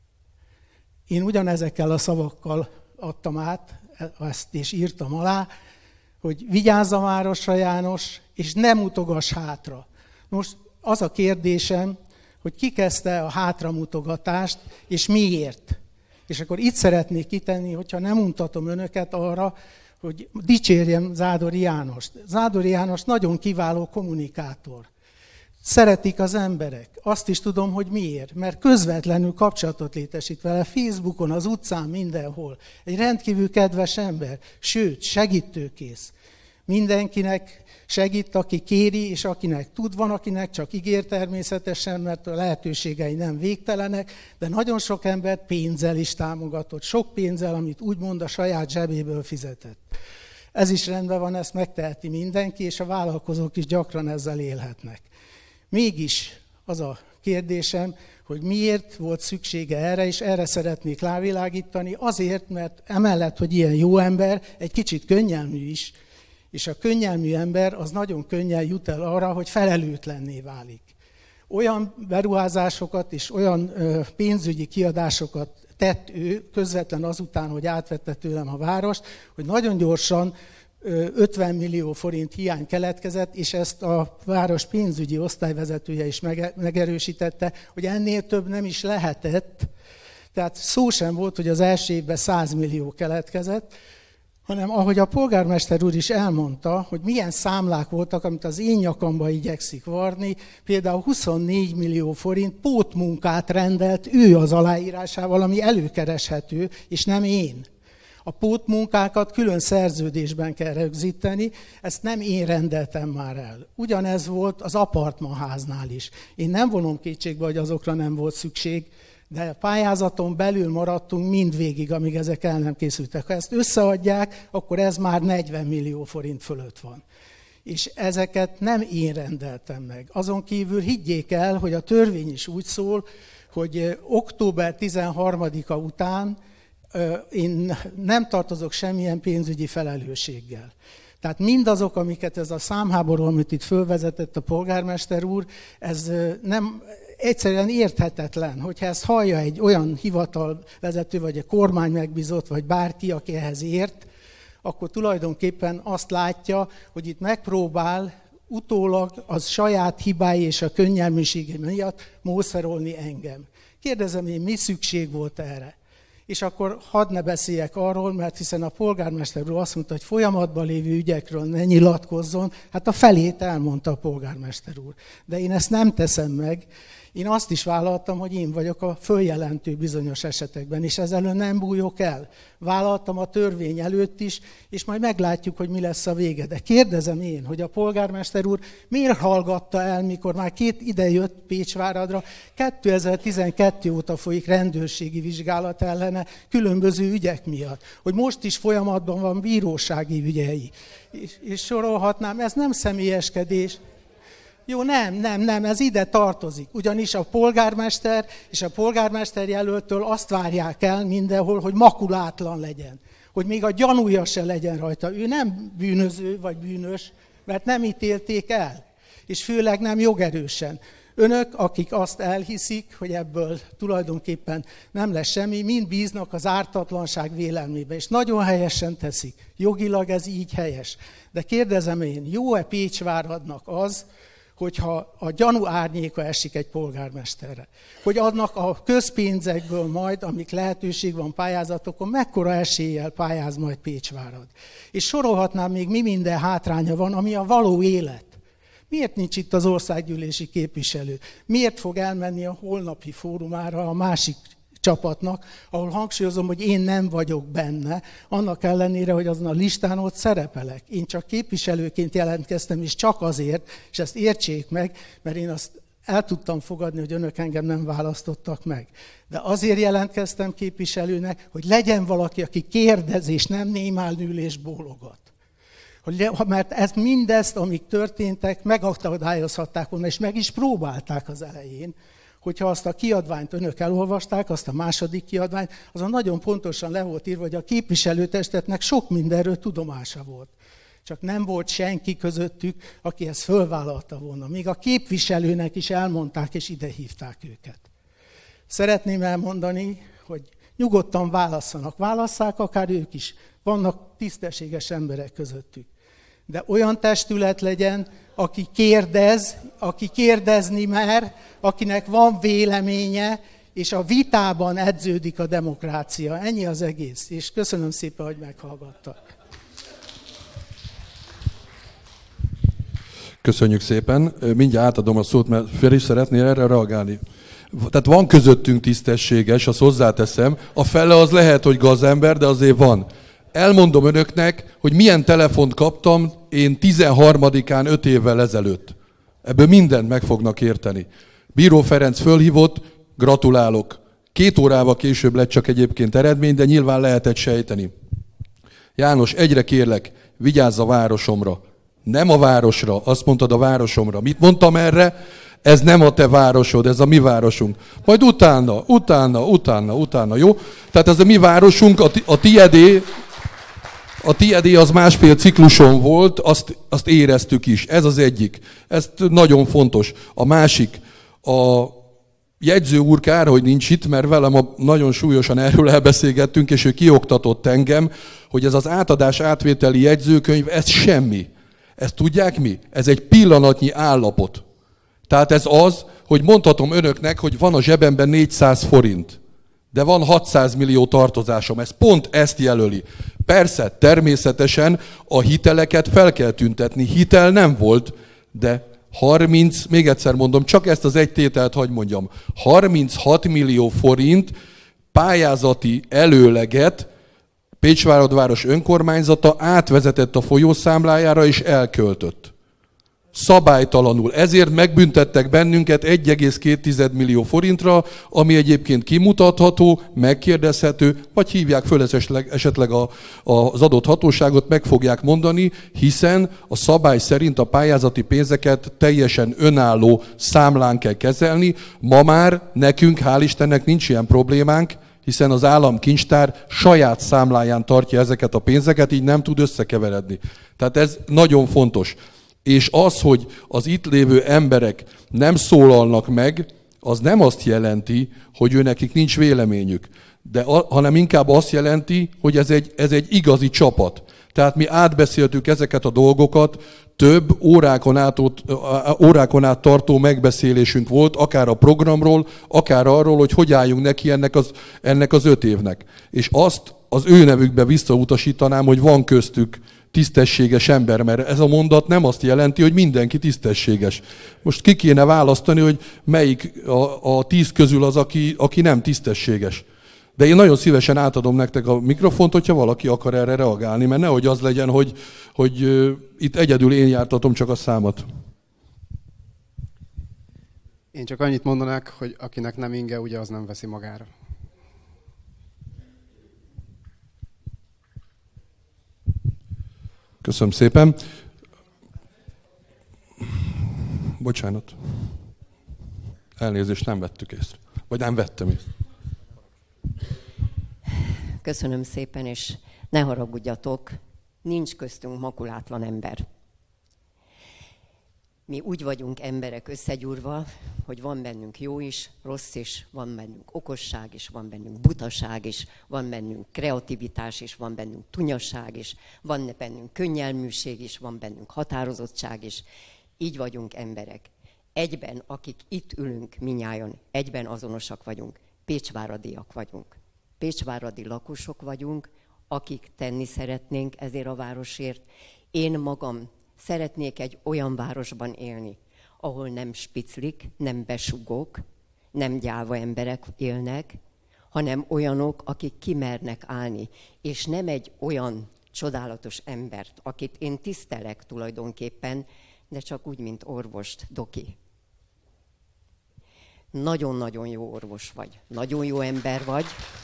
Én ugyanezekkel a szavakkal adtam át, ezt és írtam alá, hogy vigyázz a városra, János, és nem utogass hátra. Most az a kérdésem, hogy ki kezdte a hátramutogatást, és miért? És akkor itt szeretnék kitenni, hogyha nem untatom önöket arra, hogy dicsérjem Zádori Jánost. Zádori János nagyon kiváló kommunikátor. Szeretik az emberek. Azt is tudom, hogy miért. Mert közvetlenül kapcsolatot létesít vele Facebookon, az utcán, mindenhol. Egy rendkívül kedves ember, sőt, segítőkész. Mindenkinek segít, aki kéri, és akinek tud, van, akinek csak ígér természetesen, mert a lehetőségei nem végtelenek, de nagyon sok embert pénzzel is támogatott, sok pénzzel, amit úgymond a saját zsebéből fizetett. Ez is rendben van, ezt megteheti mindenki, és a vállalkozók is gyakran ezzel élhetnek. Mégis az a kérdésem, hogy miért volt szüksége erre, és erre szeretnék rávilágítani, azért, mert emellett, hogy ilyen jó ember, egy kicsit könnyelmű is, és a könnyelmű ember az nagyon könnyen jut el arra, hogy felelőtlenné válik. Olyan beruházásokat és olyan pénzügyi kiadásokat tett ő közvetlen azután, hogy átvette tőlem a várost, hogy nagyon gyorsan 50 millió forint hiány keletkezett, és ezt a város pénzügyi osztályvezetője is megerősítette, hogy ennél több nem is lehetett. Tehát szó sem volt, hogy az első évben 100 millió keletkezett. hanem ahogy a polgármester úr is elmondta, hogy milyen számlák voltak, amit az én nyakamba igyekszik varni, például 24 millió forint pótmunkát rendelt ő az aláírásával, ami előkereshető, és nem én. A pótmunkákat külön szerződésben kell rögzíteni, ezt nem én rendeltem már el. Ugyanez volt az apartmanháznál is. Én nem vonom kétségbe, hogy azokra nem volt szükség, de a pályázaton belül maradtunk mindvégig, amíg ezek el nem készültek. Ha ezt összeadják, akkor ez már 40 millió forint fölött van. És ezeket nem én rendeltem meg. Azon kívül higgyék el, hogy a törvény is úgy szól, hogy október 13-a után én nem tartozok semmilyen pénzügyi felelősséggel. Tehát mindazok, amiket ez a számháború, amit itt fölvezetett a polgármester úr, ez nem egyszerűen érthetetlen, hogyha ezt hallja egy olyan hivatalvezető, vagy egy kormány megbízott, vagy bárki, aki ehhez ért, akkor tulajdonképpen azt látja, hogy itt megpróbál utólag az saját hibái és a könnyelműsége miatt mószerolni engem. Kérdezem én, mi szükség volt erre? És akkor hadd ne beszéljek arról, mert hiszen a polgármester úr azt mondta, hogy folyamatban lévő ügyekről ne nyilatkozzon, hát a felét elmondta a polgármester úr. De én ezt nem teszem meg. Én azt is vállaltam, hogy én vagyok a följelentő bizonyos esetekben, és ezzel nem bújok el. Vállaltam a törvény előtt is, és majd meglátjuk, hogy mi lesz a vége. De kérdezem én, hogy a polgármester úr miért hallgatta el, mikor már 2 ide jött Pécsváradra, 2012 óta folyik rendőrségi vizsgálat ellene különböző ügyek miatt, hogy most is folyamatban van bírósági ügyei. És sorolhatnám, ez nem személyeskedés. Jó, nem, ez ide tartozik. Ugyanis a polgármester és a polgármester jelöltől azt várják el mindenhol, hogy makulátlan legyen. Hogy még a gyanúja se legyen rajta. Ő nem bűnöző vagy bűnös, mert nem ítélték el. És főleg nem jogerősen. Önök, akik azt elhiszik, hogy ebből tulajdonképpen nem lesz semmi, mind bíznak az ártatlanság vélelmébe. És nagyon helyesen teszik. Jogilag ez így helyes. De kérdezem én, jó-e Pécsváradnak az, hogyha a gyanú árnyéka esik egy polgármesterre. Hogy adnak a közpénzekből majd, amik lehetőség van pályázatokon, mekkora eséllyel pályáz majd Pécsvárad. És sorolhatnám még, mi minden hátránya van, ami a való élet. Miért nincs itt az országgyűlési képviselő? Miért fog elmenni a holnapi fórumára a másik csapatnak, ahol hangsúlyozom, hogy én nem vagyok benne, annak ellenére, hogy azon a listán ott szerepelek. Én csak képviselőként jelentkeztem, és csak azért, és ezt értsék meg, mert én azt el tudtam fogadni, hogy önök engem nem választottak meg. De azért jelentkeztem képviselőnek, hogy legyen valaki, aki kérdez, és nem némán ül és bólogat. Mert ezt mindezt, amik történtek, megakadályozhatták volna, és meg is próbálták az elején, hogyha azt a kiadványt önök elolvasták, azt a második kiadványt, azon nagyon pontosan le volt írva, hogy a képviselőtestetnek sok mindenről tudomása volt. Csak nem volt senki közöttük, aki ezt fölvállalta volna. Még a képviselőnek is elmondták, és ide hívták őket. Szeretném elmondani, hogy nyugodtan válasszanak. Válasszák akár ők is. Vannak tisztességes emberek közöttük. De olyan testület legyen, aki kérdez, aki kérdezni mer, akinek van véleménye, és a vitában edződik a demokrácia. Ennyi az egész. És köszönöm szépen, hogy meghallgattak. Köszönjük szépen. Mindjárt átadom a szót, mert Feri szeretnél erre reagálni. Tehát van közöttünk tisztességes, azt hozzáteszem. A fele az lehet, hogy gazember, de azért van. Elmondom önöknek, hogy milyen telefont kaptam én 13-án 5 évvel ezelőtt. Ebből mindent meg fognak érteni. Bíró Ferenc fölhívott, gratulálok. 2 órával később lett csak egyébként eredmény, de nyilván lehetett sejteni. János, egyre kérlek, vigyázz a városomra. Nem a városra, azt mondtad a városomra. Mit mondtam erre? Ez nem a te városod, ez a mi városunk. Majd utána, jó? Tehát ez a mi városunk, a tiédé az másfél cikluson volt, azt éreztük is. Ez az egyik. Ez nagyon fontos. A másik, a jegyző úr kár, hogy nincs itt, mert velem nagyon súlyosan erről elbeszélgettünk, és ő kioktatott engem, hogy ez az átadás átvételi jegyzőkönyv, ez semmi. Ezt tudják mi? Ez egy pillanatnyi állapot. Tehát ez az, hogy mondhatom önöknek, hogy van a zsebemben 400 forint. de van 600 millió tartozásom. Ez pont ezt jelöli. Persze, természetesen a hiteleket fel kell tüntetni. Hitel nem volt, de 30, még egyszer mondom, csak ezt az egy tételt hadd mondjam, 36 millió forint pályázati előleget Pécsvárad város önkormányzata átvezetett a folyószámlájára és elköltött. Szabálytalanul. Ezért megbüntettek bennünket 1,2 millió forintra, ami egyébként kimutatható, megkérdezhető, vagy hívják föl esetleg az adott hatóságot, meg fogják mondani, hiszen a szabály szerint a pályázati pénzeket teljesen önálló számlán kell kezelni. Ma már nekünk, hál' Istennek nincs ilyen problémánk, hiszen az államkincstár saját számláján tartja ezeket a pénzeket, így nem tud összekeveredni. Tehát ez nagyon fontos. És az, hogy az itt lévő emberek nem szólalnak meg, az nem azt jelenti, hogy őnekik nincs véleményük, hanem inkább azt jelenti, hogy ez egy igazi csapat. Tehát mi átbeszéltük ezeket a dolgokat, több órákon át tartó megbeszélésünk volt, akár a programról, akár arról, hogy álljunk neki ennek az 5 évnek. És azt az ő nevükbe visszautasítanám, hogy van köztük tisztességes ember, mert ez a mondat nem azt jelenti, hogy mindenki tisztességes. Most ki kéne választani, hogy melyik a 10 közül az, aki nem tisztességes. De én nagyon szívesen átadom nektek a mikrofont, hogyha valaki akar erre reagálni, mert nehogy az legyen, hogy itt egyedül én jártatom csak a számot. Én csak annyit mondanák, hogy akinek nem inge, ugye az nem veszi magára. Köszönöm szépen. Bocsánat. Elnézést, nem vettük észre. Vagy nem vettem észre. Köszönöm szépen, és ne haragudjatok, nincs köztünk makulátlan ember. Mi úgy vagyunk emberek összegyúrva, hogy van bennünk jó is, rossz is, van bennünk okosság is, van bennünk butaság is, van bennünk kreativitás is, van bennünk tunyaság is, van bennünk könnyelműség is, van bennünk határozottság is. Így vagyunk emberek. Egyben, akik itt ülünk minnyájan, egyben azonosak vagyunk, pécsváradiak vagyunk. Pécsváradi lakosok vagyunk, akik tenni szeretnénk ezért a városért. Én magam szeretnék egy olyan városban élni, ahol nem spiclik, nem besugók, nem gyáva emberek élnek, hanem olyanok, akik kimernek állni, és nem egy olyan csodálatos embert, akit én tisztelek tulajdonképpen, de csak úgy, mint orvost, doki. Nagyon-nagyon jó orvos vagy, nagyon jó ember vagy,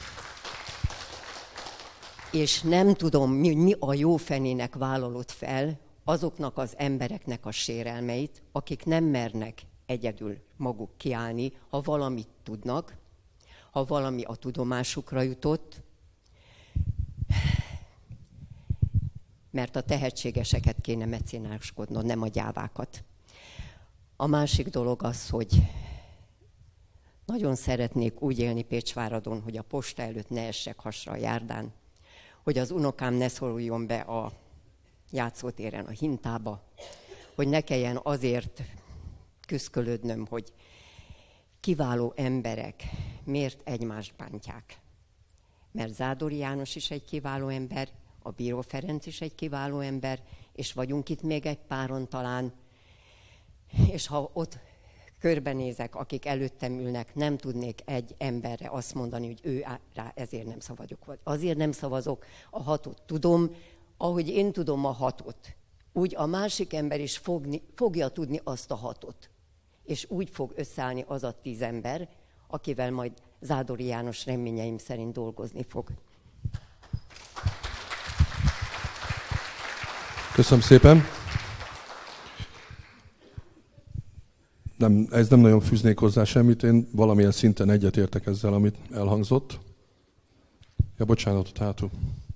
és nem tudom, mi a jó fenének vállalod fel azoknak az embereknek a sérelmeit, akik nem mernek egyedül maguk kiállni, ha valamit tudnak, ha valami a tudomásukra jutott, mert a tehetségeseket kéne mecénáskodnod, nem a gyávákat. A másik dolog az, hogy nagyon szeretnék úgy élni Pécsváradon, hogy a posta előtt ne essek hasra a járdán, hogy az unokám ne szoruljon be a játszótéren a hintába, hogy ne kelljen azért küszkölődnöm, hogy kiváló emberek miért egymást bántják. Mert Zádori János is egy kiváló ember, a Bíró Ferenc is egy kiváló ember, és vagyunk itt még egy páron talán, és ha ott körbenézek, akik előttem ülnek, nem tudnék egy emberre azt mondani, hogy ő rá ezért nem szavazok, vagy azért nem szavazok, a 6-ot tudom, ahogy én tudom a 6-ot, úgy a másik ember is fogja tudni azt a 6-ot. És úgy fog összeállni az a 10 ember, akivel majd Zádori János reményeim szerint dolgozni fog. Köszönöm szépen. Ez nem nagyon fűznék hozzá semmit, én valamilyen szinten egyetértek ezzel, amit elhangzott. Ja, bocsánatot hátul.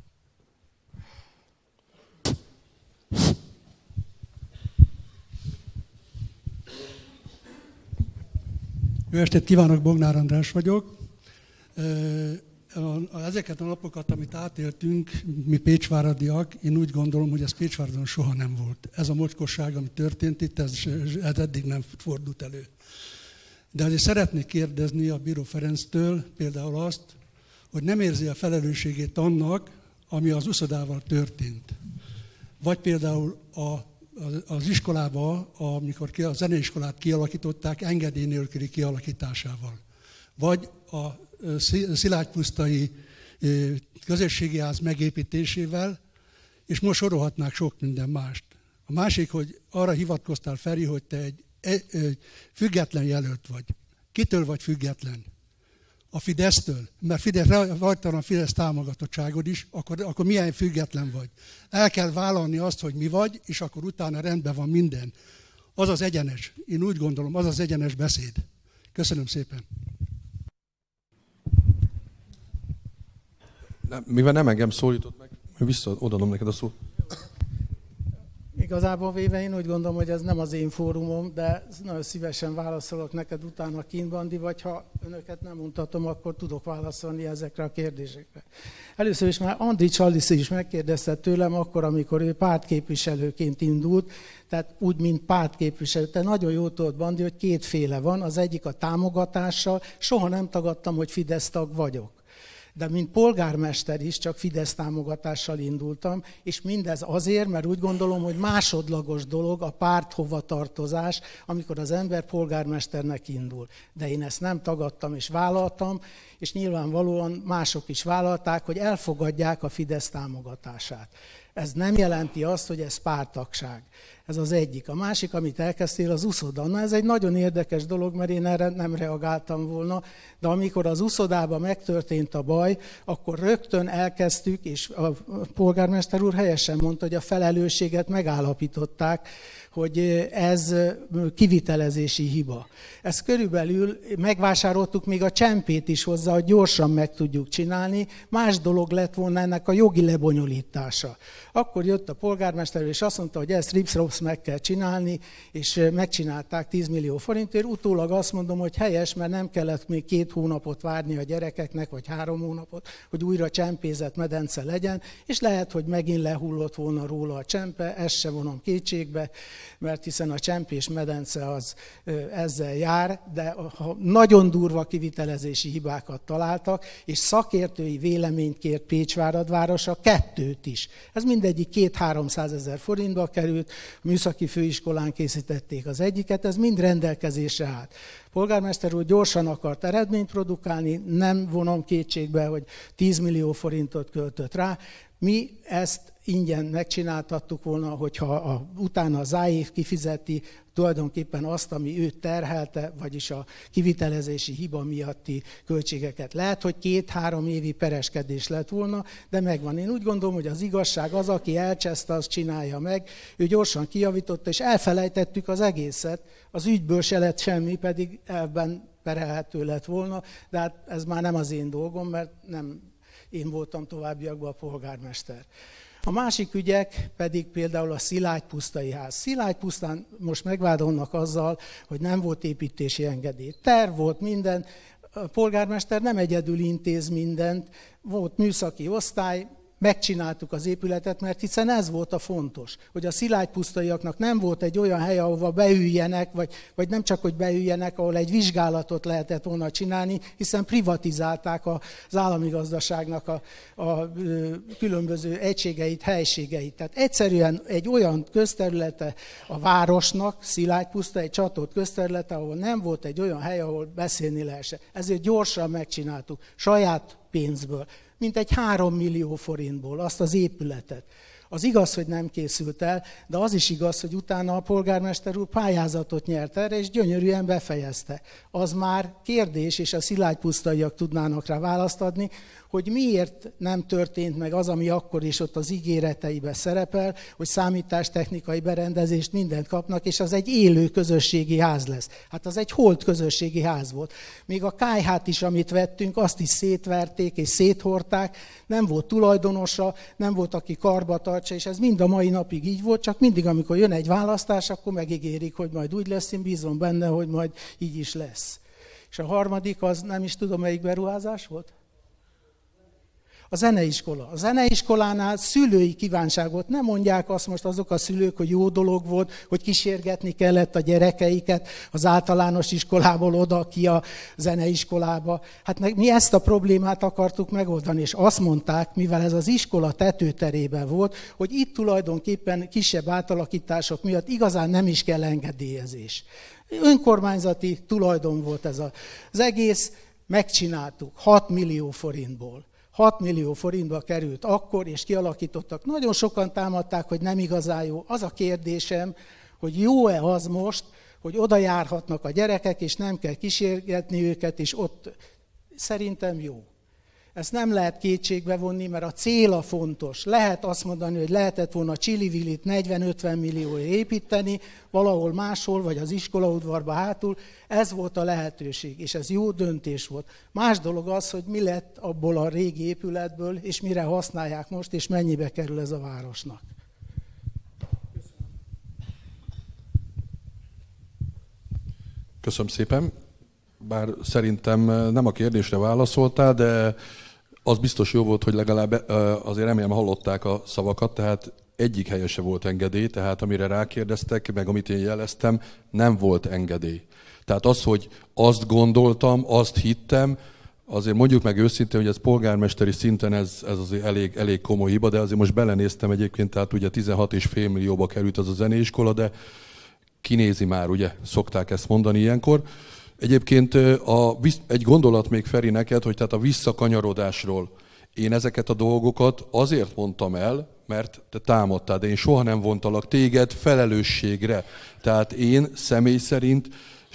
Jó estét kívánok, Bognár András vagyok. Ezeket a napokat, amit átéltünk, mi pécsváradiak, én úgy gondolom, hogy ez Pécsváradon soha nem volt. Ez a mocskosság, ami történt itt, ez eddig nem fordult elő. De azért szeretnék kérdezni a Bíró Ferenctől például azt, hogy nem érzi a felelősségét annak, ami az uszodával történt. Vagy például az iskolában, amikor a zeneiskolát kialakították, engedély nélküli kialakításával. Vagy a szilágypusztai közösségi ház megépítésével, és most sorolhatnák sok minden mást. A másik, hogy arra hivatkoztál, Feri, hogy te egy független jelölt vagy. Kitől vagy független? A Fidesztől? Mert rajta a Fidesz támogatottságod is, akkor milyen független vagy? El kell vállalni azt, hogy mi vagy, és akkor utána rendben van minden. Az az egyenes, én úgy gondolom, az az egyenes beszéd. Köszönöm szépen. Mivel nem engem szólított meg, visszaadom neked a szót. Igazából véve én úgy gondolom, hogy ez nem az én fórumom, de nagyon szívesen válaszolok neked utána kint, Bandi, vagy ha önöket nem mutatom, akkor tudok válaszolni ezekre a kérdésekre. Először is már Andriy Csalisz is megkérdezte tőlem akkor, amikor ő pártképviselőként indult, tehát úgy, mint pártképviselő. Te nagyon jól tudod, Bandi, hogy kétféle van, az egyik a támogatással, soha nem tagadtam, hogy Fidesz tag vagyok. De mint polgármester is csak Fidesz támogatással indultam, és mindez azért, mert úgy gondolom, hogy másodlagos dolog a párt hovatartozás, amikor az ember polgármesternek indul. De én ezt nem tagadtam és vállaltam, és nyilvánvalóan mások is vállalták, hogy elfogadják a Fidesz támogatását. Ez nem jelenti azt, hogy ez párttagság. Ez az egyik. A másik, amit elkezdtél, az uszoda. Na, ez egy nagyon érdekes dolog, mert én erre nem reagáltam volna, de amikor az uszodában megtörtént a baj, akkor rögtön elkezdtük, és a polgármester úr helyesen mondta, hogy a felelősséget megállapították, hogy ez kivitelezési hiba. Ezt körülbelül megvásároltuk még a csempét is hozzá, hogy gyorsan meg tudjuk csinálni. Más dolog lett volna ennek a jogi lebonyolítása. Akkor jött a polgármester, és azt mondta, hogy ezt rips-rops meg kell csinálni, és megcsinálták 10 millió forintért. Utólag azt mondom, hogy helyes, mert nem kellett még 2 hónapot várni a gyerekeknek, vagy 3 hónapot, hogy újra csempézett medence legyen, és lehet, hogy megint lehullott volna róla a csempe, ezt se vonom kétségbe, mert hiszen a csempés medence az ezzel jár, de nagyon durva kivitelezési hibákat találtak, és szakértői véleményt kért Pécsvárad városa, 2 is. Ez mindegyik 200-300 ezer forintba került, a műszaki főiskolán készítették az egyiket, ez mind rendelkezésre állt. Polgármester úr gyorsan akart eredményt produkálni, nem vonom kétségbe, hogy 10 millió forintot költött rá. Mi ezt ingyen megcsináltattuk volna, hogyha utána az AIF kifizeti tulajdonképpen azt, ami őt terhelte, vagyis a kivitelezési hiba miatti költségeket. Lehet, hogy 2-3 évi pereskedés lett volna, de megvan. Én úgy gondolom, hogy az igazság az, aki elcseszte, az csinálja meg. Ő gyorsan kijavította, és elfelejtettük az egészet. Az ügyből se lett semmi, pedig elben perelhető lett volna, de hát ez már nem az én dolgom, mert nem én voltam továbbiakban a polgármester. A másik ügyek pedig például a Szilágypusztai ház. Szilágypusztán most megvádolnak azzal, hogy nem volt építési engedély. Terv volt minden, a polgármester nem egyedül intéz mindent, volt műszaki osztály, megcsináltuk az épületet, mert hiszen ez volt a fontos, hogy a szilágypusztaiaknak nem volt egy olyan hely, ahova beüljenek, vagy nem csak, hogy beüljenek, ahol egy vizsgálatot lehetett volna csinálni, hiszen privatizálták az állami gazdaságnak a különböző egységeit, helységeit. Tehát egyszerűen egy olyan közterülete a városnak, Szilágypuszta, egy csatolt közterülete, ahol nem volt egy olyan hely, ahol beszélni lehessen. Ezért gyorsan megcsináltuk, saját pénzből. Mint egy 3 millió forintból azt az épületet. Az igaz, hogy nem készült el, de az is igaz, hogy utána a polgármester úr pályázatot nyert erre, és gyönyörűen befejezte. Az már kérdés, és a szilágypusztaiak tudnának rá választ adni, hogy miért nem történt meg az, ami akkor is ott az ígéreteiben szerepel, hogy számítástechnikai berendezést mindent kapnak, és az egy élő közösségi ház lesz. Hát az egy holt közösségi ház volt. Még a kályhát is, amit vettünk, azt is szétverték és széthordták, nem volt tulajdonosa, nem volt, aki karba tartsa, és ez mind a mai napig így volt, csak mindig, amikor jön egy választás, akkor megígérik, hogy majd úgy lesz, én bízom benne, hogy majd így is lesz. És a harmadik, az nem is tudom, melyik beruházás volt? A zeneiskola. A zeneiskolánál szülői kívánságot nem mondják azt most azok a szülők, hogy jó dolog volt, hogy kísérgetni kellett a gyerekeiket az általános iskolából oda ki a zeneiskolába. Hát mi ezt a problémát akartuk megoldani, és azt mondták, mivel ez az iskola tetőterében volt, hogy itt tulajdonképpen kisebb átalakítások miatt igazán nem is kell engedélyezés. Önkormányzati tulajdon volt ez az egész, megcsináltuk 6 millió forintból. 6 millió forintba került akkor, és kialakítottak. Nagyon sokan támadták, hogy nem igazán jó. Az a kérdésem, hogy jó-e az most, hogy oda járhatnak a gyerekek, és nem kell kísérgetni őket, és ott szerintem jó. Ezt nem lehet kétségbe vonni, mert a cél a fontos. Lehet azt mondani, hogy lehetett volna Csili-Vilit 40-50 millióra építeni, valahol máshol, vagy az iskolaudvarba hátul. Ez volt a lehetőség, és ez jó döntés volt. Más dolog az, hogy mi lett abból a régi épületből, és mire használják most, és mennyibe kerül ez a városnak. Köszönöm szépen. Bár szerintem nem a kérdésre válaszoltál, de az biztos jó volt, hogy legalább azért remélem hallották a szavakat, tehát egyik helye se volt engedély, tehát amire rákérdeztek, meg amit én jeleztem, nem volt engedély. Tehát az, hogy azt gondoltam, azt hittem, azért mondjuk meg őszintén, hogy ez polgármesteri szinten ez azért elég komoly hiba, de azért most belenéztem egyébként, tehát ugye 16,5 millióba került az a zeneiskola, de kinézi már, ugye, szokták ezt mondani ilyenkor. Egyébként egy gondolat még Feri neked, hogy tehát a visszakanyarodásról én ezeket a dolgokat azért mondtam el, mert te támadtál, de én soha nem vontalak téged felelősségre. Tehát én személy szerint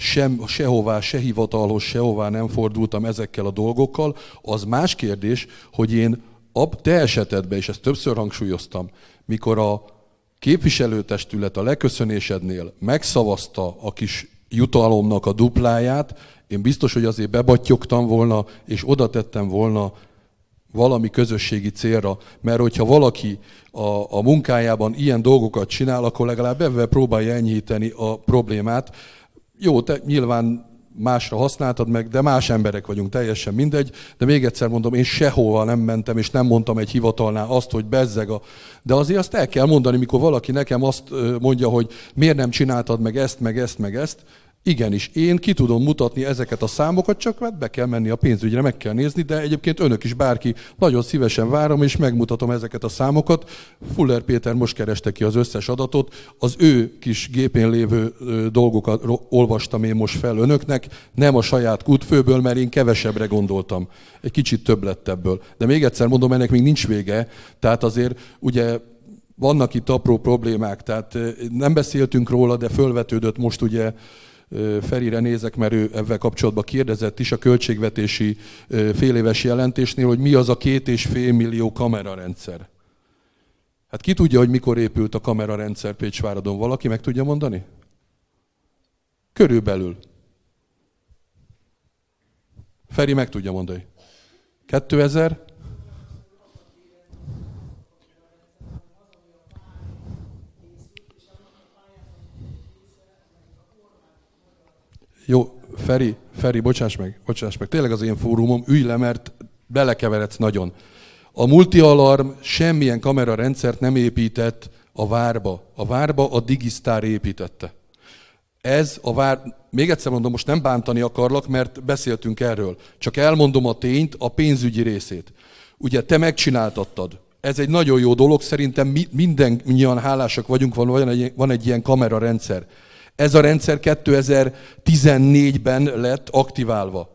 sehová, se hivatalhoz, sehová nem fordultam ezekkel a dolgokkal. Az más kérdés, hogy én te esetedben, és ezt többször hangsúlyoztam, mikor a képviselőtestület a leköszönésednél megszavazta a kis jutalomnak a dupláját, én biztos, hogy azért bebattyogtam volna, és oda tettem volna valami közösségi célra, mert hogyha valaki a munkájában ilyen dolgokat csinál, akkor legalább ebben próbálja enyhíteni a problémát. Jó, te nyilván másra használtad meg, de más emberek vagyunk, teljesen mindegy, de még egyszer mondom, én sehova nem mentem, és nem mondtam egy hivatalnál azt, hogy bezzeg De azért azt el kell mondani, mikor valaki nekem azt mondja, hogy miért nem csináltad meg ezt, meg ezt, meg ezt. Igenis, én ki tudom mutatni ezeket a számokat, csak be kell menni a pénzügyre, meg kell nézni, de egyébként önök is, bárki, nagyon szívesen várom, és megmutatom ezeket a számokat. Fuller Péter most kereste ki az összes adatot, az ő kis gépén lévő dolgokat olvastam én most fel önöknek, nem a saját kútfőből, mert én kevesebbre gondoltam. Egy kicsit több lett ebből. De még egyszer mondom, ennek még nincs vége, tehát azért ugye vannak itt apró problémák, tehát nem beszéltünk róla, de fölvetődött most ugye, Ferire nézek, mert ő ebben kapcsolatban kérdezett is a költségvetési féléves jelentésnél, hogy mi az a 2,5 millió kamerarendszer. Hát ki tudja, hogy mikor épült a kamerarendszer Pécsváradon? Valaki meg tudja mondani? Körülbelül. Feri meg tudja mondani. 2000? Jó, Feri, bocsáss meg. Tényleg az én fórumom, ülj le, mert belekeveredsz nagyon. A multialarm semmilyen kamerarendszert nem épített a várba. A várba a Digisztár építette. Még egyszer mondom, most nem bántani akarlak, mert beszéltünk erről. Csak elmondom a tényt, a pénzügyi részét. Ugye te megcsináltattad. Ez egy nagyon jó dolog, szerintem mindannyian hálásak vagyunk, van egy ilyen kamerarendszer. Ez a rendszer 2014-ben lett aktiválva.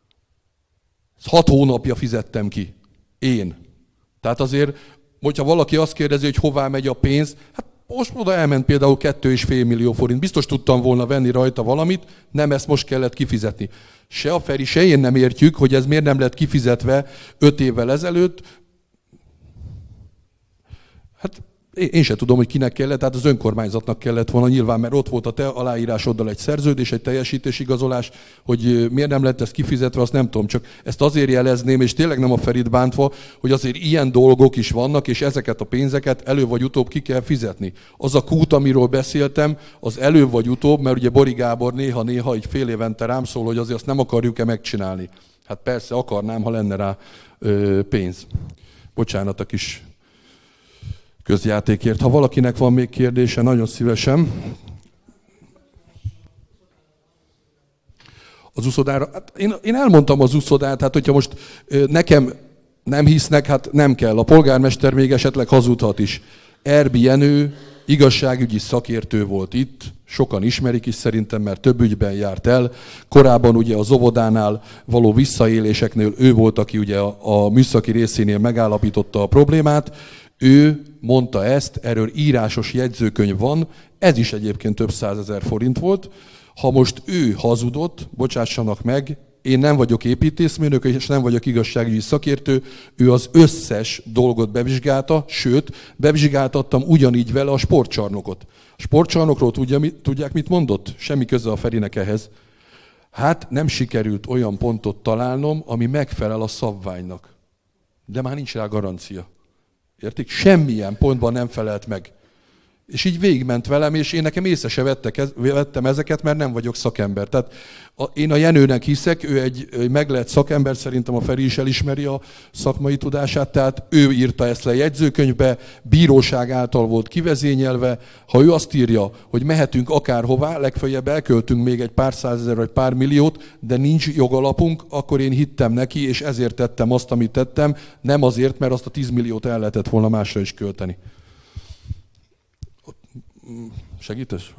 6 hónapja fizettem ki. Én. Tehát azért, hogyha valaki azt kérdezi, hogy hová megy a pénz, hát most oda elment például 2,5 millió forint. Biztos tudtam volna venni rajta valamit, nem ezt most kellett kifizetni. Se a Feri, se én nem értjük, hogy ez miért nem lett kifizetve 5 évvel ezelőtt. Hát én sem tudom, hogy kinek kellett, tehát az önkormányzatnak kellett volna nyilván, mert ott volt a te aláírásoddal egy szerződés, egy teljesítésigazolás, hogy miért nem lett ez kifizetve, azt nem tudom. Csak ezt azért jelezném, és tényleg nem a Ferit bántva, hogy azért ilyen dolgok is vannak, és ezeket a pénzeket előbb vagy utóbb ki kell fizetni. Az a kút, amiről beszéltem, az előbb vagy utóbb, mert ugye Bori Gábor néha így fél évente rám szól, hogy azért azt nem akarjuk-e megcsinálni. Hát persze akarnám, ha lenne rá pénz. Bocsánat a kis közjátékért. Ha valakinek van még kérdése, nagyon szívesen. Az úszodára, hát én elmondtam az úszodát, hát hogyha most nekem nem hisznek, hát nem kell. A polgármester még esetleg hazudhat is. Erbi Jenő igazságügyi szakértő volt itt, sokan ismerik is szerintem, mert több ügyben járt el. Korábban ugye az óvodánál való visszaéléseknél ő volt, aki ugye a műszaki részénél megállapította a problémát. Ő mondta ezt, erről írásos jegyzőkönyv van, ez is egyébként több 100 000 forint volt. Ha most ő hazudott, bocsássanak meg, én nem vagyok építészmérnök, és nem vagyok igazságügyi szakértő, ő az összes dolgot bevizsgálta, sőt, bevizsgáltattam ugyanígy vele a sportcsarnokot. A sportcsarnokról tudják, mit mondott? Semmi köze a Ferinek ehhez. Hát nem sikerült olyan pontot találnom, ami megfelel a szabványnak. De már nincs rá garancia. Értik? Semmilyen pontban nem felelt meg. És így végigment velem, és én nekem észre se vettem ezeket, mert nem vagyok szakember. Tehát én a Jenőnek hiszek, ő egy meglett szakember, szerintem a Feri is elismeri a szakmai tudását, tehát ő írta ezt le jegyzőkönyvbe, bíróság által volt kivezényelve. Ha ő azt írja, hogy mehetünk akárhová, legfeljebb elköltünk még egy pár százezer vagy pár milliót, de nincs jogalapunk, akkor én hittem neki, és ezért tettem azt, amit tettem, nem azért, mert azt a 10 milliót el lehetett volna másra is költeni. Segítesz?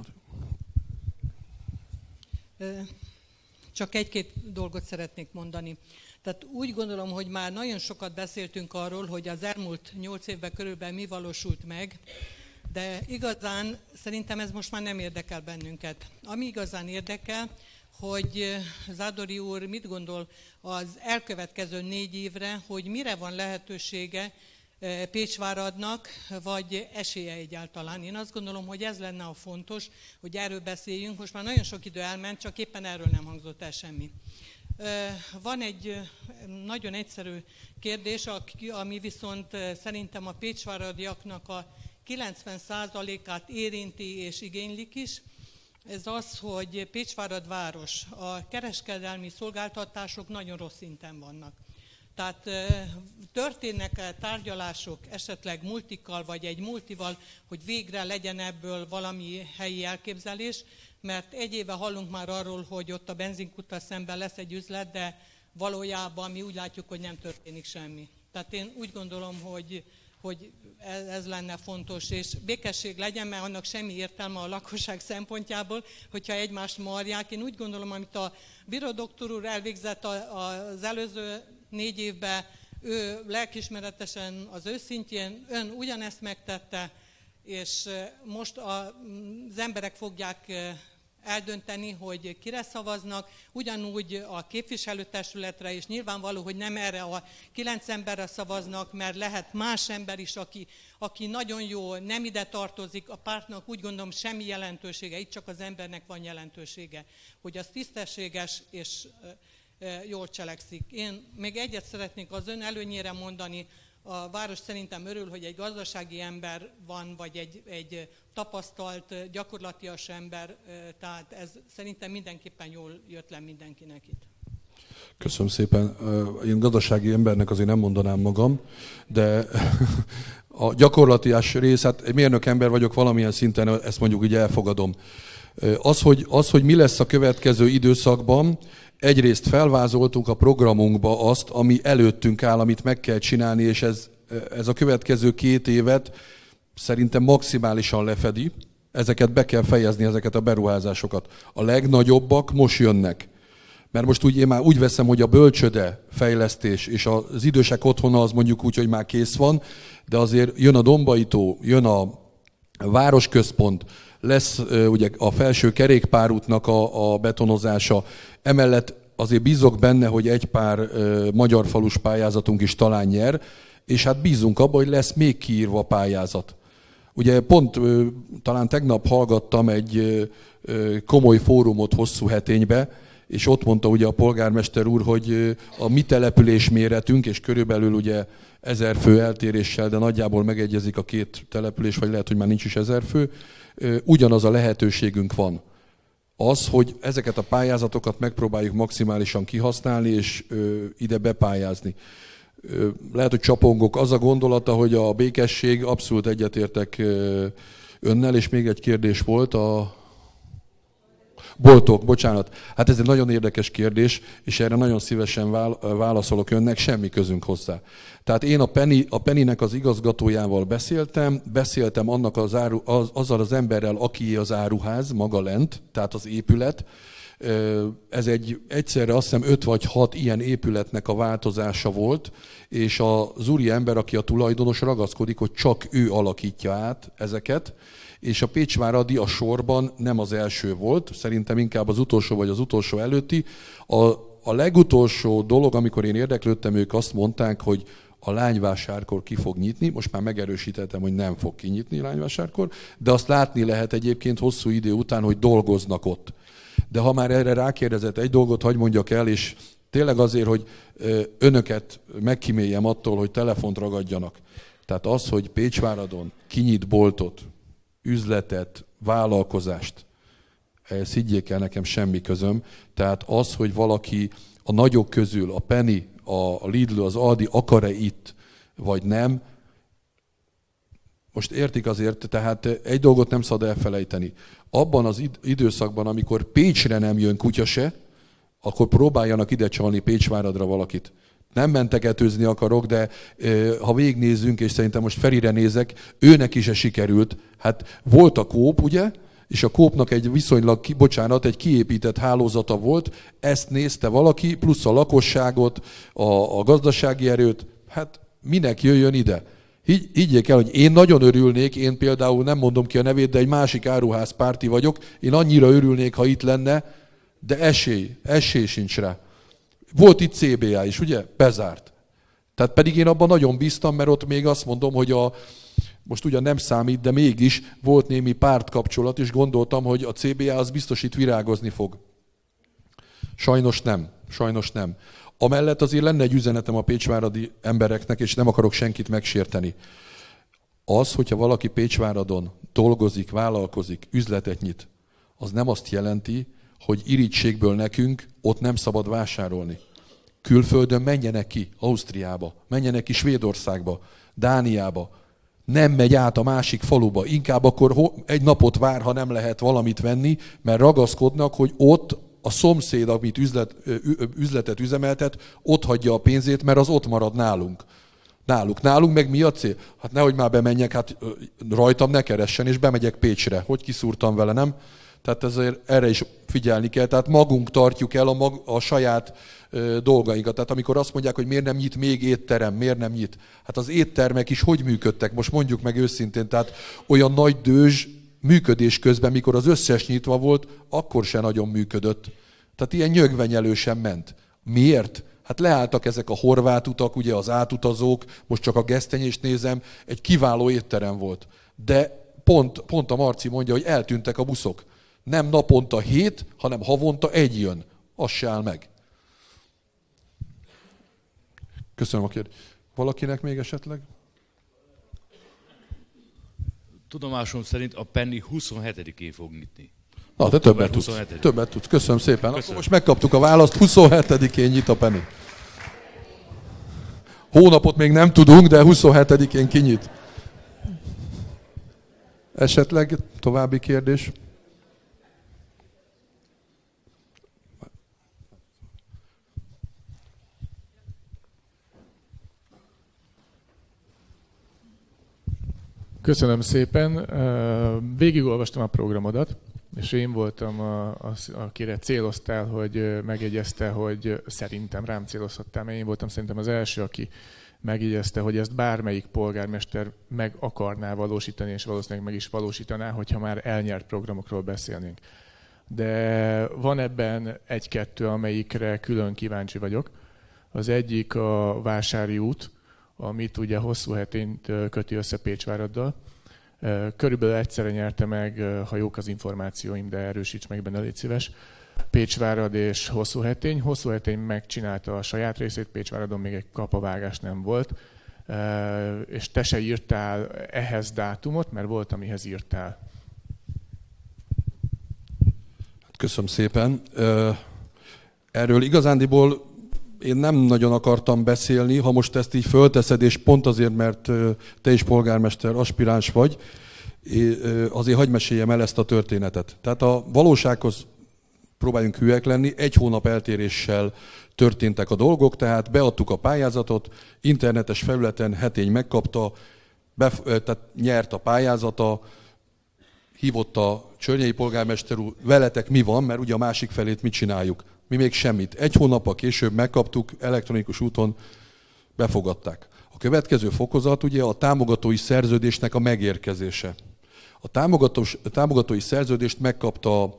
Csak egy-két dolgot szeretnék mondani. Tehát úgy gondolom, hogy már nagyon sokat beszéltünk arról, hogy az elmúlt 8 évben körülbelül mi valósult meg, de igazán szerintem ez most már nem érdekel bennünket. Ami igazán érdekel, hogy Zádori úr mit gondol az elkövetkező 4 évre, hogy mire van lehetősége Pécsváradnak, vagy esélye egyáltalán. Én azt gondolom, hogy ez lenne a fontos, hogy erről beszéljünk. Most már nagyon sok idő elment, csak éppen erről nem hangzott el semmi. Van egy nagyon egyszerű kérdés, ami viszont szerintem a pécsváradiaknak a 90%-át érinti és igénylik is. Ez az, hogy Pécsvárad város, a kereskedelmi szolgáltatások nagyon rossz szinten vannak. Tehát történnek tárgyalások esetleg multikkal, vagy egy multival, hogy végre legyen ebből valami helyi elképzelés, mert egy éve hallunk már arról, hogy ott a benzinkúttal szemben lesz egy üzlet, de valójában mi úgy látjuk, hogy nem történik semmi. Tehát én úgy gondolom, hogy ez lenne fontos, és békesség legyen, mert annak semmi értelme a lakosság szempontjából, hogyha egymást marják. Én úgy gondolom, amit a bíródoktor úr elvégzett az előző 4 évben, ő lelkiismeretesen az őszintjén, ön ugyanezt megtette, és most az emberek fogják eldönteni, hogy kire szavaznak, ugyanúgy a képviselőtestületre, és nyilvánvaló, hogy nem erre a 9 emberre szavaznak, mert lehet más ember is, aki nagyon jó, nem ide tartozik, a pártnak úgy gondolom semmi jelentősége, itt csak az embernek van jelentősége, hogy az tisztességes és jól cselekszik. Én még egyet szeretnék az ön előnyére mondani, a város szerintem örül, hogy egy gazdasági ember van, vagy egy tapasztalt, gyakorlatias ember, tehát ez szerintem mindenképpen jól jött le mindenkinek itt. Köszönöm szépen. Én gazdasági embernek azért nem mondanám magam, de a gyakorlatias rész, hát egy mérnök ember vagyok valamilyen szinten, ezt mondjuk így elfogadom. Az, hogy mi lesz a következő időszakban, egyrészt felvázoltunk a programunkba azt, ami előttünk áll, amit meg kell csinálni, és ez a következő 2 évet szerintem maximálisan lefedi. Ezeket be kell fejezni, ezeket a beruházásokat. A legnagyobbak most jönnek. Mert most én már úgy veszem, hogy a bölcsöde fejlesztés és az idősek otthona az mondjuk úgy, hogy már kész van, de azért jön a Dombai tó, jön a városközpont, lesz ugye a felső kerékpárútnak a betonozása. Emellett azért bízok benne, hogy egy pár magyar falus pályázatunk is talán nyer, és hát bízunk abban, hogy lesz még kiírva pályázat. Ugye pont talán tegnap hallgattam egy komoly fórumot Hosszúheténybe, és ott mondta ugye a polgármester úr, hogy a mi település méretünk, és körülbelül ugye 1000 fő eltéréssel, de nagyjából megegyezik a 2 település, vagy lehet, hogy már nincs is 1000 fő, ugyanaz a lehetőségünk van. Az, hogy ezeket a pályázatokat megpróbáljuk maximálisan kihasználni, és ide bepályázni. lehet, hogy csapongok. Az a gondolata, hogy a békesség, abszolút egyetértek önnel, és még egy kérdés volt a... Boltok, bocsánat. Hát ez egy nagyon érdekes kérdés, és erre nagyon szívesen válaszolok önnek, semmi közünk hozzá. Tehát én a Pennynek az igazgatójával beszéltem annak azzal az emberrel, akié az áruház, maga lent, tehát az épület. Ez egyszerre azt hiszem 5 vagy 6 ilyen épületnek a változása volt, és az úriember, aki a tulajdonos, ragaszkodik, hogy csak ő alakítja át ezeket, és a Pécsváradi a sorban nem az első volt, szerintem inkább az utolsó vagy az utolsó előtti. A legutolsó dolog, amikor én érdeklődtem, ők azt mondták, hogy a Lányvásárkor ki fog nyitni, most már megerősítettem, hogy nem fog kinyitni Lányvásárkor, de azt látni lehet egyébként hosszú idő után, hogy dolgoznak ott. De ha már erre rákérdezett, egy dolgot hagy mondjak el, és tényleg azért, hogy önöket megkíméljem attól, hogy telefont ragadjanak. Tehát az, hogy Pécsváradon kinyit boltot, üzletet, vállalkozást, ehhez higgyék el, nekem semmi közöm. Tehát az, hogy valaki a nagyok közül, a Penny, a Lidl, az Aldi akar-e itt, vagy nem, most értik azért, tehát egy dolgot nem szabad elfelejteni. Abban az időszakban, amikor Pécsre nem jön kutya se, akkor próbáljanak ide csalni Pécsváradra valakit. Nem mentegetőzni akarok, de ha végignézzünk, és szerintem most Ferire nézek, őnek is sikerült. Hát volt a Coop, ugye? És a Coopnak egy viszonylag, egy kiépített hálózata volt, ezt nézte valaki, plusz a lakosságot, a gazdasági erőt, hát minek jöjjön ide? Higgyék el, hogy én nagyon örülnék, én például nem mondom ki a nevét, de egy másik áruház párti vagyok, én annyira örülnék, ha itt lenne, de esély sincs rá. Volt itt CBA is, ugye? Bezárt. Tehát pedig én abban nagyon bíztam, mert ott még azt mondom, hogy most ugyan nem számít, de mégis volt némi pártkapcsolat, és gondoltam, hogy a CBA az biztos itt virágozni fog. Sajnos nem. Amellett azért lenne egy üzenetem a pécsváradi embereknek, és nem akarok senkit megsérteni. Az, hogyha valaki Pécsváradon dolgozik, vállalkozik, üzletet nyit, az nem azt jelenti, hogy irítségből nekünk ott nem szabad vásárolni. Külföldön menjenek ki Ausztriába, menjenek ki Svédországba, Dániába. Nem megy át a másik faluba. Inkább akkor egy napot vár, ha nem lehet valamit venni, mert ragaszkodnak, hogy ott a szomszéd, amit üzletet üzemeltet, ott hagyja a pénzét, mert az ott marad nálunk. Nálunk meg mi a cél? Hát nehogy már bemenjek, hát rajtam ne keressen, és bemegyek Pécsre. Hogy kiszúrtam vele, nem? Tehát ezért erre is figyelni kell. Tehát magunk tartjuk el a saját dolgainkat. Tehát amikor azt mondják, hogy miért nem nyit még étterem, miért nem nyit? Hát az éttermek is hogy működtek? Most mondjuk meg őszintén, tehát olyan nagy dőzs működés közben, mikor az összes nyitva volt, akkor se nagyon működött. Tehát ilyen nyögvenyelősen ment. Miért? Hát leálltak ezek a horvát utak, ugye az átutazók, most csak a Gesztenyést nézem, egy kiváló étterem volt. De pont a Marci mondja, hogy eltűntek a buszok. Nem naponta 7, hanem havonta 1 jön. Az se áll meg. Köszönöm a kérdést. Valakinek még esetleg? Tudomásom szerint a Penny 27-én fog nyitni. Na, te többet tudsz. Köszönöm szépen. Köszönöm. Most megkaptuk a választ, 27-én nyit a Penny. Hónapot még nem tudunk, de 27-én kinyit. Esetleg további kérdés? Köszönöm szépen. Végigolvastam a programodat, és én voltam, akire céloztál, hogy megjegyezte, hogy szerintem rám célozhattál, mert én voltam szerintem az első, aki megjegyezte, hogy ezt bármelyik polgármester meg akarná valósítani, és valószínűleg meg is valósítaná, hogyha már elnyert programokról beszélnénk. De van ebben 1-2, amelyikre külön kíváncsi vagyok. Az egyik a Vásári út, amit ugye Hosszúhetényt köti össze Pécsváraddal. Körülbelül egyszerre nyerte meg, ha jók az információim, de erősíts meg benne, légy szíves, Pécsvárad és Hosszúhetény. Hosszúhetény megcsinálta a saját részét, Pécsváradon még egy kapavágás nem volt. És te se írtál ehhez dátumot, mert volt, amihez írtál. Köszönöm szépen. Erről igazándiból én nem nagyon akartam beszélni, ha most ezt így fölteszed, és pont azért, mert te is polgármester aspiráns vagy, azért hagyj meséljem el ezt a történetet. Tehát a valósághoz próbáljunk hűek lenni, 1 hónap eltéréssel történtek a dolgok, tehát beadtuk a pályázatot, internetes felületen Hetény megkapta, tehát nyert a pályázata, hívott a Csörnyei polgármester úr, veletek mi van, mert ugye a másik felét mit csináljuk. Mi még semmit. 1 hónappal később megkaptuk, elektronikus úton befogadták. A következő fokozat ugye a támogatói szerződésnek a megérkezése. A támogatói szerződést megkapta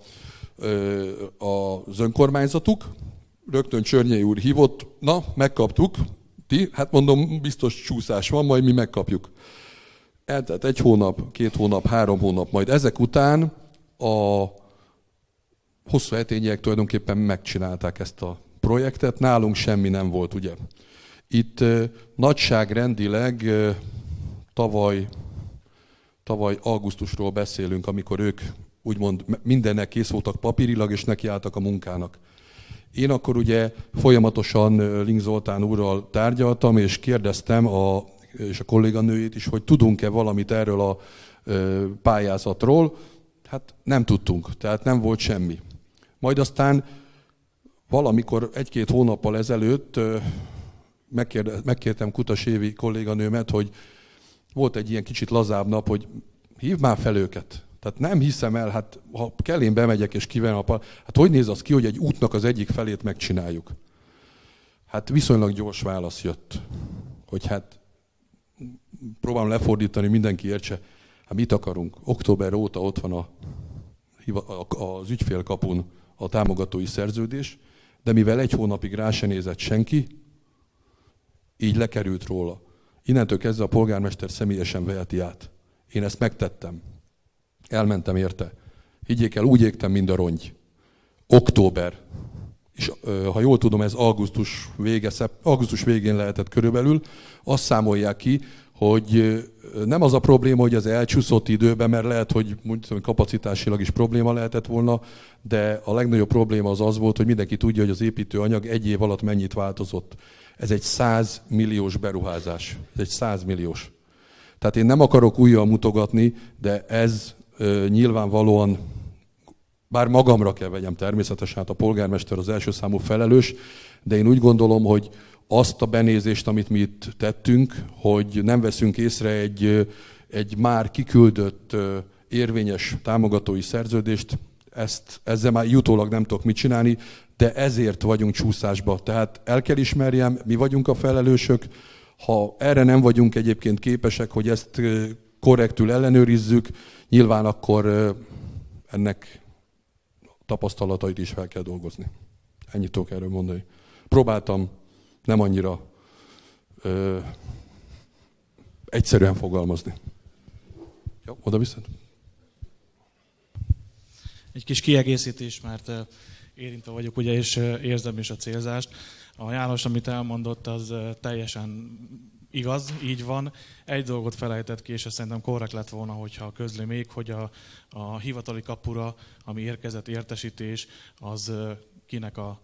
az önkormányzatuk, rögtön Csörnyei úr hívott, na, megkaptuk, ti, hát mondom, biztos csúszás van, majd mi megkapjuk. Eltelt 1 hónap, 2 hónap, 3 hónap, majd ezek után a hosszú hetényiek tulajdonképpen megcsinálták ezt a projektet, nálunk semmi nem volt, ugye. Itt nagyságrendileg tavaly augusztusról beszélünk, amikor ők úgymond mindennek kész voltak papírilag, és nekiálltak a munkának. Én akkor ugye folyamatosan Link Zoltán úrral tárgyaltam, és kérdeztem és a kolléganőjét is, hogy tudunk-e valamit erről a pályázatról. Hát nem tudtunk, tehát nem volt semmi. Majd aztán valamikor 1-2 hónappal ezelőtt megkértem Kutas Évi kolléganőmet, hogy volt egy ilyen kicsit lazább nap, hogy hívd már fel őket. Tehát nem hiszem el, hát ha kell, én bemegyek és kivenem hát hogy néz az ki, hogy egy útnak az egyik felét megcsináljuk? Hát viszonylag gyors válasz jött, hogy hát próbálom lefordítani, mindenki értse, hát mit akarunk? Október óta ott van az ügyfélkapun a támogatói szerződés, de mivel 1 hónapig rá se nézett senki, így lekerült róla. Innentől kezdve a polgármester személyesen veheti át. Én ezt megtettem. Elmentem érte. Higgyék el, úgy égtem, mint a rongy. Október. És ha jól tudom, ez augusztus végén lehetett körülbelül. Azt számolják ki, hogy nem az a probléma, hogy ez elcsúszott időben, mert lehet, hogy kapacitásilag is probléma lehetett volna, de a legnagyobb probléma az volt, hogy mindenki tudja, hogy az építőanyag 1 év alatt mennyit változott. Ez egy 100 milliós beruházás. Ez egy 100 milliós. Tehát én nem akarok újjal mutogatni, de ez nyilvánvalóan, bár magamra kell vegyem természetesen, hát a polgármester az első számú felelős, de én úgy gondolom, hogy azt a benézést, amit mi itt tettünk, hogy nem veszünk észre egy már kiküldött érvényes támogatói szerződést, ezzel már utólag nem tudok mit csinálni, de ezért vagyunk csúszásba. Tehát el kell ismerjem, mi vagyunk a felelősök, ha erre nem vagyunk egyébként képesek, hogy ezt korrektül ellenőrizzük, nyilván akkor ennek tapasztalatait is fel kell dolgozni. Ennyit tudok erről mondani. Próbáltam nem annyira egyszerűen fogalmazni. Jó, oda viszont. Egy kis kiegészítés, mert érintve vagyok, ugye, és érzem is a célzást. A János, amit elmondott, az teljesen igaz, így van. Egy dolgot felejtett ki, és azt szerintem korrekt lett volna, hogyha közli még, hogy a hivatali kapura, ami érkezett értesítés, az kinek a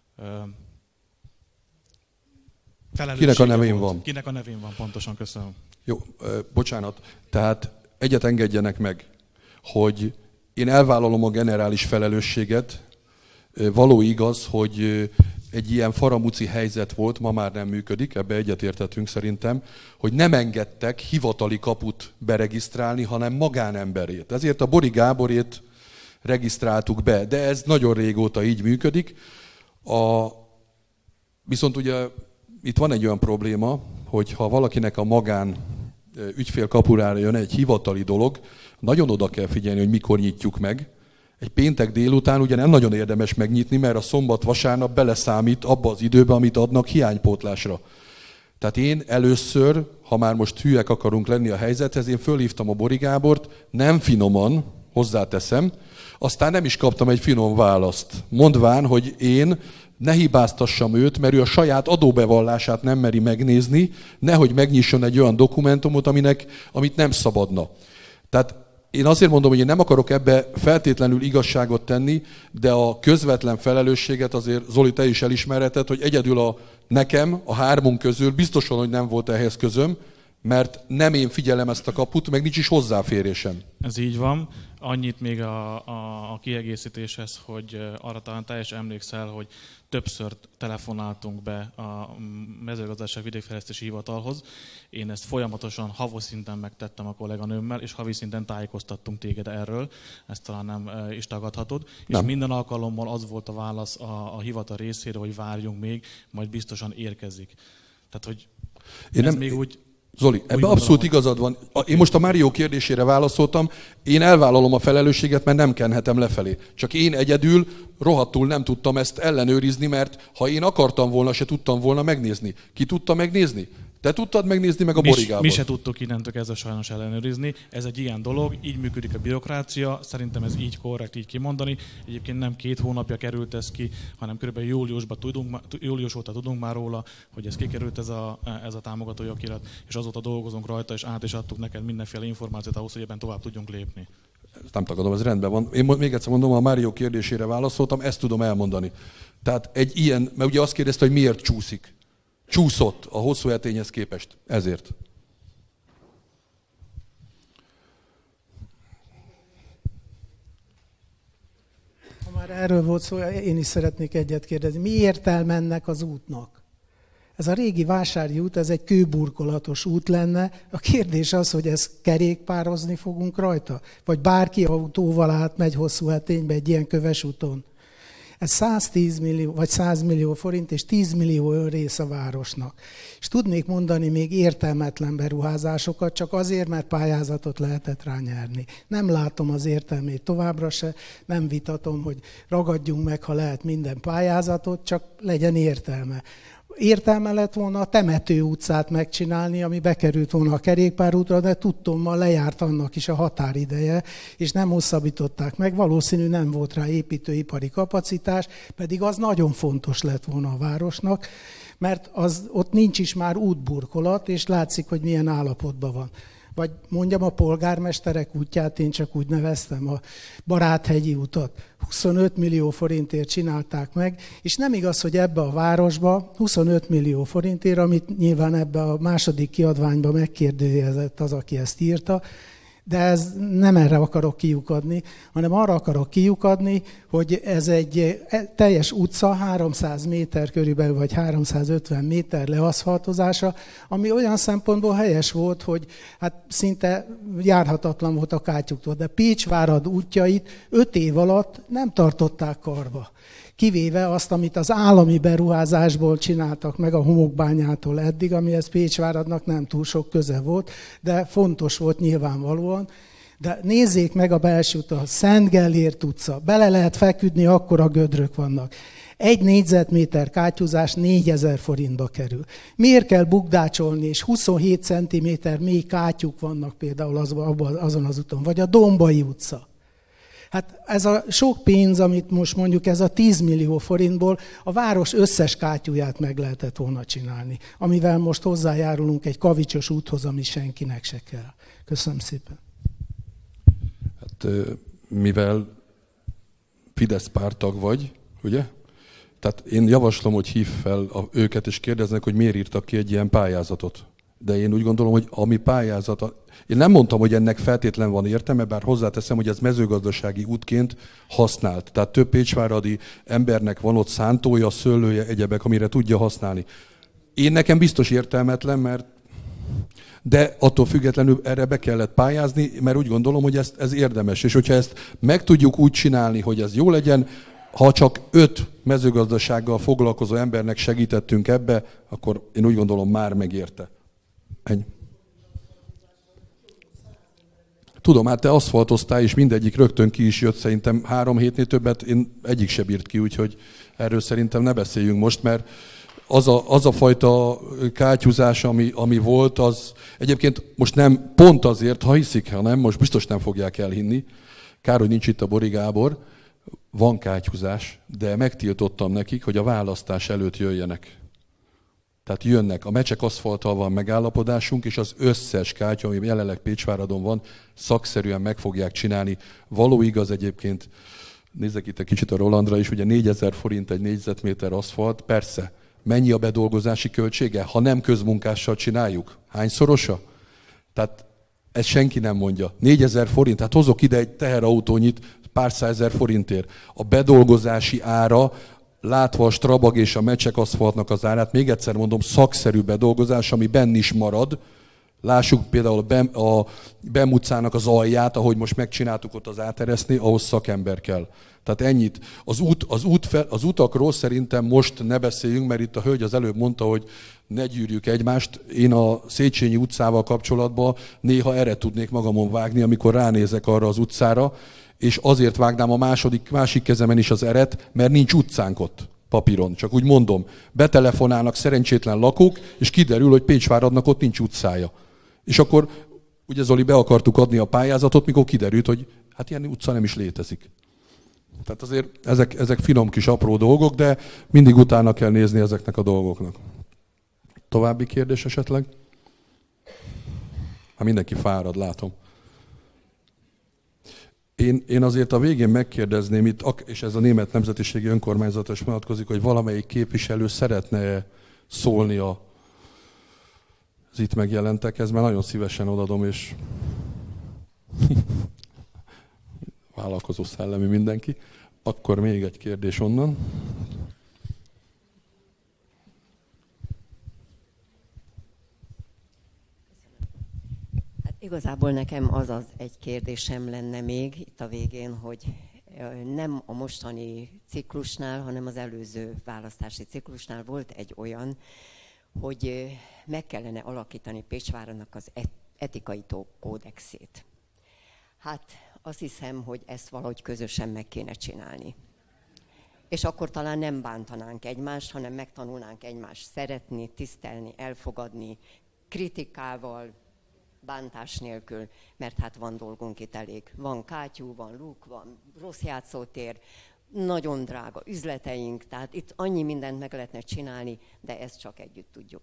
felelőssége kinek a nevén van. Kinek a nevén van, pontosan, köszönöm. Jó, bocsánat. Tehát egyet engedjenek meg, hogy én elvállalom a generális felelősséget. Való igaz, hogy egy ilyen faramuci helyzet volt, ma már nem működik, ebbe egyetértetünk szerintem, hogy nem engedtek hivatali kaput beregisztrálni, hanem magánemberét. Ezért a Bori Gáborét regisztráltuk be, de ez nagyon régóta így működik. Viszont ugye itt van egy olyan probléma, hogy ha valakinek a magán ügyfélkapurára jön egy hivatali dolog, nagyon oda kell figyelni, hogy mikor nyitjuk meg. Egy péntek délután ugye nem nagyon érdemes megnyitni, mert a szombat-vasárnap beleszámít abba az időbe, amit adnak hiánypótlásra. Tehát én először, ha már most hülyek akarunk lenni a helyzethez, én fölhívtam a Bori Gábort, nem finoman, hozzáteszem, aztán nem is kaptam egy finom választ. Mondván, hogy én ne hibáztassam őt, mert ő a saját adóbevallását nem meri megnézni, nehogy megnyisson egy olyan dokumentumot, amit nem szabadna. Tehát én azért mondom, hogy én nem akarok ebbe feltétlenül igazságot tenni, de a közvetlen felelősséget azért, Zoli, te is elismerheted, hogy egyedül nekem, a hármunk közül biztosan, hogy nem volt ehhez közöm, mert nem én figyelem ezt a kaput, meg nincs is hozzáférésem. Ez így van. Annyit még a kiegészítéshez, hogy arra talán te is emlékszel, hogy többször telefonáltunk be a Mezőgazdaság Vidékfejlesztési Hivatalhoz. Én ezt folyamatosan havos szinten megtettem a kolléganőmmel, és havi szinten tájékoztattunk téged erről. Ezt talán nem is tagadhatod. Nem. És minden alkalommal az volt a válasz a hivatal részéről, hogy várjunk még, majd biztosan érkezik. Tehát, hogy még úgy... Zoli, ebben abszolút igazad van. Én most a Mário kérdésére válaszoltam, én elvállalom a felelősséget, mert nem kenhetem lefelé. Csak én egyedül rohadtul nem tudtam ezt ellenőrizni, mert ha én akartam volna, se tudtam volna megnézni. Ki tudta megnézni? Te tudtad megnézni, meg a Bori Gábor. Mi se tudtuk innentől kezdve sajnos ellenőrizni. Ez egy ilyen dolog, így működik a bürokrácia, szerintem ez így korrekt így kimondani. Egyébként nem 2 hónapja került ez ki, hanem kb. Július óta tudunk már róla, hogy ez kikerült ez a támogatói okirat, és azóta dolgozunk rajta, és át is adtuk neked mindenféle információt ahhoz, hogy ebben tovább tudjunk lépni. Ezt nem tagadom, ez rendben van. Én még egyszer mondom, a Mário kérdésére válaszoltam, ezt tudom elmondani. Tehát egy ilyen, mert ugye azt kérdezte, hogy miért csúszik. Csúszott a hosszú etényhez képest. Ezért. Ha már erről volt szó, én is szeretnék egyet kérdezni. Mi értelme ennek az útnak? Ez a régi Vásári út, ez egy kőburkolatos út lenne. A kérdés az, hogy ezt kerékpározni fogunk rajta? Vagy bárki autóval átmegy hosszú eténybe egy ilyen köves úton? Ez 110 millió, vagy 100 millió forint, és 10 millió önrész a városnak. És tudnék mondani még értelmetlen beruházásokat, csak azért, mert pályázatot lehetett rá nyerni. Nem látom az értelmét továbbra se, nem vitatom, hogy ragadjunk meg, ha lehet minden pályázatot, csak legyen értelme. Értelme lett volna a Temető utcát megcsinálni, ami bekerült volna a kerékpárútra, de tudtommal lejárt annak is a határideje, és nem hosszabbították meg. Valószínű nem volt rá építőipari kapacitás, pedig az nagyon fontos lett volna a városnak, mert ott nincs is már útburkolat, és látszik, hogy milyen állapotban van. Vagy mondjam a polgármesterek útját, én csak úgy neveztem, a Baráthegyi utat. 25 millió forintért csinálták meg, és nem igaz, hogy ebbe a városba 25 millió forintért, amit nyilván ebbe a második kiadványba megkérdőjelezett az, aki ezt írta, de ez nem erre akarok kiukadni, hanem arra akarok kiukadni, hogy ez egy teljes utca, 300 méter körülbelül, vagy 350 méter leaszfaltozása, ami olyan szempontból helyes volt, hogy hát szinte járhatatlan volt a kátyuktól, de Pécsvárad útjait 5 év alatt nem tartották karba. Kivéve azt, amit az állami beruházásból csináltak meg a Homokbányától eddig, amihez Pécsváradnak nem túl sok köze volt, de fontos volt nyilvánvalóan. De nézzék meg a belső utat, Szent Gellért utca, bele lehet feküdni, akkora gödrök vannak. 1 négyzetméter kátyúzás 4000 forintba kerül. Miért kell bukdácsolni, és 27 cm mély kátyúk vannak például azon az úton, vagy a Dombai utca. Hát ez a sok pénz, amit most mondjuk ez a 10 millió forintból a város összes kátyúját meg lehetett volna csinálni, amivel most hozzájárulunk egy kavicsos úthoz, ami senkinek se kell. Köszönöm szépen. Hát, mivel Fidesz párttag vagy, ugye? Tehát én javaslom, hogy hívd fel őket, és kérdeznek, hogy miért írtak ki egy ilyen pályázatot. De én úgy gondolom, hogy ami pályázata... Én nem mondtam, hogy ennek feltétlen van értelme, bár hozzáteszem, hogy ez mezőgazdasági útként használt. Tehát több pécsváradi embernek van ott szántója, szőlője, egyebek, amire tudja használni. Én nekem biztos értelmetlen, mert... De attól függetlenül erre be kellett pályázni, mert úgy gondolom, hogy ez érdemes. És hogyha ezt meg tudjuk úgy csinálni, hogy ez jó legyen, ha csak 5 mezőgazdasággal foglalkozó embernek segítettünk ebbe, akkor én úgy gondolom, már megérte. Ennyi. Tudom, hát te aszfaltoztál, és mindegyik rögtön ki is jött, szerintem 3 hétnél többet én egyik se bírt ki, úgyhogy erről szerintem ne beszéljünk most, mert az a fajta kátyúzás, ami volt, az egyébként most nem pont azért, ha hiszik, hanem most biztos nem fogják elhinni. Kár, hogy nincs itt a Bori Gábor, van kátyúzás, de megtiltottam nekik, hogy a választás előtt jöjjenek. Tehát jönnek, a Mecsek aszfalttal van megállapodásunk, és az összes kártya, ami jelenleg Pécsváradon van, szakszerűen meg fogják csinálni. Való igaz egyébként, nézzek itt egy kicsit a Rolandra is, ugye 4000 forint egy négyzetméter aszfalt, persze. Mennyi a bedolgozási költsége? Ha nem közmunkással csináljuk, hányszorosa? Tehát ezt senki nem mondja. 4000 forint, hát hozok ide egy teherautónyit pár százezer forintért. A bedolgozási ára, látva a Strabag és a Mecsek aszfaltnak az árát, még egyszer mondom, szakszerű bedolgozás, ami benn is marad. Lássuk például a BEM utcának az alját, ahogy most megcsináltuk ott az átereszni, ahhoz szakember kell. Tehát ennyit. Az utakról szerintem most ne beszéljünk, mert itt a hölgy az előbb mondta, hogy ne gyűrjük egymást. Én a Széchenyi utcával kapcsolatban néha erre tudnék magamon vágni, amikor ránézek arra az utcára, és azért vágnám a másik kezemen is az eret, mert nincs utcánk ott papíron. Csak úgy mondom, betelefonálnak szerencsétlen lakók, és kiderül, hogy Pécsváradnak ott nincs utcája. És akkor, ugye Zoli, be akartuk adni a pályázatot, mikor kiderült, hogy hát ilyen utca nem is létezik. Tehát azért ezek finom kis apró dolgok, de mindig utána kell nézni ezeknek a dolgoknak. További kérdés esetleg? Hát mindenki fárad, látom. Én azért a végén megkérdezném itt, és ez a Német Nemzetiségi Önkormányzatra is vonatkozik, hogy valamelyik képviselő szeretne szólni az itt megjelentekhez, mert nagyon szívesen odadom, és vállalkozó szellemi mindenki. Akkor még egy kérdés onnan. Hát igazából nekem az egy kérdésem lenne még itt a végén, hogy nem a mostani ciklusnál, hanem az előző választási ciklusnál volt egy olyan, hogy meg kellene alakítani Pécsvárnak az etikai kódexét. Hát azt hiszem, hogy ezt valahogy közösen meg kéne csinálni. És akkor talán nem bántanánk egymást, hanem megtanulnánk egymást szeretni, tisztelni, elfogadni, kritikával, bántás nélkül, mert hát van dolgunk itt elég. Van kátyú, van luk, van rossz játszótér, nagyon drága üzleteink, tehát itt annyi mindent meg lehetne csinálni, de ezt csak együtt tudjuk.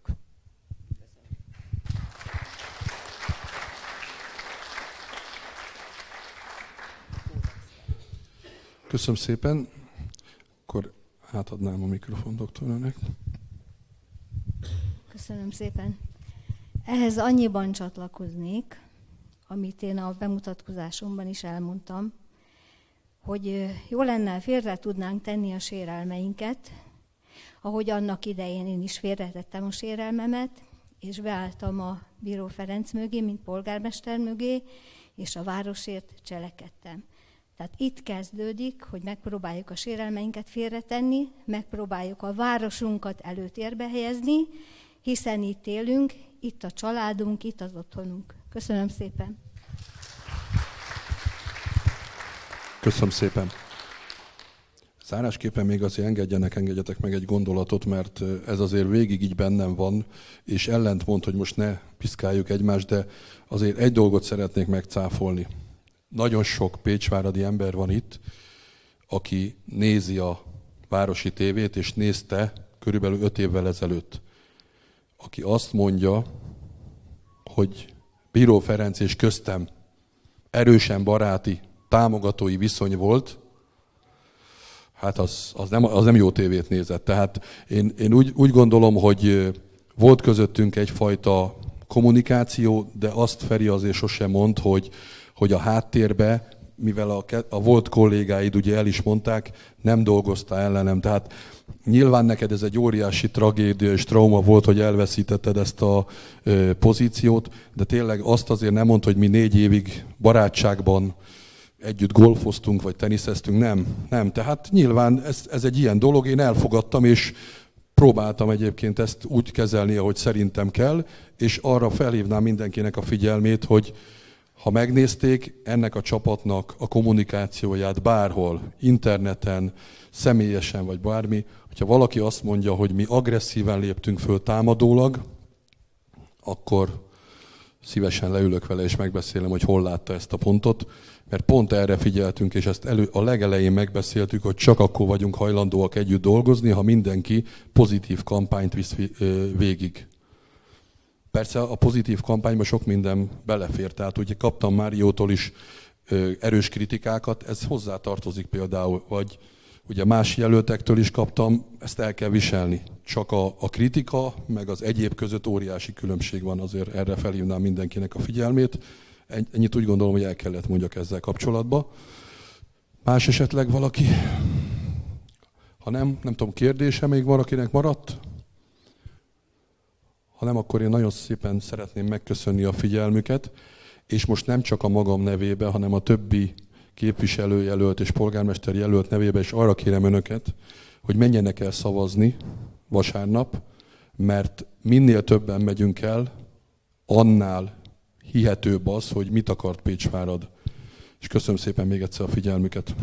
Köszönöm szépen. Akkor átadnám a mikrofon doktornak. Köszönöm szépen. Ehhez annyiban csatlakoznék, amit én a bemutatkozásomban is elmondtam, hogy jó lenne, félre tudnánk tenni a sérelmeinket, ahogy annak idején én is félretettem a sérelmemet, és beálltam a Bíró Ferenc mögé, mint polgármester mögé, és a városért cselekedtem. Tehát itt kezdődik, hogy megpróbáljuk a sérelmeinket félretenni, megpróbáljuk a városunkat előtérbe helyezni, hiszen itt élünk, itt a családunk, itt az otthonunk. Köszönöm szépen! Köszönöm szépen! Zárásképpen még azért engedjetek meg egy gondolatot, mert ez azért végig így bennem van, és ellentmond, hogy most ne piszkáljuk egymást, de azért egy dolgot szeretnék megcáfolni. Nagyon sok pécsváradi ember van itt, aki nézi a városi tévét, és nézte körülbelül 5 évvel ezelőtt. Aki azt mondja, hogy Bíró Ferenc és köztem erősen baráti, támogatói viszony volt, hát az nem jó tévét nézett. Tehát én úgy gondolom, hogy volt közöttünk egyfajta kommunikáció, de azt Feri azért sosem mond, hogy a háttérbe, mivel a volt kollégáid ugye el is mondták, nem dolgoztál ellenem. Tehát nyilván neked ez egy óriási tragédia és trauma volt, hogy elveszítetted ezt a pozíciót, de tényleg azt azért nem mondd, hogy mi 4 évig barátságban együtt golfoztunk, vagy teniszeztünk, nem. Tehát nyilván ez egy ilyen dolog, én elfogadtam, és próbáltam egyébként ezt úgy kezelni, ahogy szerintem kell, és arra felhívnám mindenkinek a figyelmét, hogy ha megnézték ennek a csapatnak a kommunikációját bárhol, interneten, személyesen vagy bármi, hogyha valaki azt mondja, hogy mi agresszíven léptünk föl támadólag, akkor szívesen leülök vele és megbeszélem, hogy hol látta ezt a pontot, mert pont erre figyeltünk, és ezt a legelején megbeszéltük, hogy csak akkor vagyunk hajlandóak együtt dolgozni, ha mindenki pozitív kampányt visz végig. Persze a pozitív kampányba sok minden belefér, tehát ugye kaptam Máriótól is erős kritikákat, ez hozzátartozik például, vagy ugye más jelöltektől is kaptam, ezt el kell viselni. Csak a kritika, meg az egyéb között óriási különbség van, azért erre felhívnám mindenkinek a figyelmét. Ennyit úgy gondolom, hogy el kellett mondjak ezzel kapcsolatban. Más esetleg valaki? Ha nem tudom, kérdése még valakinek maradt? Ha nem, akkor én nagyon szépen szeretném megköszönni a figyelmüket, és most nem csak a magam nevében, hanem a többi képviselőjelölt és polgármester jelölt nevében is arra kérem önöket, hogy menjenek el szavazni vasárnap, mert minél többen megyünk el, annál hihetőbb az, hogy mit akart Pécsvárad. És köszönöm szépen még egyszer a figyelmüket.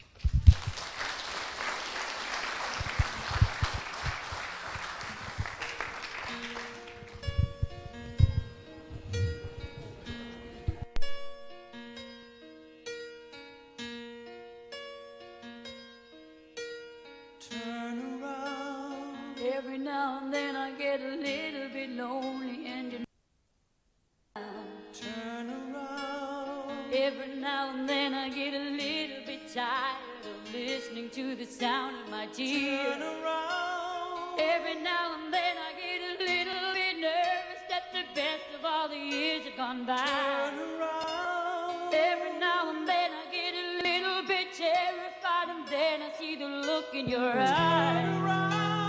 Every now and then I get a little bit lonely and you turn around. Every now and then I get a little bit tired of listening to the sound of my tears. Turn around. Every now and then I get a little bit nervous that the best of all the years have gone by. Turn around. Every now and then I get a little bit terrified and then I see the look in your eyes. Turn around.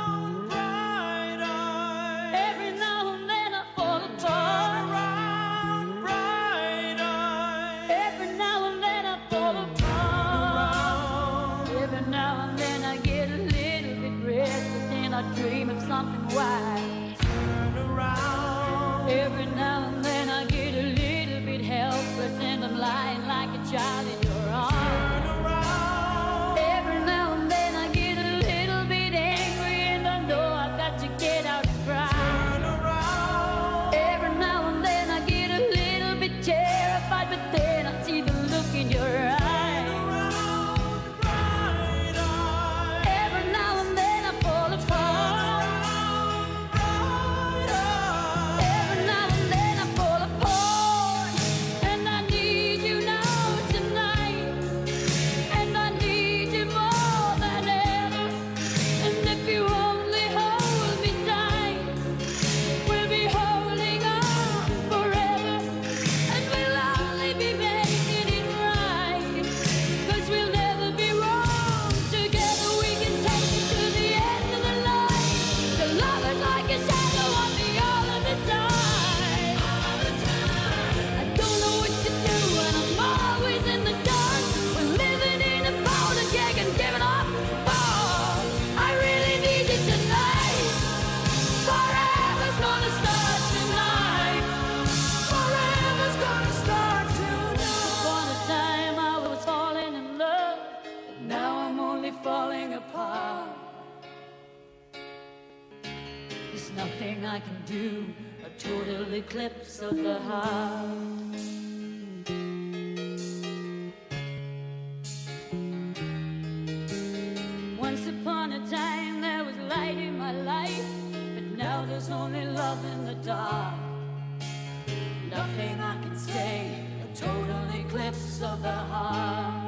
Dream of something wise. Turn around. Every now and then I get a little bit helpless and I'm lying like a child in your arms. Turn around. Every now and then I get a little bit angry and I know I've got to get out and cry. Turn around. Every now and then I get a little bit terrified, but then I see the look in your eyes. Nothing I can do, a total eclipse of the heart. Once upon a time there was light in my life, but now there's only love in the dark. Nothing I can say, a total eclipse of the heart.